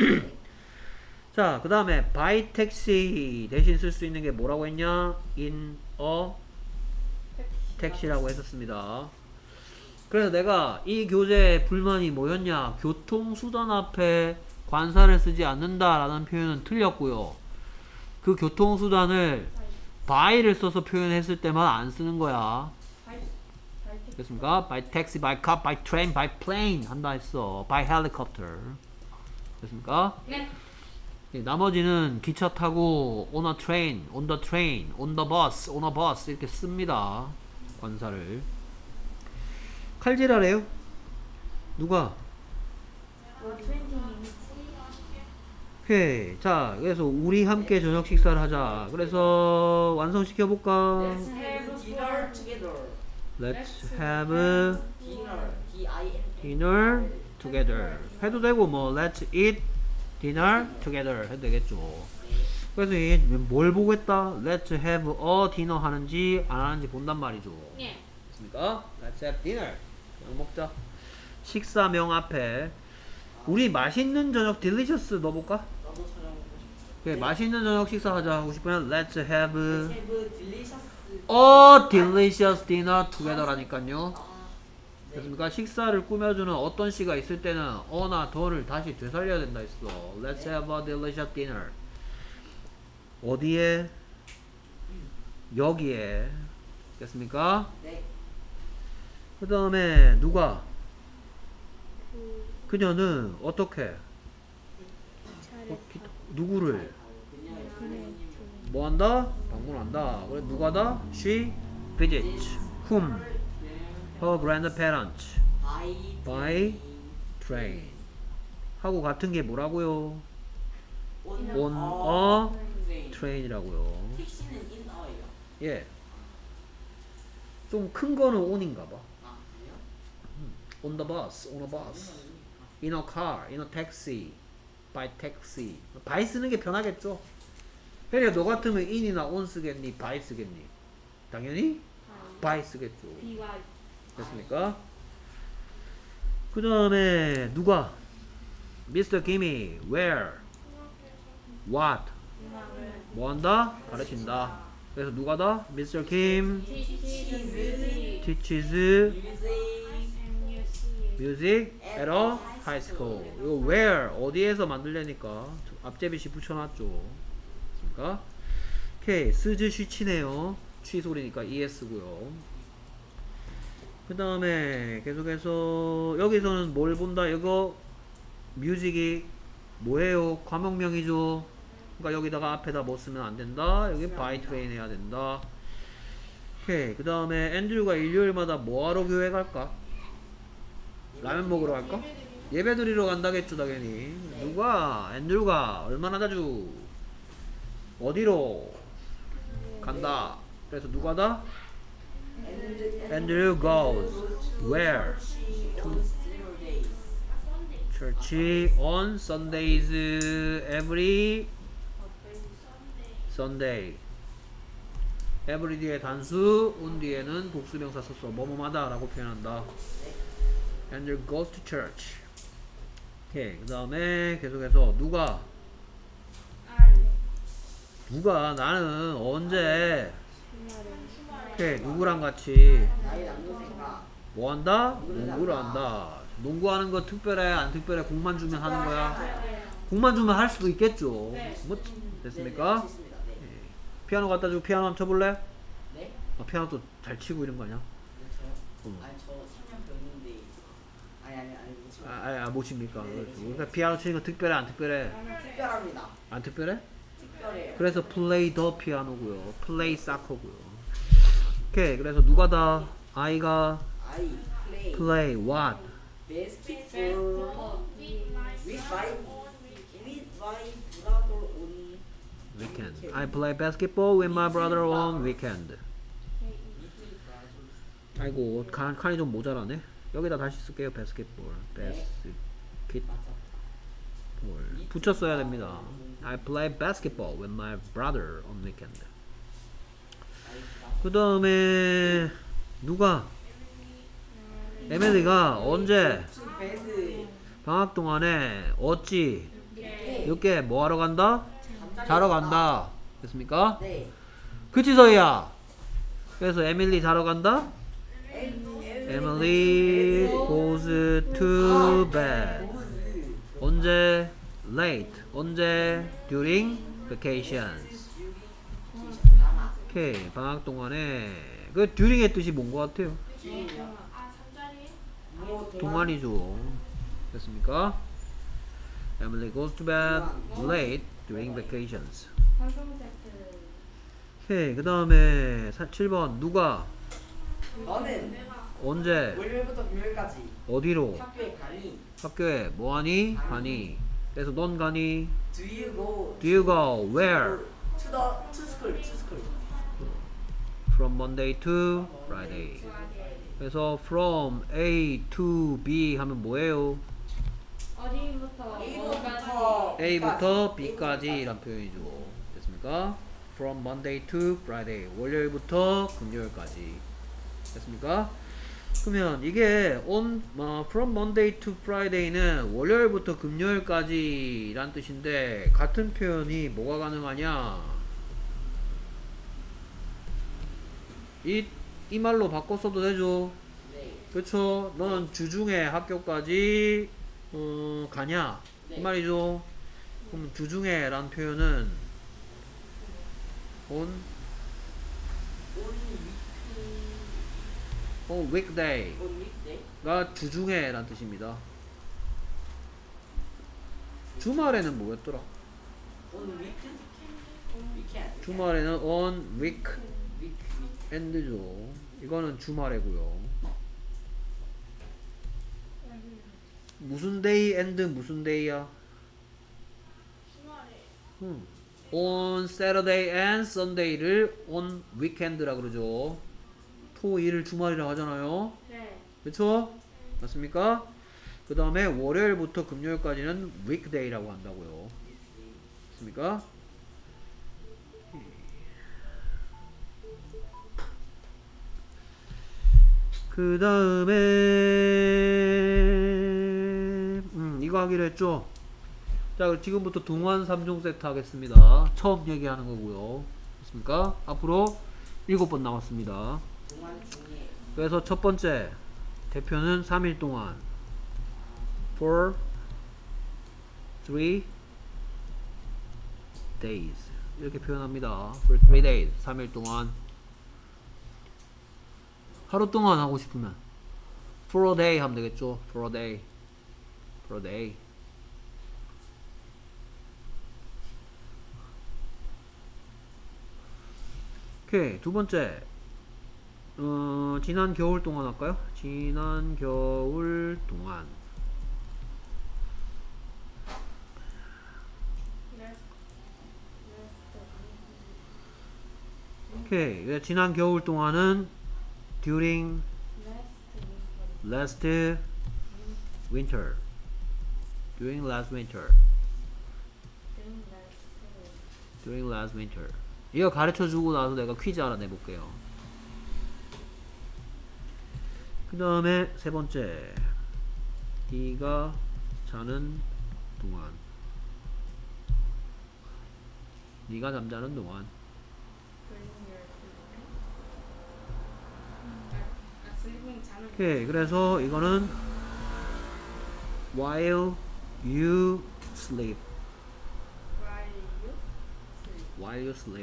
자, 그 다음에 by taxi 대신 쓸 수 있는 게 뭐라고 했냐? in a taxi라고 했었습니다. 그래서 내가 이 교재의 불만이 뭐였냐? 교통수단 앞에 관사를 쓰지 않는다라는 표현은 틀렸고요. 그 교통수단을 by를 써서 표현했을 때만 안 쓰는 거야. 됐습니까? by taxi, by car, by train, by plane 한다 했어. by helicopter. 됐습니까? 네. 나머지는 기차 타고 on a train, on the train, on the bus, on a bus 이렇게 씁니다. 관사를. 칼질하래요? 누가? 20 minutes. 오케이. 자, 그래서 우리 함께 저녁 식사를 하자. 그래서 완성시켜 볼까? Let's have dinner together. Let's have Dinner. D-I-N. dinner together. 해도 되고 뭐 let's eat dinner together 해도 되겠죠. 그래서 뭘 보고 했다? Let's have a dinner 하는지 안 하는지 본단 말이죠. 예. 됐습니까? Let's have dinner. 그냥 먹자. 식사명 앞에 우리 맛있는 저녁 delicious 넣어볼까? 나도 촬영하고 싶어. 그래, 맛있는 저녁 식사 하자 하고 싶으면 Let's have Let's have delicious. a delicious dinner together라니까요. 아, 네. 됐습니까? 식사를 꾸며주는 어떤 시가 있을 때는 어나 더를 다시 되살려야 된다 했어. Let's have a delicious dinner. 어디에? 여기에. 됐습니까? 네. 그 다음에 누가? 그녀는 어떻게? 차를 누구를? 그냥 뭐 한다? 방문한다. 그래 누가다? She visits whom? Her grandparents by train. 하고 같은 게 뭐라고요? On a train이라고요. 택시는 in a예요. 예. 좀 큰 거는 on인가 봐. 아, 그래요? On the bus, on a bus. In a car, in a taxi, by taxi. by 쓰는 게 편하겠죠? 혜리야 너 같으면 in이나 on 쓰겠니? by 쓰겠니? 당연히 by 쓰겠죠. BY. 됐습니까? 그 다음에 누가? Mr. Kimmy, where? What? 뭐 한다? 가르친다. 그래서 누가다? Mr. Kim teaches music at a high school. 이거 where? 어디에서 만들려니까 앞제비시 붙여놨죠. 됐습니까? 오케이. 스즈 쉬치네요. 취 소리니까 ES고요. 그 다음에 계속해서 여기서는 뭘 본다? 이거 뮤직이 뭐예요? 과목명이죠. 그러니까 여기다가 앞에다 뭐 쓰면 안 된다. 여기 by train 해야 된다. 오케이. 그 다음에 앤드류가 일요일마다 뭐하러 교회 갈까? 라면 먹으러 갈까? 예배 드리러 간다겠죠 당연히. 누가? 앤드류가 얼마나 자주 어디로 간다. 그래서 누가다? Andrew goes where? To church on Sundays. Every Sunday. every 뒤에 단수, on 뒤에는 복수명사 썼어. 뭐뭐마다 라고 표현한다. Andrew goes to church. 오케이. 그 다음에 계속해서 누가? 누가? 나는 언제? 오케이. 누구랑 같이 나의 남동생과 뭐 한다? 농구를 한다. 농구하는 거 특별해? 안 특별해? 공만 주면 하는 거야? 공만 주면 할 수도 있겠죠. 뭐 됐습니까? 있습니다. 네. 피아노 갖다 주고 피아노 한번 쳐볼래? 네? 피아노도 잘 치고 이런 거 아니야? 저요? 아니 저 3년 배웠는데 아니 못 치고 못 칩니까? 그러니까 피아노 치는 거 특별해? 안 특별해? 특별합니다. 안 특별해? 특별해요. 그래서 play the piano고요. play soccer고요. 오케이. 그래서 누가다? 아이가 I play play what? basketball with my brother on weekend. I play basketball with my brother on weekend. 아이고 칸이 좀 모자라네. 여기다 다시 쓸게요. basketball. basketball. 붙여 써야 됩니다. I play basketball with my brother on weekend. 그 다음에 누가? 에밀리가 언제 to bed. 방학 동안에 어찌 네. 늦게 뭐 하러 간다? 자러 간다. 됐습니까? 네. 그치 서희야. 그래서 에밀리 자러 간다? Emily goes to bed. 언제? Late. 언제? During vacations. 오케이. 방학 동안에 그 during의 뜻이 뭔 것 같아요? 아, 잠자리? 동안이죠. 됐습니까? Emily goes to bed late during vacations. 방송 세트. 오케이. 그 다음에 7번 누가 너는 언제 월요일부터 금요일까지 어디로 학교에 가니? 학교에 뭐하니? 가니. 그래서 넌 가니? Do you go Do you go where? to school? From Monday to Friday. 그래서 from A to B 하면 뭐예요? 어디부터 A부터 B까지 이란 표현이죠. 됐습니까? From Monday to Friday. 월요일부터 금요일까지. 됐습니까? 그러면 이게 from Monday to Friday는 월요일부터 금요일까지 란 뜻인데 같은 표현이 뭐가 가능하냐? 이 말로 바꿔 써도 되죠? 네. 그쵸? 너는 주중에 학교까지 가냐? 이 네. 말이죠? 그럼 주중에 란 표현은 weekday on weekday? 가 주중에 란 뜻입니다. 주말에는 뭐였더라? on weekend? 주말에는 on weekend죠. 이거는 주말이고요. 무슨 day and 무슨 day야? 주말에. on Saturday and Sunday를 on weekend라 그러죠. 토일을 주말이라 하잖아요. 네. 그쵸? 맞습니까? 그 다음에 월요일부터 금요일까지는 weekday라고 한다고요. 맞습니까? 그 다음에 이거 하기로 했죠? 자, 지금부터 동안 3종 세트 하겠습니다. 처음 얘기하는 거고요. 됐습니까? 앞으로 7번 남았습니다. 동안 중에 그래서 첫 번째 대표는 3일 동안 for 3 days 이렇게 표현합니다. for 3 days 3일 동안. 하루 동안 하고 싶으면 for a day 하면 되겠죠. for a day for a day. 오케이. 두 번째 지난 겨울 동안 할까요? 지난 겨울 동안. 오케이. 지난 겨울 동안은 during last winter. during last winter. during last winter. 이거 가르쳐 주고 나서 내가 퀴즈 하나 내볼게요. 그 다음에 세 번째, 네가 자는 동안. 네가 잠자는 동안. 오케이. 그래서 이거는 while you sleep. while you sleep.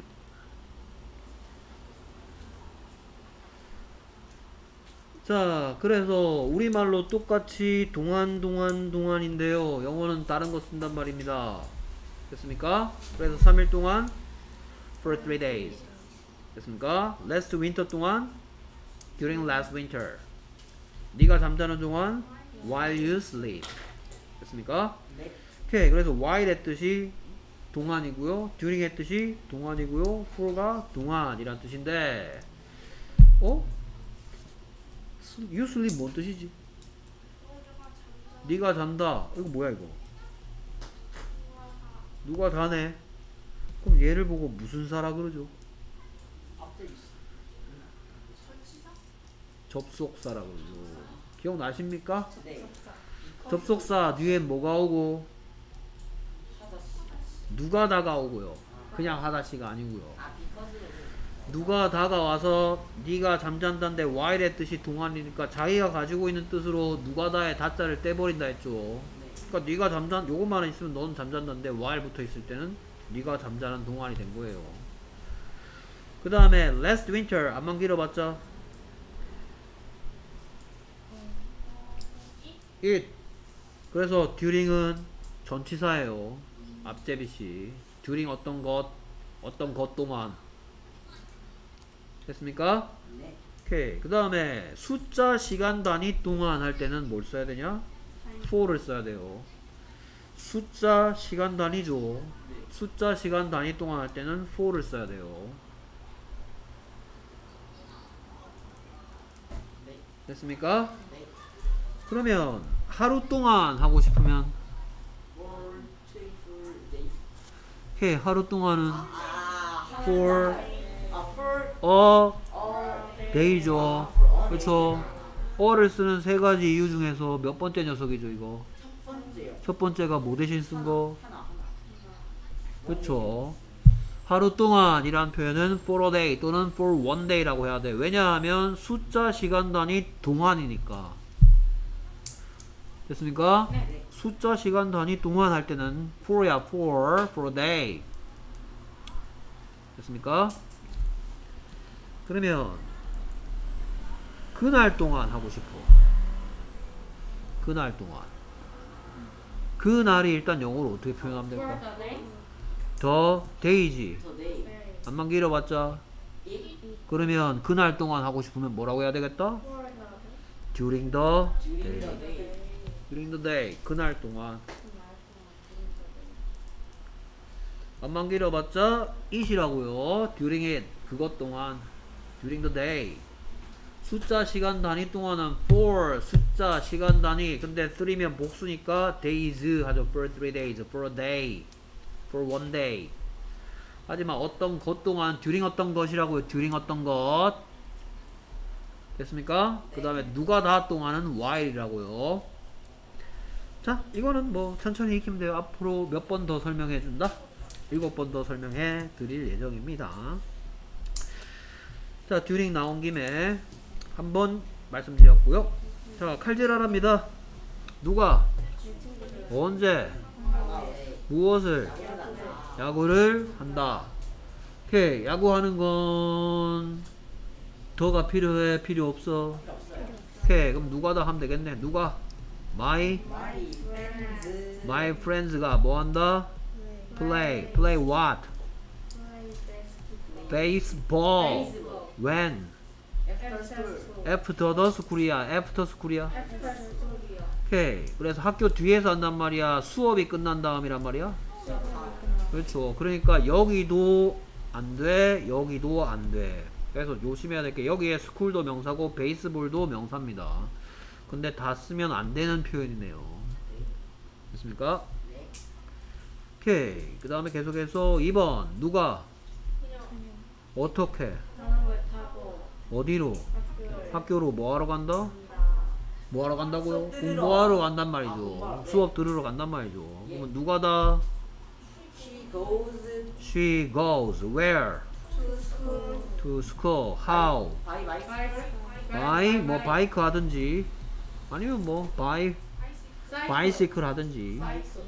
자, 그래서 우리말로 똑같이 동안인데요. 영어는 다른 거 쓴단 말입니다. 됐습니까? 그래서 3일 동안 for 3 days. 됐습니까? last winter 동안 during last winter. 네가 잠자는 동안 while you sleep. 됐습니까? 네. 오케이. 그래서 while의 뜻이 동안이고요. during의 뜻이 동안이고요. for가 동안이란 뜻인데 you sleep 뭔 뜻이지? 네가 잔다. 이거 뭐야 이거? 누가 자네? 그럼 얘를 보고 무슨 사라 그러죠? 앞에 있어. 접속사라 그러죠. 기억나십니까? 네. 접속사 뒤에 뭐가 오고 하다시. 누가 다가오고요. 그냥 하다시가 아니고요. 아, 비커즈로. 누가 다가와서 네가 잠잔다인데 while의 뜻이 동안이니까 자기가 가지고 있는 뜻으로 누가다의 다자를 떼버린다 했죠. 네. 그러니까 네가 잠잔 요것만 있으면 너는 잠잔다인데 while 붙어 있을 때는 네가 잠자는 동안이 된 거예요. 그 다음에 last winter 안만 길어봤자 it. 그래서 during은 전치사예요. 앞제비시 during 어떤 것 동안 됐습니까? 네. 오케이. 그 다음에 숫자 시간 단위 동안 할 때는 뭘 써야 되냐? for를 써야 돼요. 숫자 시간 단위죠. 숫자 시간 단위 동안 할 때는 for를 써야 돼요. 네. 됐습니까? 네. 그러면 하루 동안 하고 싶으면 For cheerful day. 오케이. 하루 동안은 아, for for a day죠. 그렇죠. 어를 쓰는 세 가지 이유 중에서 몇 번째 녀석이죠, 이거? 첫 번째요. 첫 번째가 뭐 대신 쓴 거? 하나. 그렇죠. 하루 동안이란 표현은 for a day 또는 for one day라고 해야 돼. 왜냐하면 숫자 시간 단위 동안이니까. 됐습니까? 네. 숫자 시간 단위 동안 할 때는 for야 for a day. 됐습니까? 그러면 그날 동안 하고 싶어. 그날 동안. 그날이 일단 영어로 어떻게 표현하면 될까? For the day. The day지. 저 day. 네. 안만 길어봤자. It 그러면 그날 동안 하고 싶으면 뭐라고 해야 되겠다? For the day. During the during day. the day. During the day. 그날 동안. 안만 길어봤자 it이라고요. During it. 그것 동안. During the day. 숫자 시간 단위 동안은 for 숫자 시간 단위. 근데 3면 복수니까 days 하죠. For 3 days. For a day. For one day. 하지만 어떤 것 동안 during 어떤 것이라고요. during 어떤 것. 됐습니까? 그 다음에 누가 다 동안은 while이라고요. 자, 이거는 뭐 천천히 익히면 돼요. 앞으로 몇 번 더 설명해 준다? 7번 더 설명해 드릴 예정입니다. 자, during 나온 김에 한번 말씀드렸고요. 자, 칼질하랍니다. 누가 언제 무엇을 야구를 한다. 오케이. 야구하는 건 더가 필요해? 필요 없어? 오케이. 그럼 누가 다 하면 되겠네. 누가? My friends가 뭐 한다? Play what? Baseball. When? After the school이야. After school이야. 오케이. 그래서 학교 뒤에서 한단 말이야. 수업이 끝난 다음이란 말이야. 그렇죠. 그러니까 여기도 안 돼. 여기도 안 돼. 그래서 조심해야 될 게 여기에 스쿨도 명사고 베이스볼도 명사입니다. 근데 다 쓰면 안 되는 표현이네요. 됐습니까? 오케이. 그 다음에 계속해서 2번. 누가? 어떻게? 자전거에 타고 어디로? 학교를 학교로 뭐 하러 간다? 간다. 뭐 하러 간다고요? 수업 들으러. 공부하러 간단 말이죠. 공부하러. 수업 들으러 간단 말이죠. 예. 그러면 누가 다? She goes She goes where? to school. To school. How? by 뭐 바이크 하든지 아니면 뭐 by 바이시클 하든지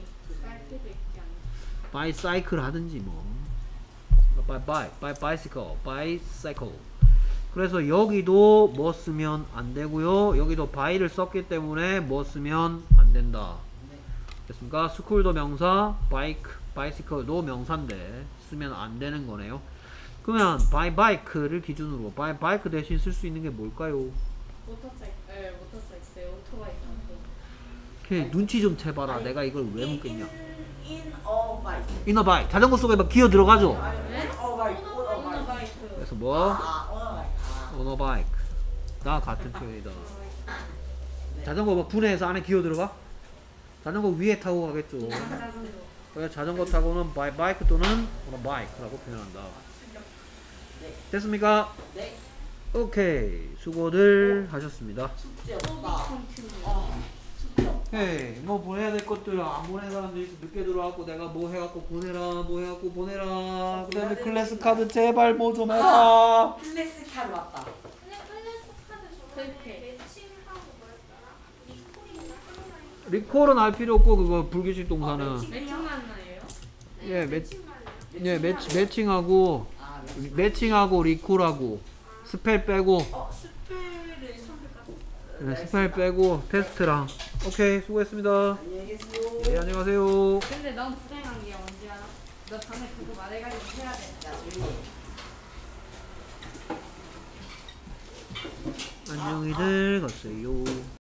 바이사이클 하든지 뭐 by bicycle bicycle. 그래서 여기도 뭐 쓰면 안 되고요. 여기도 by를 썼기 때문에 뭐 쓰면 안 된다. 됐습니까? 스쿨도 명사, bike, bicycle도 명사인데 쓰면 안 되는 거네요. 그러면 by bike를 기준으로 by bike 대신 쓸 수 있는 게 뭘까요? 모터사이클 오토바이 타고. 오케이, 눈치 좀 채봐라. 내가 이걸 왜 묻겠냐? In a bike. 인어 바이크. 자전거 속에 막 기어 들어가죠? On a bike. On a bike. 그래서 뭐? 아, on a bike. 오너 바이크. 나 같은 표현이다. 자전거 막 분해해서 안에 기어 들어가? 자전거 위에 타고 가겠죠. 그래서 자전거 타고는 by bike 또는 on a bike라고 표현한다. 됐습니까? 네. 오케이. 수고들 하셨습니다. 숙제 소비 없다. 컴퓨터. 숙제 없다. 오케이. 뭐 보내야 될 것들 안 보낸 사람들 있어. 늦게 들어왔고 내가 뭐 해갖고 보내라 뭐 해갖고 보내라. 그 다음에 클래스 카드 제발 뭐 좀 해라. 클래스 카드 왔다. 근데 클래스 카드 저번에 매칭하고 뭐였더라? 리콜인가? 리콜은 할 필요 없고 그거 불규칙 동사는 매칭 만나예요? 예, 매칭만 예 매칭하고 아, 매칭하고 리콜하고 스펠 빼고 스펠을 선택하고 네, 스펠 빼고 테스트랑 오케이 수고했습니다. 안녕히 계세요. 네 안녕하세요. 근데 넌 불행한 게 언제 알아? 너 전에 그거 말해가지고 해야 돼. 야, 조용히 해. 안녕히들 가세요.